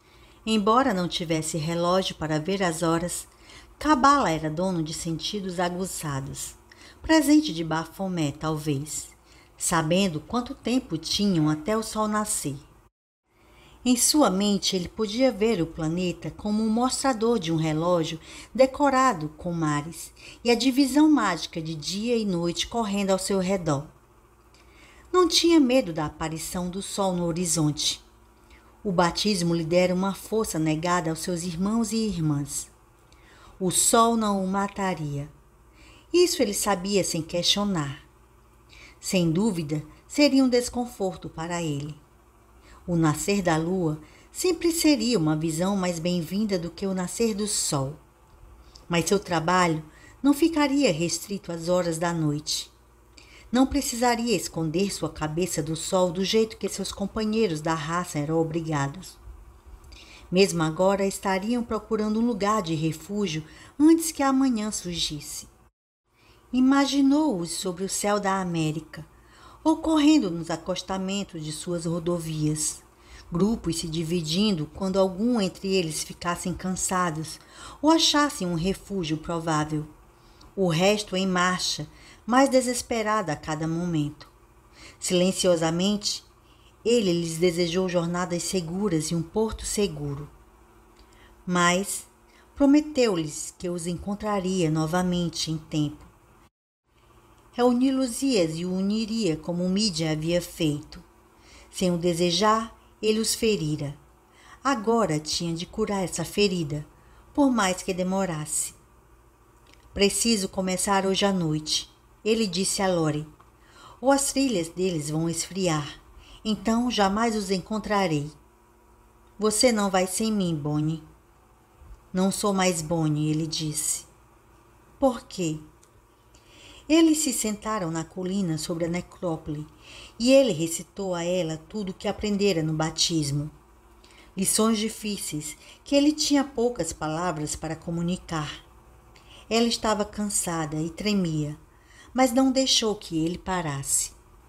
Embora não tivesse relógio para ver as horas, Cabala era dono de sentidos aguçados, presente de Bafomé, talvez, sabendo quanto tempo tinham até o sol nascer. Em sua mente, ele podia ver o planeta como um mostrador de um relógio decorado com mares e a divisão mágica de dia e noite correndo ao seu redor. Não tinha medo da aparição do sol no horizonte. O batismo lhe dera uma força negada aos seus irmãos e irmãs. O sol não o mataria. Isso ele sabia sem questionar. Sem dúvida, seria um desconforto para ele. O nascer da lua sempre seria uma visão mais bem-vinda do que o nascer do sol. Mas seu trabalho não ficaria restrito às horas da noite. Não precisaria esconder sua cabeça do sol do jeito que seus companheiros da raça eram obrigados. Mesmo agora estariam procurando um lugar de refúgio antes que a manhã surgisse. Imaginou-os sobre o céu da América, ou correndo nos acostamentos de suas rodovias, grupos se dividindo quando algum entre eles ficassem cansados ou achassem um refúgio provável. O resto em marcha, mais desesperada a cada momento. Silenciosamente, ele lhes desejou jornadas seguras e um porto seguro. Mas prometeu-lhes que os encontraria novamente em tempo. Reuni-los-ias e o uniria como Midian havia feito. Sem o desejar, ele os ferira. Agora tinha de curar essa ferida, por mais que demorasse. Preciso começar hoje à noite, ele disse a Lore. Ou as trilhas deles vão esfriar, então jamais os encontrarei. Você não vai sem mim, Bonnie. Não sou mais Bonnie, ele disse. Por quê? Eles se sentaram na colina sobre a necrópole e ele recitou a ela tudo o que aprendera no batismo. Lições difíceis que ele tinha poucas palavras para comunicar. Ela estava cansada e tremia, mas não deixou que ele parasse.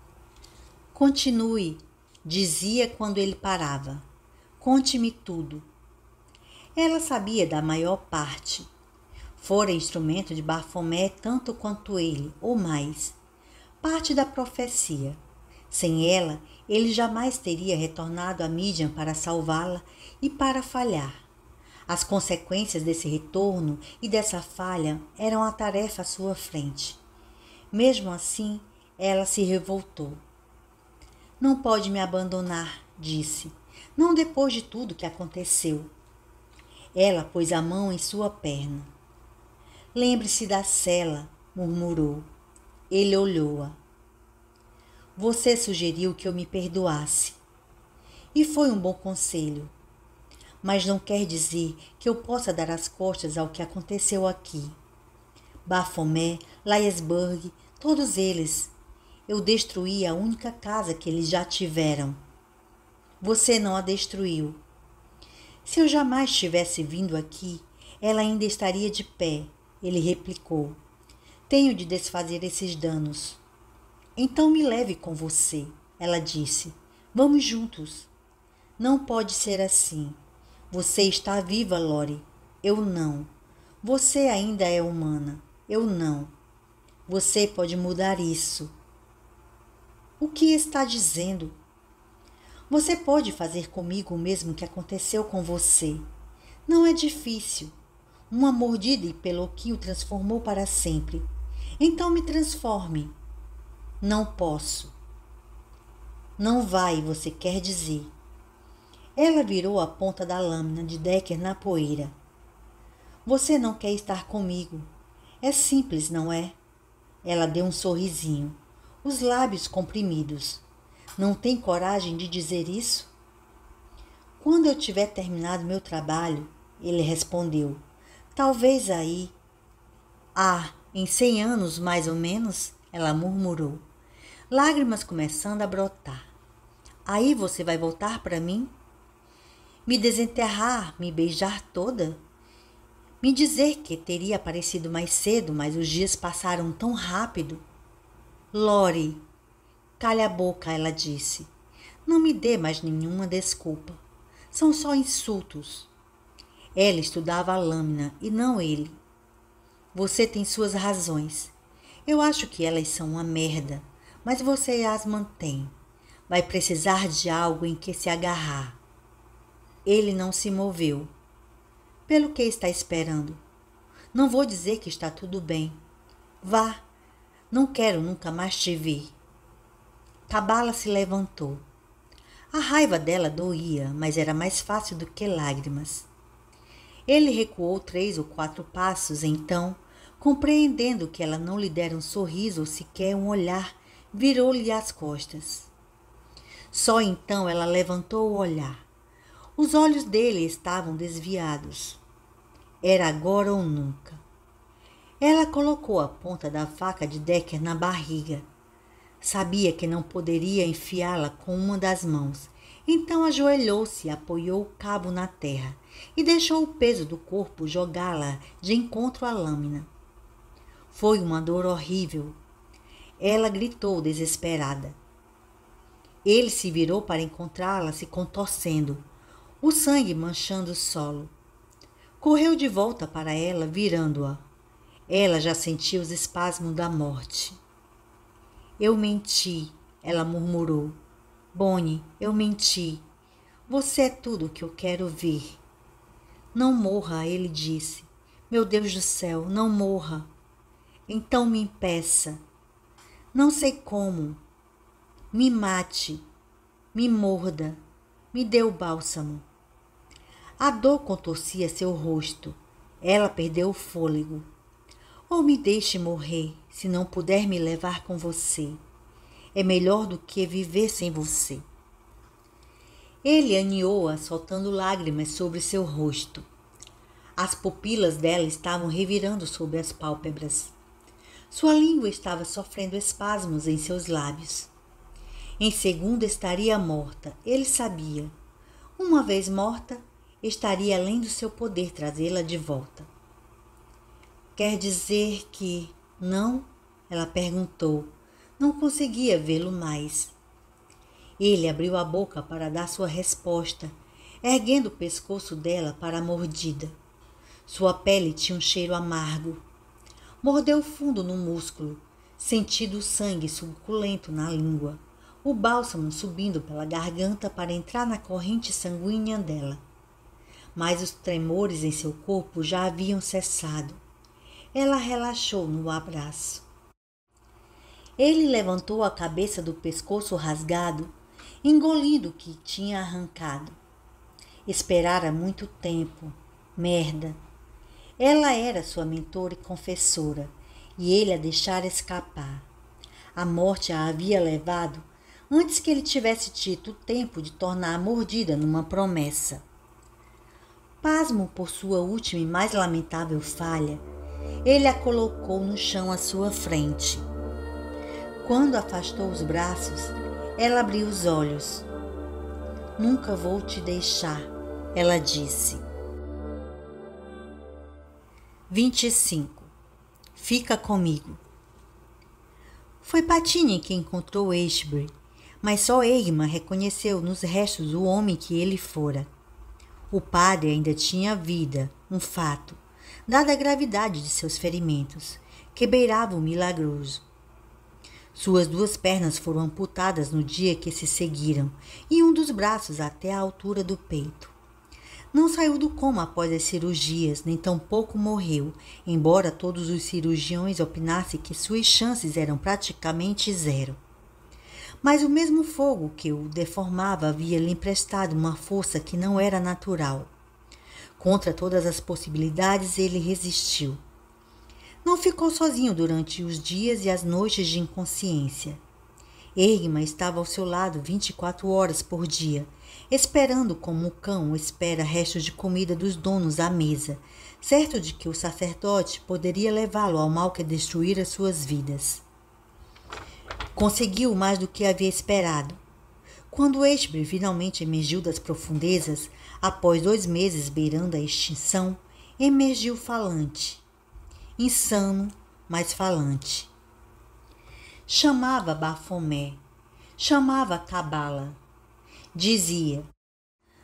Continue, dizia quando ele parava. Conte-me tudo. Ela sabia da maior parte. Fora instrumento de Bafomé tanto quanto ele, ou mais. Parte da profecia. Sem ela, ele jamais teria retornado a Midian para salvá-la e para falhar. As consequências desse retorno e dessa falha eram a tarefa à sua frente. Mesmo assim, ela se revoltou. Não pode me abandonar, disse. Não depois de tudo que aconteceu. Ela pôs a mão em sua perna. Lembre-se da cela, murmurou. Ele olhou-a. Você sugeriu que eu me perdoasse. E foi um bom conselho. Mas não quer dizer que eu possa dar as costas ao que aconteceu aqui. Bafomé, Laesburg, todos eles. Eu destruí a única casa que eles já tiveram. Você não a destruiu. Se eu jamais tivesse vindo aqui, ela ainda estaria de pé, ele replicou. Tenho de desfazer esses danos. Então me leve com você, ela disse. Vamos juntos. Não pode ser assim. Você está viva, Lore. Eu não. Você ainda é humana. Eu não. Você pode mudar isso. O que está dizendo? Você pode fazer comigo o mesmo que aconteceu com você. Não é difícil. Uma mordida e Peloquim o transformou para sempre. Então me transforme. Não posso. Não vai, você quer dizer. Ela virou a ponta da lâmina de Decker na poeira. Você não quer estar comigo. É simples, não é? Ela deu um sorrisinho, os lábios comprimidos. Não tem coragem de dizer isso? Quando eu tiver terminado meu trabalho, ele respondeu. Talvez aí. Ah, em cem anos mais ou menos, ela murmurou, lágrimas começando a brotar. Aí você vai voltar para mim? Me desenterrar, me beijar toda? Me dizer que teria aparecido mais cedo, mas os dias passaram tão rápido? Lore, calha a boca, ela disse. Não me dê mais nenhuma desculpa. São só insultos. Ela estudava a lâmina e não ele. Você tem suas razões. Eu acho que elas são uma merda, mas você as mantém. Vai precisar de algo em que se agarrar. Ele não se moveu. Pelo que está esperando? Não vou dizer que está tudo bem. Vá. Não quero nunca mais te ver. Kabala se levantou. A raiva dela doía, mas era mais fácil do que lágrimas. Ele recuou três ou quatro passos, então, compreendendo que ela não lhe dera um sorriso ou sequer um olhar, virou-lhe as costas. Só então ela levantou o olhar. Os olhos dele estavam desviados. Era agora ou nunca. Ela colocou a ponta da faca de Decker na barriga. Sabia que não poderia enfiá-la com uma das mãos, então ajoelhou-se e apoiou o cabo na terra e deixou o peso do corpo jogá-la de encontro à lâmina. Foi uma dor horrível. Ela gritou desesperada. Ele se virou para encontrá-la se contorcendo, o sangue manchando o solo. Correu de volta para ela, virando-a. Ela já sentia os espasmos da morte. Eu menti, ela murmurou. Bonnie, eu menti. Você é tudo o que eu quero ver. Não morra, ele disse. Meu Deus do céu, não morra. Então me impeça. Não sei como. Me mate. Me morda. Me dê o bálsamo. A dor contorcia seu rosto. Ela perdeu o fôlego. Ou me deixe morrer, se não puder me levar com você. É melhor do que viver sem você. Ele aninhou-a, soltando lágrimas sobre seu rosto. As pupilas dela estavam revirando sob as pálpebras. Sua língua estava sofrendo espasmos em seus lábios. Em segundo estaria morta, ele sabia. Uma vez morta, estaria além do seu poder trazê-la de volta. Quer dizer que não? Ela perguntou. Não conseguia vê-lo mais. Ele abriu a boca para dar sua resposta, erguendo o pescoço dela para a mordida. Sua pele tinha um cheiro amargo. Mordeu fundo no músculo, sentindo o sangue suculento na língua, o bálsamo subindo pela garganta para entrar na corrente sanguínea dela. Mas os tremores em seu corpo já haviam cessado. Ela relaxou no abraço. Ele levantou a cabeça do pescoço rasgado, engolindo o que tinha arrancado. Esperara muito tempo. Merda. Ela era sua mentora e confessora, e ele a deixara escapar. A morte a havia levado antes que ele tivesse tido o tempo de tornar a mordida numa promessa. Pasmo por sua última e mais lamentável falha, ele a colocou no chão à sua frente. Quando afastou os braços, ela abriu os olhos. Nunca vou te deixar, ela disse. vinte e cinco. Fica comigo. Foi Patini que encontrou Ashbury, mas só Eggman reconheceu nos restos o homem que ele fora. O padre ainda tinha vida, um fato, dada a gravidade de seus ferimentos, que beiravam o milagroso. Suas duas pernas foram amputadas no dia que se seguiram e um dos braços até a altura do peito. Não saiu do coma após as cirurgias, nem tampouco morreu, embora todos os cirurgiões opinassem que suas chances eram praticamente zero. Mas o mesmo fogo que o deformava havia lhe emprestado uma força que não era natural. Contra todas as possibilidades, ele resistiu. Não ficou sozinho durante os dias e as noites de inconsciência. Eggman estava ao seu lado vinte e quatro horas por dia, esperando como o cão espera restos de comida dos donos à mesa, certo de que o sacerdote poderia levá-lo ao mal que destruíra suas vidas. Conseguiu mais do que havia esperado. Quando Ashbury finalmente emergiu das profundezas, após dois meses beirando a extinção, emergiu falante. Insano, mas falante. Chamava Bafomé, chamava Kabala. Dizia: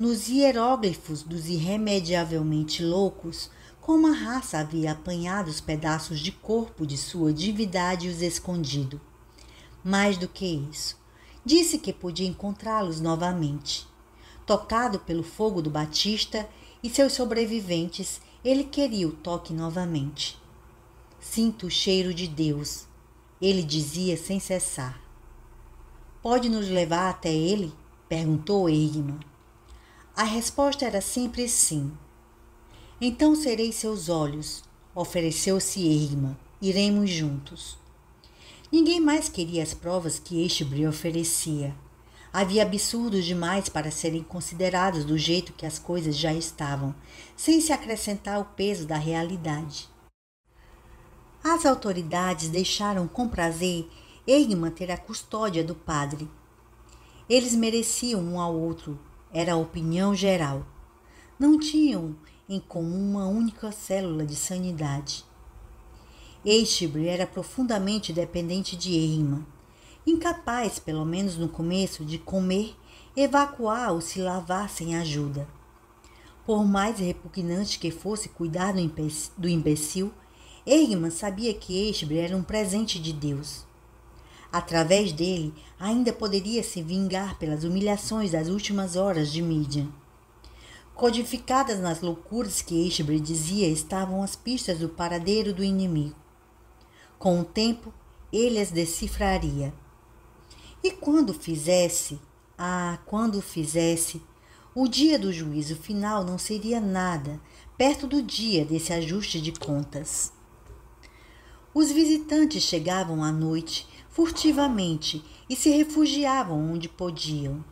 nos hieróglifos dos irremediavelmente loucos, como a raça havia apanhado os pedaços de corpo de sua divindade e os escondido. Mais do que isso, disse que podia encontrá-los novamente. Tocado pelo fogo do Batista e seus sobreviventes, ele queria o toque novamente. Sinto o cheiro de Deus, ele dizia sem cessar. Pode nos levar até ele? Perguntou Eggman. A resposta era sempre sim. Então serei seus olhos, ofereceu-se Eggman. Iremos juntos. Ninguém mais queria as provas que Ashbury oferecia. Havia absurdos demais para serem considerados do jeito que as coisas já estavam, sem se acrescentar o peso da realidade. As autoridades deixaram com prazer Eggman ter a custódia do padre. Eles mereciam um ao outro, era a opinião geral. Não tinham em comum uma única célula de sanidade. Ashbury era profundamente dependente de Eggman, incapaz, pelo menos no começo, de comer, evacuar ou se lavar sem ajuda. Por mais repugnante que fosse cuidar do imbecil, Eggman sabia que Ashbury era um presente de Deus. Através dele, ainda poderia se vingar pelas humilhações das últimas horas de Midian. Codificadas nas loucuras que Ashbury dizia estavam as pistas do paradeiro do inimigo. Com o tempo, ele as decifraria. E quando fizesse, ah, quando fizesse, o dia do juízo final não seria nada perto do dia desse ajuste de contas. Os visitantes chegavam à noite, furtivamente, e se refugiavam onde podiam.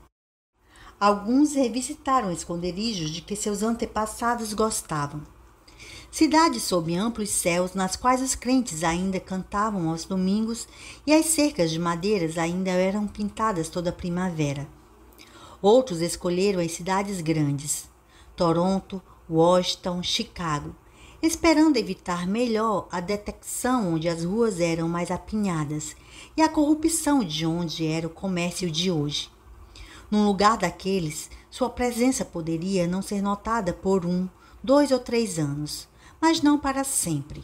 Alguns revisitaram esconderijos de que seus antepassados gostavam. Cidades sob amplos céus nas quais os crentes ainda cantavam aos domingos e as cercas de madeiras ainda eram pintadas toda a primavera. Outros escolheram as cidades grandes, Toronto, Washington, Chicago, esperando evitar melhor a detecção onde as ruas eram mais apinhadas e a corrupção de onde era o comércio de hoje. Num lugar daqueles, sua presença poderia não ser notada por um, dois ou três anos, mas não para sempre.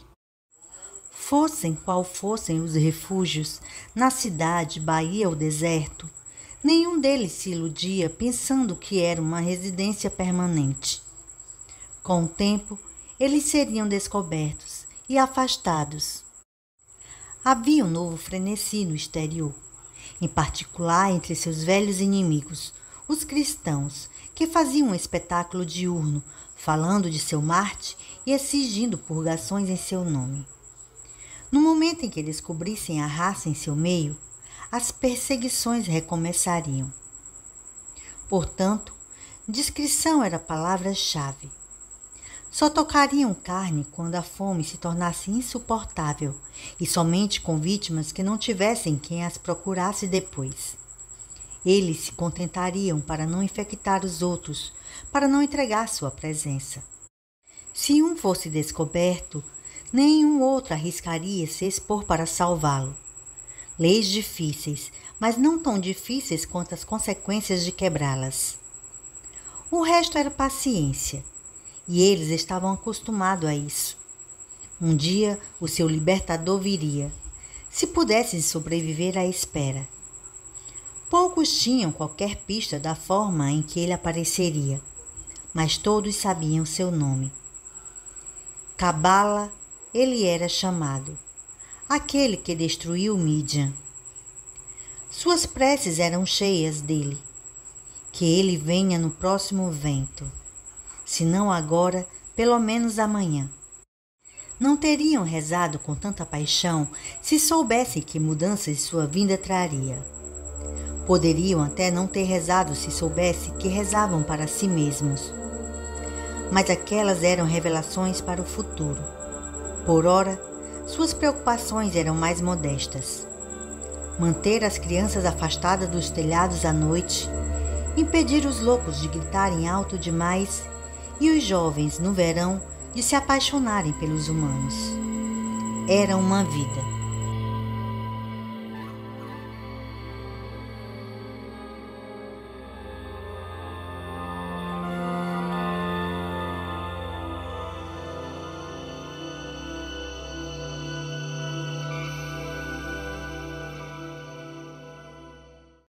Fossem qual fossem os refúgios, na cidade, baía ou deserto, nenhum deles se iludia pensando que era uma residência permanente. Com o tempo, eles seriam descobertos e afastados. Havia um novo frenesi no exterior, em particular entre seus velhos inimigos, os cristãos, que faziam um espetáculo diurno, falando de seu Marte e exigindo purgações em seu nome. No momento em que descobrissem a raça em seu meio, as perseguições recomeçariam. Portanto, discrição era a palavra-chave. Só tocariam carne quando a fome se tornasse insuportável e somente com vítimas que não tivessem quem as procurasse depois. Eles se contentariam para não infectar os outros, para não entregar sua presença. Se um fosse descoberto, nenhum outro arriscaria se expor para salvá-lo. Leis difíceis, mas não tão difíceis quanto as consequências de quebrá-las. O resto era paciência, e eles estavam acostumados a isso. Um dia o seu libertador viria, se pudessem sobreviver à espera. Poucos tinham qualquer pista da forma em que ele apareceria, mas todos sabiam seu nome. Cabala, ele era chamado, aquele que destruiu Midian. Suas preces eram cheias dele, que ele venha no próximo vento, se não agora, pelo menos amanhã. Não teriam rezado com tanta paixão se soubessem que mudanças sua vinda traria. Poderiam até não ter rezado se soubessem que rezavam para si mesmos. Mas aquelas eram revelações para o futuro. Por ora, suas preocupações eram mais modestas. Manter as crianças afastadas dos telhados à noite, impedir os loucos de gritarem alto demais e os jovens, no verão, de se apaixonarem pelos humanos. Era uma vida.